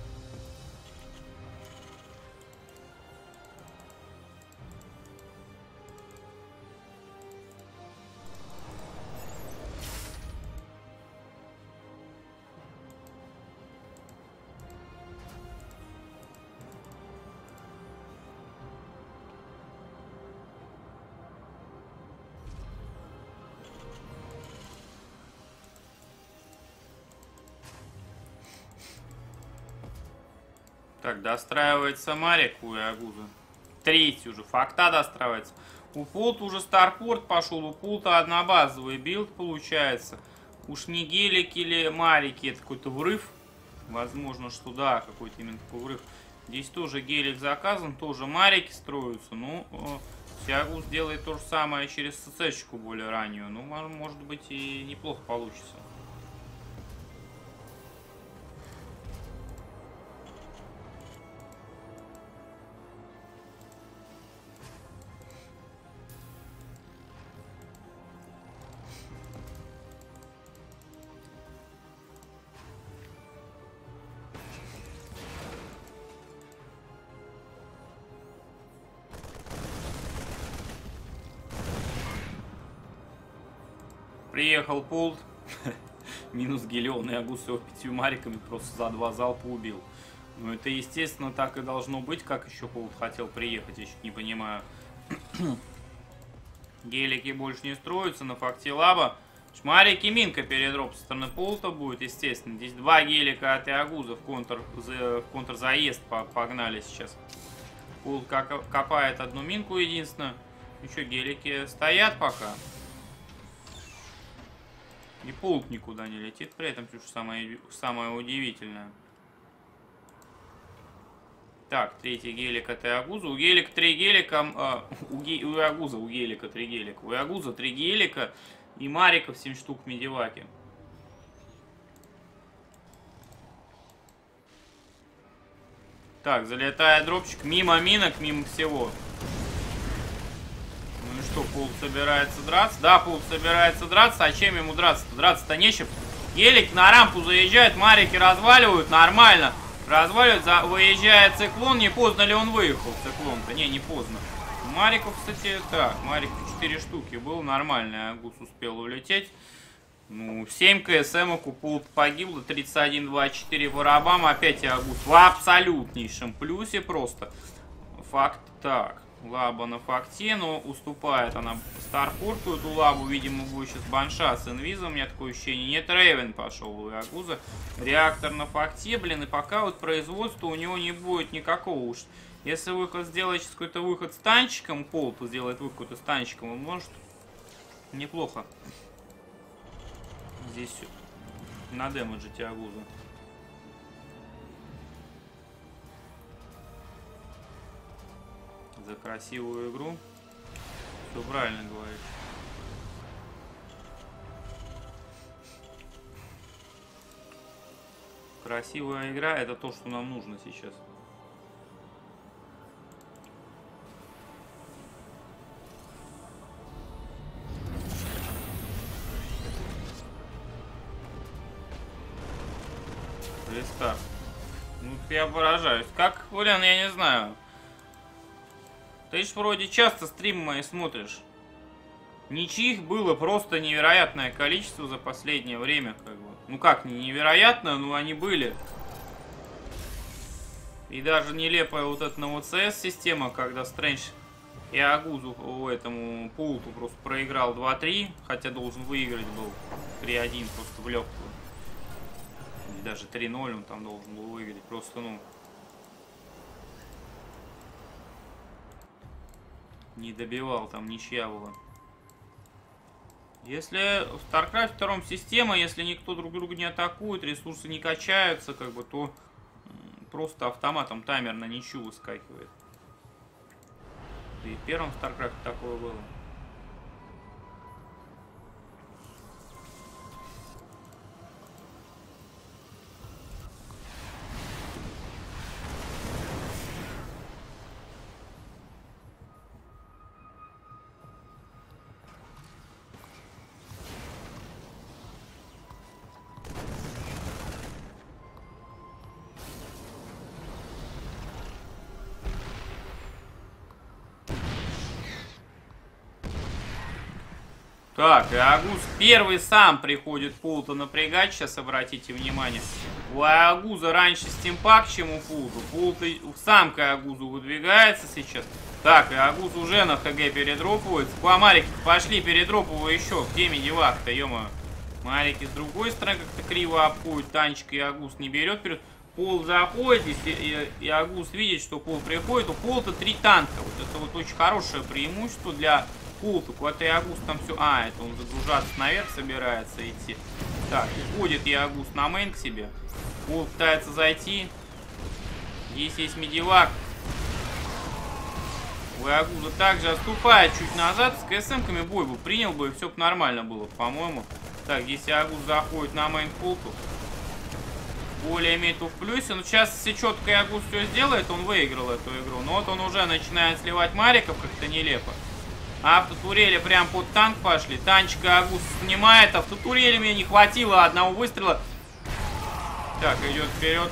Так, достраивается Марик у Ягуза. Третий уже. Факта достраивается. У Пулта уже Старпорт пошел. У Пулта однобазовый билд получается. Уж не гелик или Марики. Это какой-то врыв. Возможно, что да, какой-то именно такой врыв. Здесь тоже гелик заказан. Тоже Марики строятся. Ну, Ягуз делает то же самое через СЦ-шку более раннюю. Ну, может быть и неплохо получится. Приехал Пулт. Минус Гелион, и Ягус его пятью мариками просто за два залпа убил. Ну это естественно так и должно быть, как еще Пулт хотел приехать, я чуть не понимаю. Гелики больше не строятся на факте лаба. Шмарики минка передроп со стороны Пулта будет, естественно. Здесь два гелика от Ягуза в контр, в контрзаезд погнали сейчас. Пулт копает одну минку единственную. Еще гелики стоят пока. И Пулт никуда не летит, при этом что самое, самое удивительное. Так, третий гелик от Ягуза. У гелика три гелика. А, у, ге, у Ягуза, у гелика три гелика. У Ягуза три гелика и мариков семь штук в медиваке. Так, залетает дропчик. Мимо минок, мимо всего. Ну и что, Пулт собирается драться? Да, Пулт собирается драться. А чем ему драться-то? Драться-то нечем. Гелик на рампу заезжает, марики разваливают. Нормально. Разваливают, за... выезжает циклон. Не поздно ли он выехал, циклон-то? Не, не поздно. Мариков, кстати, так. Мариков четыре штуки был. Нормально. Ягус успел улететь. Ну, семь КСМок у Пулт погибло. тридцать один двадцать четыре по рабам. Опять Ягус в абсолютнейшем плюсе просто. Факт так. Лаба на факте, но уступает она Старпорту. Эту лабу, видимо, будет сейчас банша с инвизом. У меня такое ощущение. Нет, Рейвен пошел у Ягуза. Реактор на факте, блин. И пока вот производства у него не будет никакого уж. Если выход сделает сейчас какой-то выход с танчиком, Пулт сделает выход с танчиком, он может неплохо здесь на дэмэджить Ягуза. За красивую игру. Все правильно говоришь. Красивая игра — это то, что нам нужно сейчас. Рестарт. Ну, я поражаюсь. Как, блин, я не знаю. Ты ж вроде часто стримы мои смотришь. Ничьих было просто невероятное количество за последнее время, как бы. Ну как, не невероятно, но они были. И даже нелепая вот эта на ОЦС система, когда Стрэндж и Ягузу, этому Пулту просто проиграл два три, хотя должен выиграть был три один просто в легкую. И даже три ноль он там должен был выиграть, просто ну... Не добивал, там ничья была. Если в StarCraft два система, если никто друг друга не атакует, ресурсы не качаются, как бы, то просто автоматом таймер на ничью выскакивает. И в первом StarCraft такое было. Так, и Агуз первый сам приходит Пулта напрягать. Сейчас обратите внимание. У Агуза раньше стимпак, чем у Пулта. Пулта сам к Агузу выдвигается сейчас. Так, и Агуз уже на ХГ передропывается. Куда марики пошли, передроповывай еще. Где медивак-то, ё-моё. Марики с другой стороны как-то криво обходит. Танчик и Агуз не берет вперед. Пол заходит, если и, и Агуз видит, что Пол приходит, у Пола-то три танка. Вот это вот очень хорошее преимущество для Пола-то. Куда-то и Агуз там все... А, это он загружаться наверх собирается идти. Так, уходит и Агуз на мейн к себе. Пол пытается зайти. Здесь есть медивак. У Агуза также отступает чуть назад. С КСМ-ками бой бы принял бы, и все бы нормально было, по-моему. Так, здесь Агуз заходит на мейн Полту. Более имеет в плюсе. Но сейчас, если четко Агуз все сделает, он выиграл эту игру. Но вот он уже начинает сливать мариков как-то нелепо. Автотурели прям под танк пошли. Танчика Агуз снимает. Автотурели мне не хватило одного выстрела. Так, идет вперед.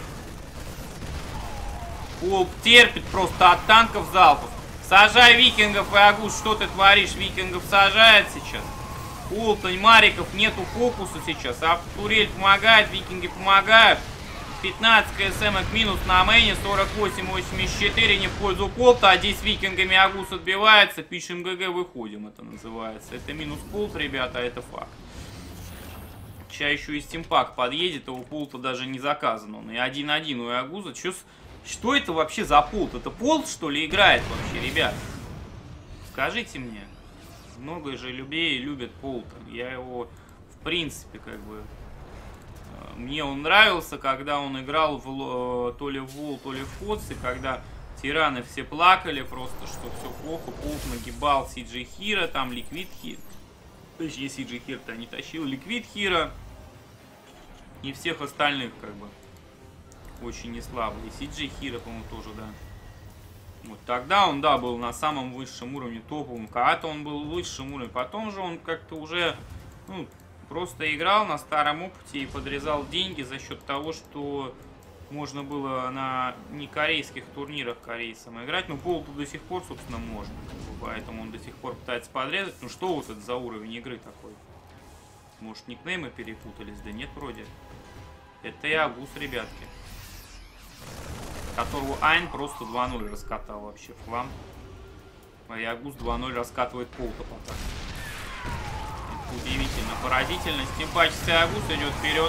Полк терпит просто от танков залпов. Сажай викингов, и Агуз, что ты творишь? Викингов сажает сейчас. Полтань, мариков, нету фокуса сейчас. Автотурель помогает, викинги помогают. пятнадцать КСМ минус на мейне, сорок восемь восемьдесят четыре не в пользу Полта, а здесь викингами Агуз отбивается, пишем ГГ, выходим, это называется. Это минус Полт, ребята, это факт. Сейчас еще и стимпак подъедет, а у Полта даже не заказан он. И один-один у Агуза. Что, что это вообще за Полт? Это Полт, что ли, играет вообще, ребят? Скажите мне. Много же людей любят Полта. Я его, в принципе, как бы... Мне он нравился, когда он играл в, то ли в Вол, то ли в Ходсе, когда тираны все плакали просто, что все плохо. Полт нагибал Сиджи Хира, там Ликвид Хир. Точнее, Сиджи Хир-то не тащил. Ликвид Хира и всех остальных, как бы, очень не слабо. И Сиджи Хира, по-моему, тоже, да. Вот тогда он, да, был на самом высшем уровне, топовым. Когда-то он был высшим уровнем. Потом же он как-то уже, ну, просто играл на старом опыте и подрезал деньги за счет того, что можно было на некорейских турнирах корейцам играть. Но Полту до сих пор, собственно, можно. Поэтому он до сих пор пытается подрезать. Ну что вот это за уровень игры такой? Может, никнеймы перепутались? Да нет, вроде. Это и Агуз, ребятки. Которого Айн просто два ноль раскатал вообще в хлам. А Агуз два ноль раскатывает Полта пока. Это удивительно, поразительно. Стимпачный Агуз идет вперед.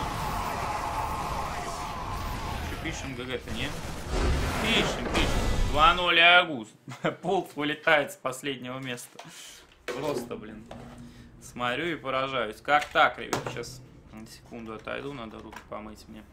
Что пишем, ГГ-то, нет? Пишем, пишем. два ноль Агуз. Полт вылетает с последнего места. Просто, блин. Смотрю и поражаюсь. Как так, ребят? Сейчас на секунду отойду, надо руки помыть мне.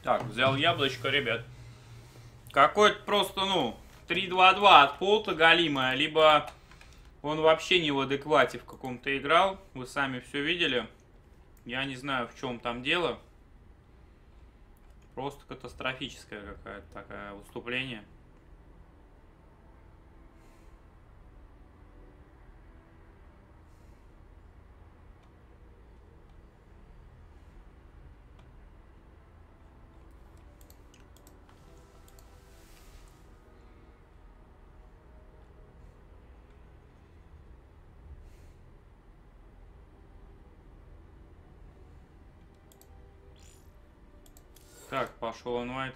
Так, взял яблочко, ребят. Какой-то просто, ну, три два два от Полта галимая, либо он вообще не в адеквате в каком-то играл. Вы сами все видели. Я не знаю, в чем там дело. Просто катастрофическое какое-то такое выступление. Так, пошел инвайт.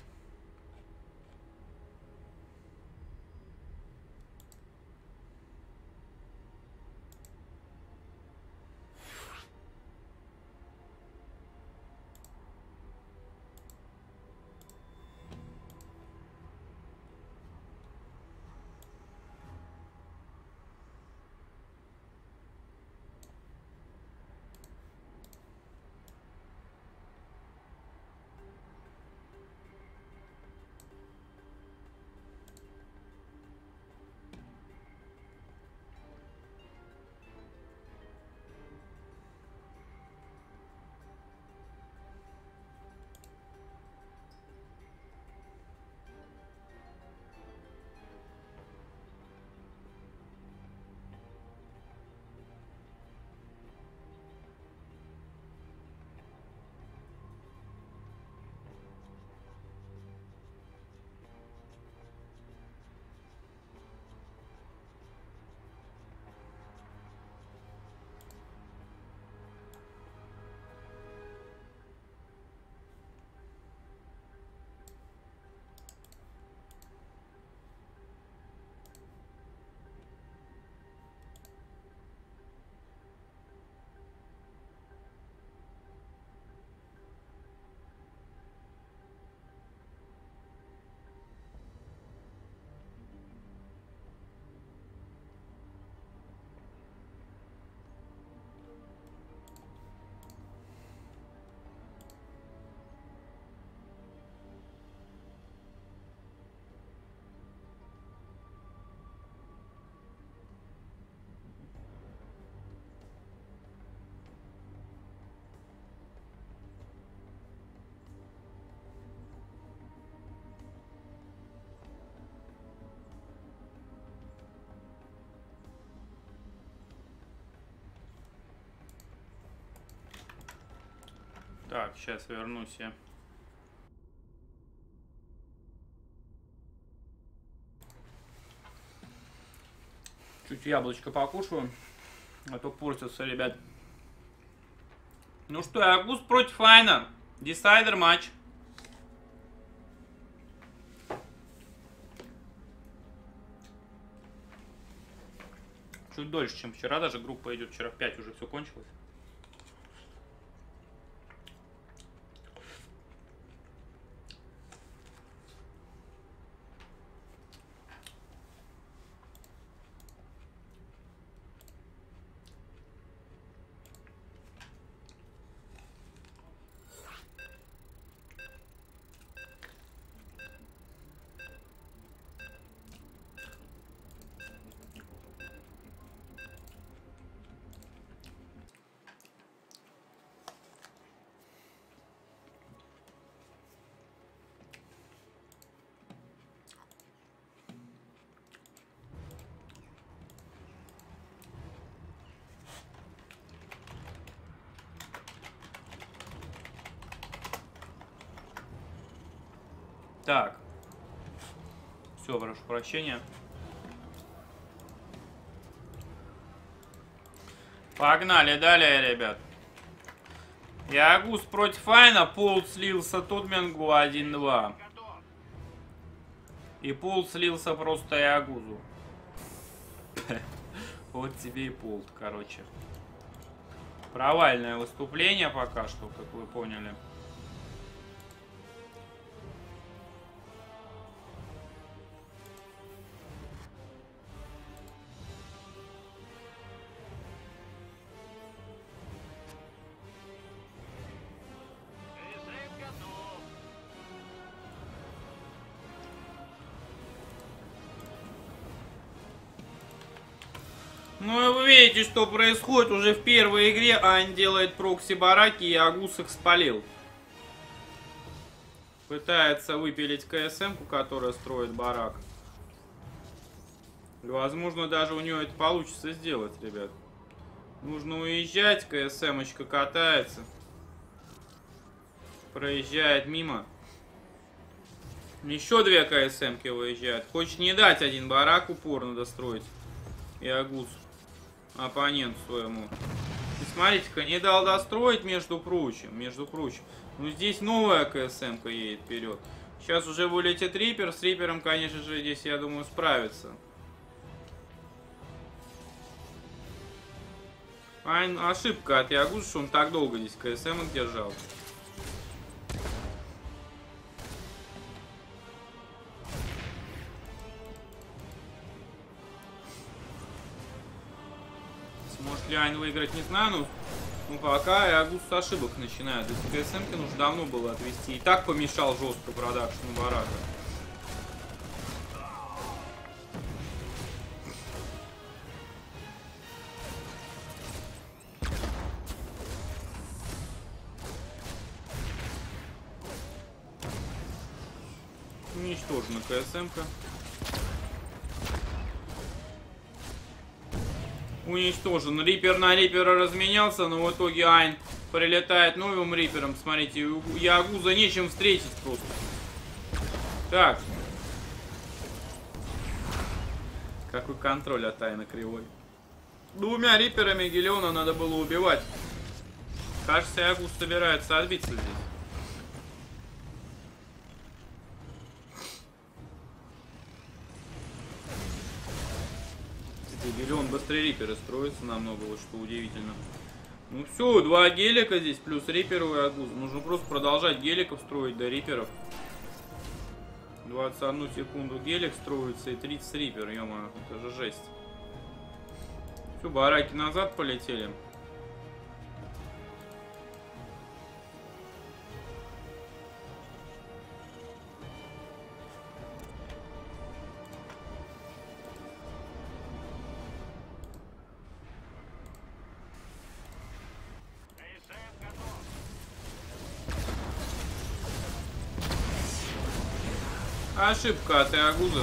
Так, сейчас вернусь я. Чуть яблочко покушаю, а то портится, ребят. Ну что, Агус против Айна. Десайдер матч. Чуть дольше, чем вчера. Даже группа идет. Вчера в пять уже все кончилось. Так. Все, прошу прощения. Погнали далее, ребят. Ягус против Айна. Пол слился Тутмингу один два. И Пол слился просто Ягузу. Вот тебе и Пол, короче. Провальное выступление пока что, как вы поняли. Ну и вы видите, что происходит уже в первой игре. Айн делает прокси бараки, и Агус их спалил. Пытается выпилить КСМ-ку, которая строит барак. Возможно, даже у нее это получится сделать, ребят. Нужно уезжать, КСМ-очка катается. Проезжает мимо. Еще две КСМ-ки выезжают. Хочет не дать один барак упорно достроить. И Агус оппоненту своему. И смотрите-ка, не дал достроить, между прочим. Между прочим. Ну здесь новая КСМ-ка едет вперед. Сейчас уже вылетит Рипер. С Рипером, конечно же, здесь, я думаю, справится. А ошибка от Ягуса, что он так долго здесь КСМ держал. Сможет ли Айн выиграть, не знаю, но ну, пока Ягус с ошибок начинает. То есть КСМ-ки нужно давно было отвести. И так помешал жестко продакшну барака. Уничтожена КСМ-ка. Уничтожен. Рипер на Рипера разменялся, но в итоге Айн прилетает новым Рипером. Смотрите, у Ягуза нечем встретить просто. Так. Какой контроль от Айна кривой. Двумя Риперами Гелиона надо было убивать. Кажется, Ягуз собирается отбиться здесь. Гелион быстрее Рипера строится намного, вот что удивительно. Ну все, два гелика здесь, плюс Рипер и Ягуз. Нужно просто продолжать геликов строить до Риперов. двадцать одну секунду гелик строится и тридцать Рипер, ё-моё, это же жесть. Все, бараки назад полетели. Ошибка от Ягуза.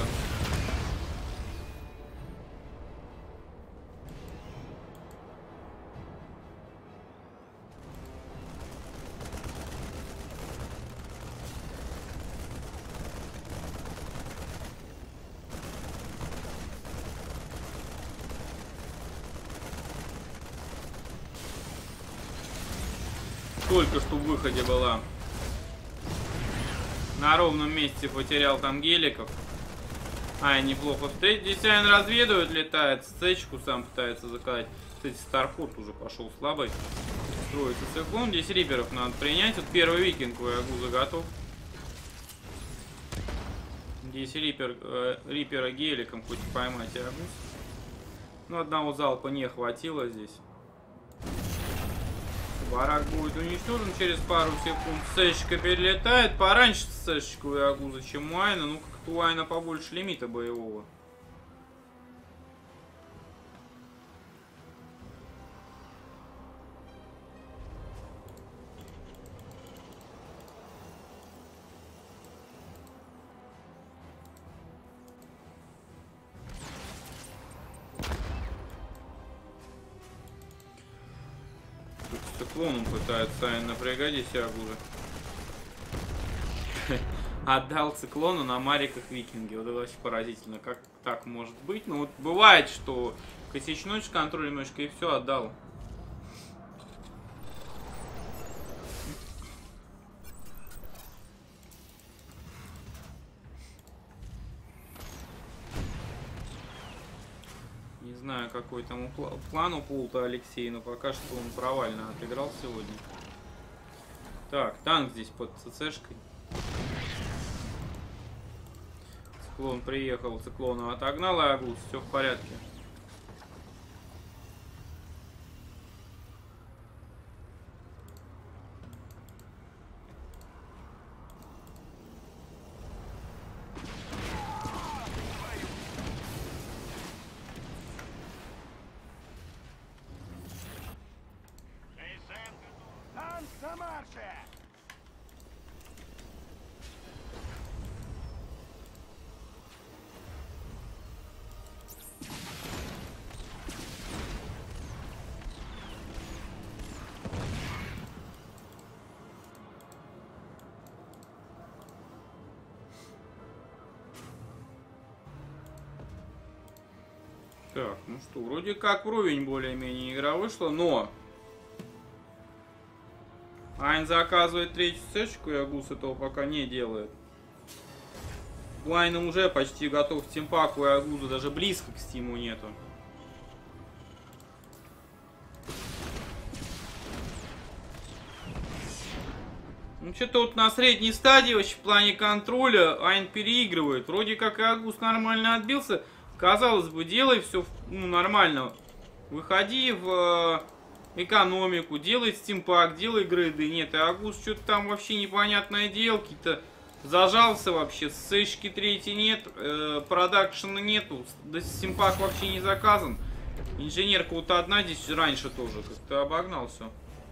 Только что в выходе была. На ровном месте потерял там геликов. Ай, неплохо встретить. Здесь Айн разведывает, летает. Сцечку сам пытается заказать. Кстати, Старпорт уже пошел слабый. Строится циклон. Здесь Риперов надо принять. Вот первый викинг у Ягуза готов. Здесь Рипер, э, Рипера геликом хоть поймать Ягуз. Но одного залпа не хватило здесь. Барак будет уничтожен через пару секунд. Сэшечка перелетает. Пораньше сэшечка у Ягуза, чем у Айна. Ну, как-то у Айна побольше лимита боевого. Циклоном пытается Айн напрягать здесь Ягуза. Отдал циклону на мариках викинги. Вот это вообще поразительно. Как так может быть? Ну вот бывает, что косячной контроль немножко и все отдал. Не знаю, какой там план у Пулта Алексей, но пока что он провально отыграл сегодня. Так, танк здесь под ЦЦшкой. Циклон приехал, циклона отогнал, и Ягуз, все в порядке. на марше! Так, ну что, вроде как вровень более-менее игра вышла, но... Айн заказывает третью сешечку, и Агус этого пока не делает. У Айна уже почти готов стимпак, у Агуза даже близко к стиму нету. Ну что-то вот на средней стадии вообще в плане контроля Айн переигрывает. Вроде как и Агус нормально отбился. Казалось бы, делай все ну, нормально. Выходи в э, экономику, делай стимпак, делай грейды. Нет, и Агус что-то там вообще непонятное дело. Какие-то зажался вообще. Сэшки третьей нет, э, продакшена нету. Да стимпак вообще не заказан. Инженерка вот одна здесь раньше тоже. Как-то обогнал все.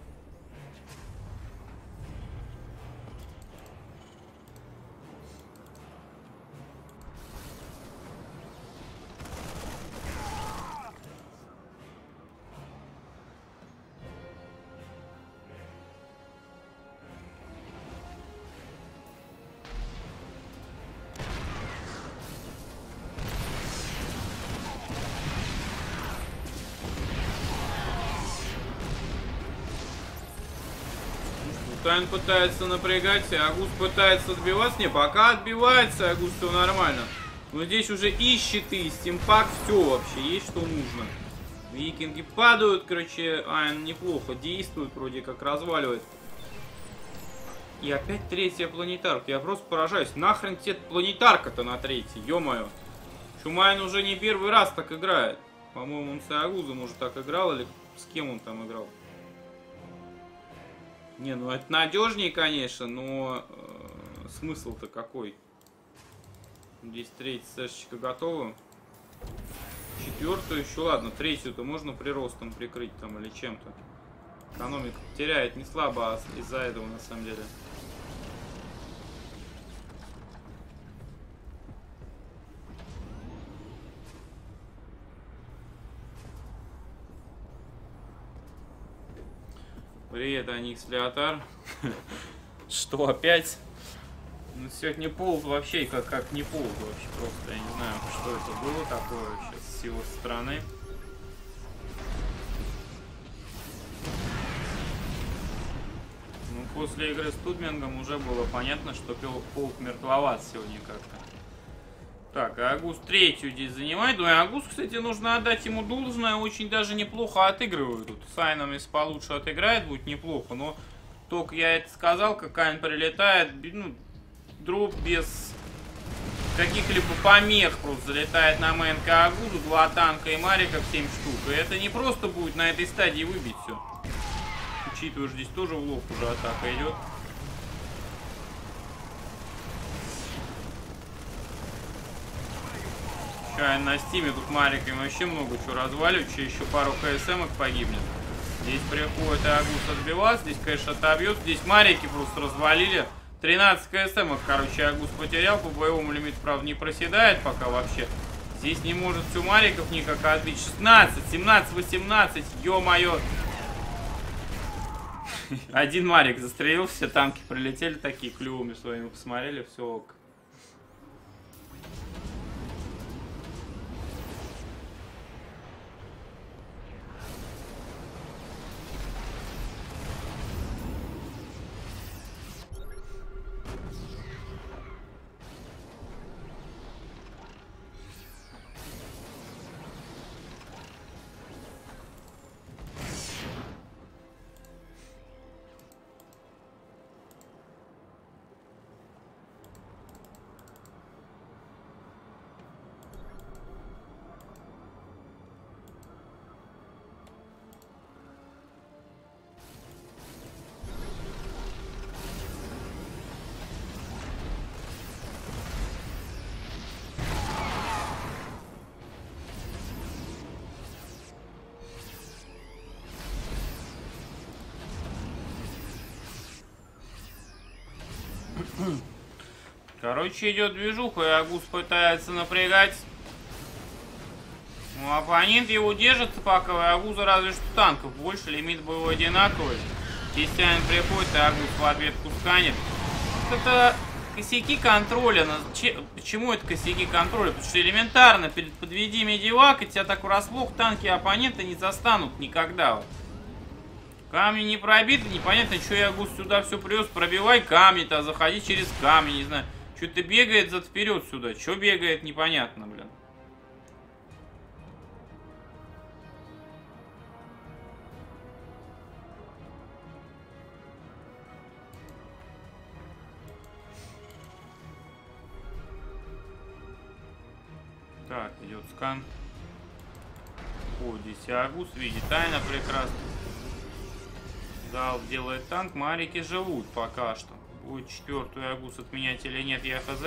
Тайн пытается напрягать, и Агус пытается отбиваться. Не, пока отбивается, Агус все нормально. Но здесь уже и щиты, и стимпак, все вообще, есть что нужно. Викинги падают, короче, Айн неплохо действует, вроде как разваливает. И опять третья планетарка. Я просто поражаюсь. Нахрен тебе планетарка-то на третьей, ё-моё. Айн уже не первый раз так играет. По-моему, он с Агузом уже так играл, или с кем он там играл. Не, ну это надежнее, конечно, но э, смысл-то какой? Здесь третья сэшечка готова. Четвертую еще, ладно, третью-то можно приростом прикрыть там или чем-то. Экономика теряет не слабо из-за этого на самом деле. Привет, Аникс Леотар. Что, опять? Ну, сегодня пол вообще как, как не пол вообще просто. Я не знаю, что это было такое сейчас с его стороны. Ну, после игры с Тудмингом уже было понятно, что полк мертвоват сегодня как-то. Так, Агус третью здесь занимает. Ну и Агус, кстати, нужно отдать ему должное. Очень даже неплохо отыгрывают. Тут с Айном, если получше отыграет, будет неплохо. Но только я это сказал, как Айн прилетает, ну, дроп без каких-либо помех просто залетает на мейнка Агузу. Два танка и мариков, семь штук. И это не просто будет на этой стадии выбить все. Учитывая, что здесь тоже в лоб уже атака идет. Айн на стиме, тут мариками вообще много чего разваливать, еще пару КСМок погибнет. Здесь приходит Агус отбиваться, здесь, конечно, отобьет. Здесь марики просто развалили. тринадцать КСМок, короче, Агус потерял, по боевому лимиту, правда, не проседает пока вообще. Здесь не может все мариков никак отбить. шестнадцать, семнадцать, восемнадцать, ё-моё. Один марик застрелил, все танки прилетели такие, клювами своими посмотрели, все ок. Короче, идет движуха, и Агус пытается напрягать. Ну, оппонент его держится пока, и Агуза разве что танков больше, лимит был одинаковый. Кистянин приходит, и Агус в ответку сканет. Это косяки контроля. Почему это косяки контроля? Потому что элементарно, перед подведи медивак, и тебя так врасплох танки оппонента не застанут никогда. Камни не пробиты, непонятно, что я Агус сюда все привез. Пробивай камни-то, заходи через камни, не знаю. Что-то бегает зад вперед сюда. Что бегает, непонятно, блин. Так, идет скан. О, здесь Агус видит тайна прекрасно. Дал, делает танк, марики живут пока что. Будет четвертую Агус отменять или нет, я хз.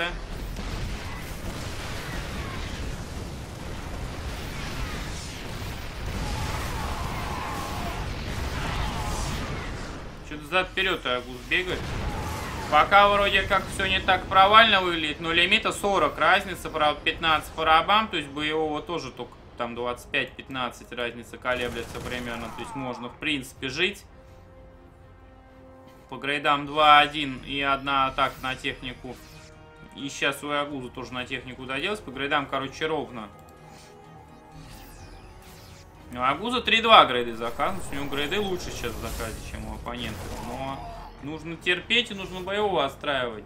Что-то зад вперед Агус бегает. Пока вроде как все не так провально выглядит, но лимита сорок, разница, правда, пятнадцать по рабам, то есть боевого тоже только там двадцать пять пятнадцать разница колеблется примерно, то есть можно в принципе жить. По грейдам два один и одна атака на технику. И сейчас у Агуза тоже на технику доделась. По грейдам, короче, ровно. У Агуза три два грейды заказаны. У него грейды лучше сейчас в заказе, чем у оппонента. Но нужно терпеть и нужно боевого отстраивать.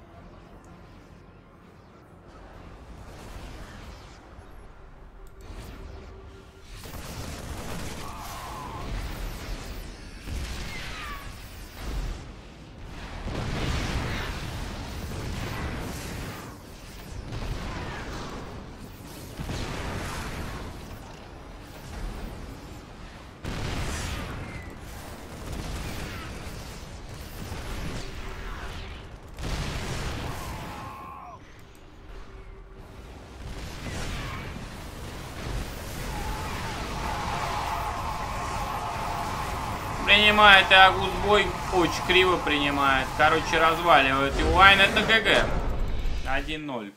Принимает и Агус бой, очень криво принимает. Короче, разваливает. И Уайн это ГГ. один ноль.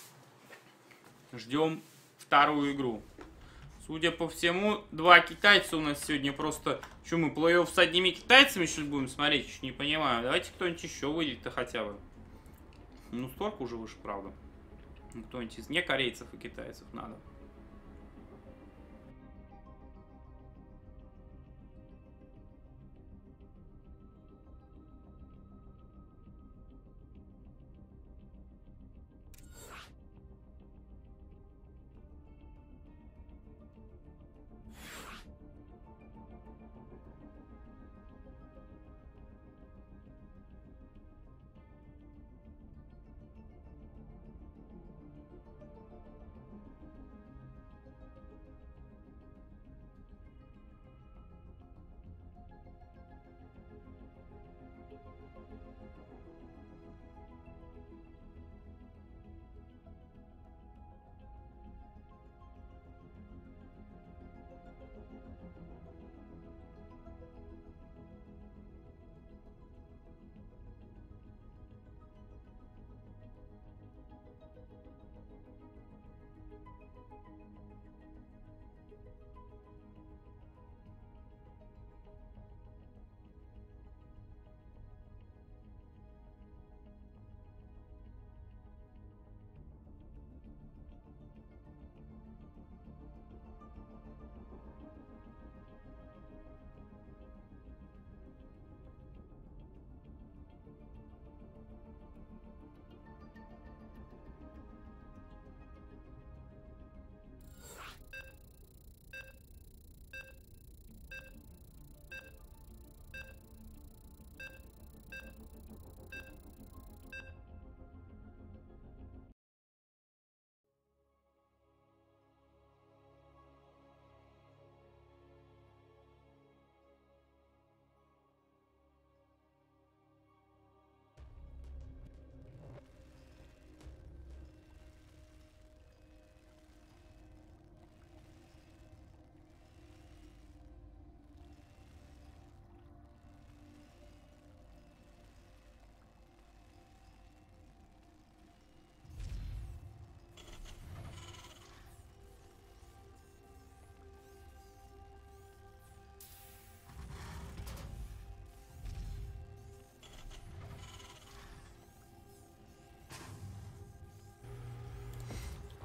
Ждем вторую игру. Судя по всему, два китайца у нас сегодня просто... Что, мы плей-офф с одними китайцами что ли будем смотреть? Чуть не понимаю. Давайте кто-нибудь еще выйдет-то хотя бы. Ну, столько уже выше, правда. Кто-нибудь из не корейцев и китайцев надо.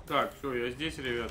Так, все, я здесь, ребят.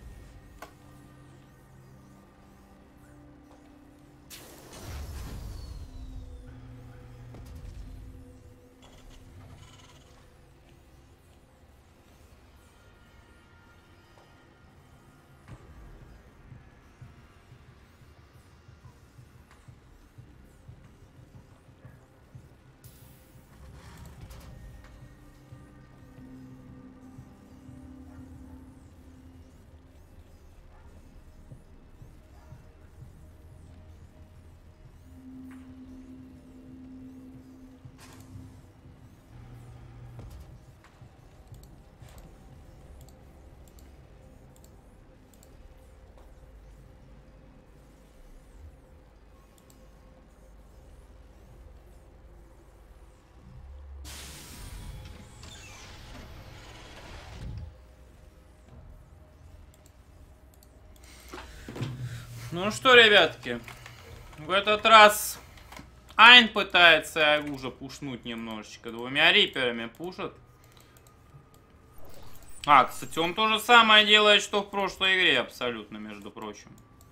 Ну что, ребятки, в этот раз Айн пытается Ягуза пушнуть немножечко. Двумя риперами пушат. А, кстати, он то же самое делает, что в прошлой игре, абсолютно, между прочим.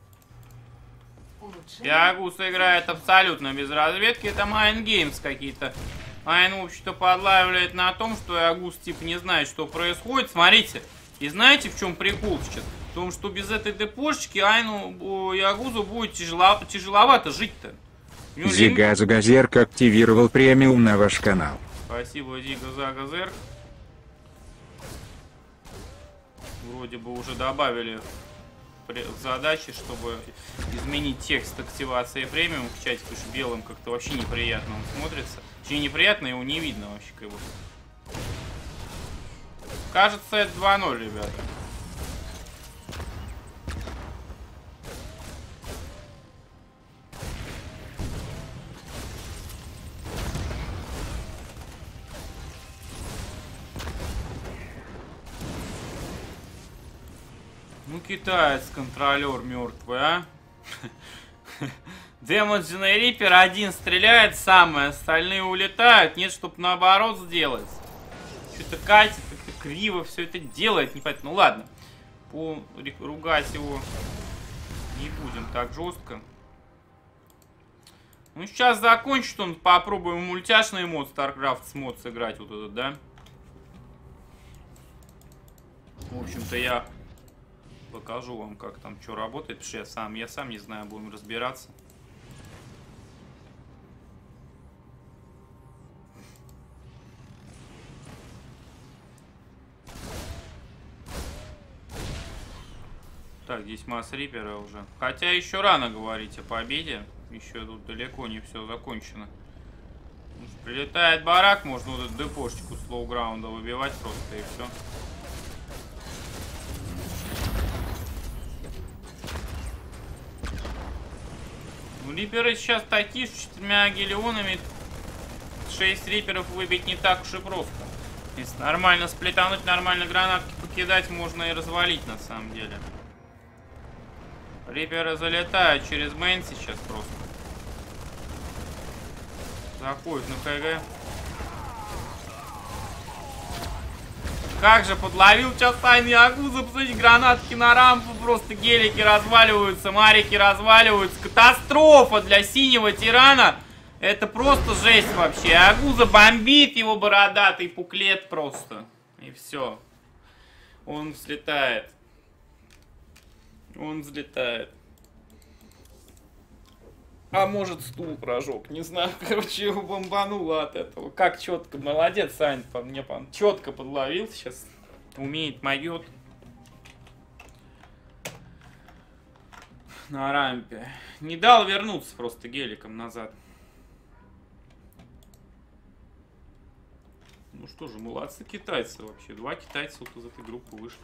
Ягуз играет абсолютно без разведки. Это Айн Геймс какие-то. Айн, в общем-то, подлавливает на том, что Ягуз, типа, не знает, что происходит. Смотрите. И знаете, в чем прикол сейчас? В том, что без этой депошечки Айну, Ягузу будет тяжело, тяжеловато жить-то. Зига Загазерк активировал премиум на ваш канал. Спасибо, Зига Загазерк. Вроде бы уже добавили задачи, чтобы изменить текст активации премиум в чате, потому что белым как-то вообще неприятно он смотрится. Точнее, неприятно, его не видно вообще как бы. Кажется, это два ноль, ребята. Ну, китаец-контролер мертвый, а? Демоджный Риппер один стреляет, самое, остальные улетают. Нет, чтобы наоборот сделать. Что-то катит, как-то криво все это делает. Непонятно. Ну ладно. По ругать его не будем так жестко. Ну, сейчас закончит он. Попробуем мультяшный мод, StarCraft мод сыграть вот этот, да? В общем-то, я покажу вам, как там что работает, потому что я сам, я сам не знаю, будем разбираться. Так, здесь масс рипера уже. Хотя еще рано говорить о победе. Еще тут далеко не все закончено. Прилетает барак, можно вот эту депошечку слоуграунда выбивать просто и все. Ну, риперы сейчас такие, что четырьмя гелионами шесть риперов выбить не так уж и просто. Если нормально сплетануть, нормально гранатки покидать, можно и развалить на самом деле. Риперы залетают через мейн сейчас просто. Заходят на КГ. Как же подловил сейчас Айн Ягуза, посмотрите, гранатки на рампу, просто гелики разваливаются, марики разваливаются. Катастрофа для синего тирана. Это просто жесть вообще. Ягуза бомбит его бородатый пуклет просто. И все. Он взлетает. Он взлетает. А может, стул прожег, не знаю, короче, его бомбануло от этого. Как четко, молодец, Айн, по мне по четко подловил сейчас. Умеет, могет. На рампе. Не дал вернуться просто геликом назад. Ну что же, молодцы китайцы вообще. Два китайца вот из этой группы вышли.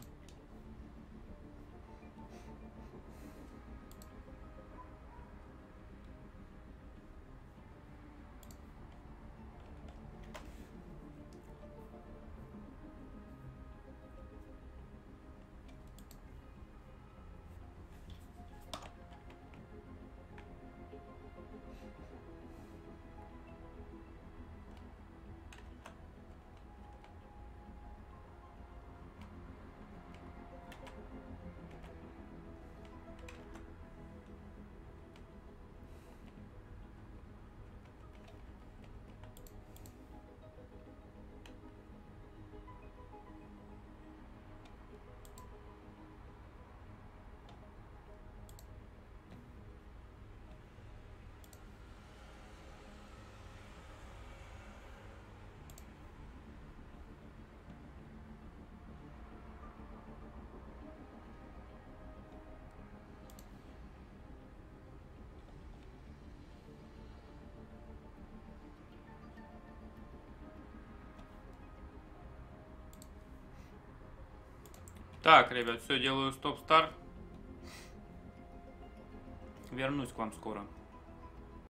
Так, ребят, все, делаю стоп-старт. Вернусь к вам скоро.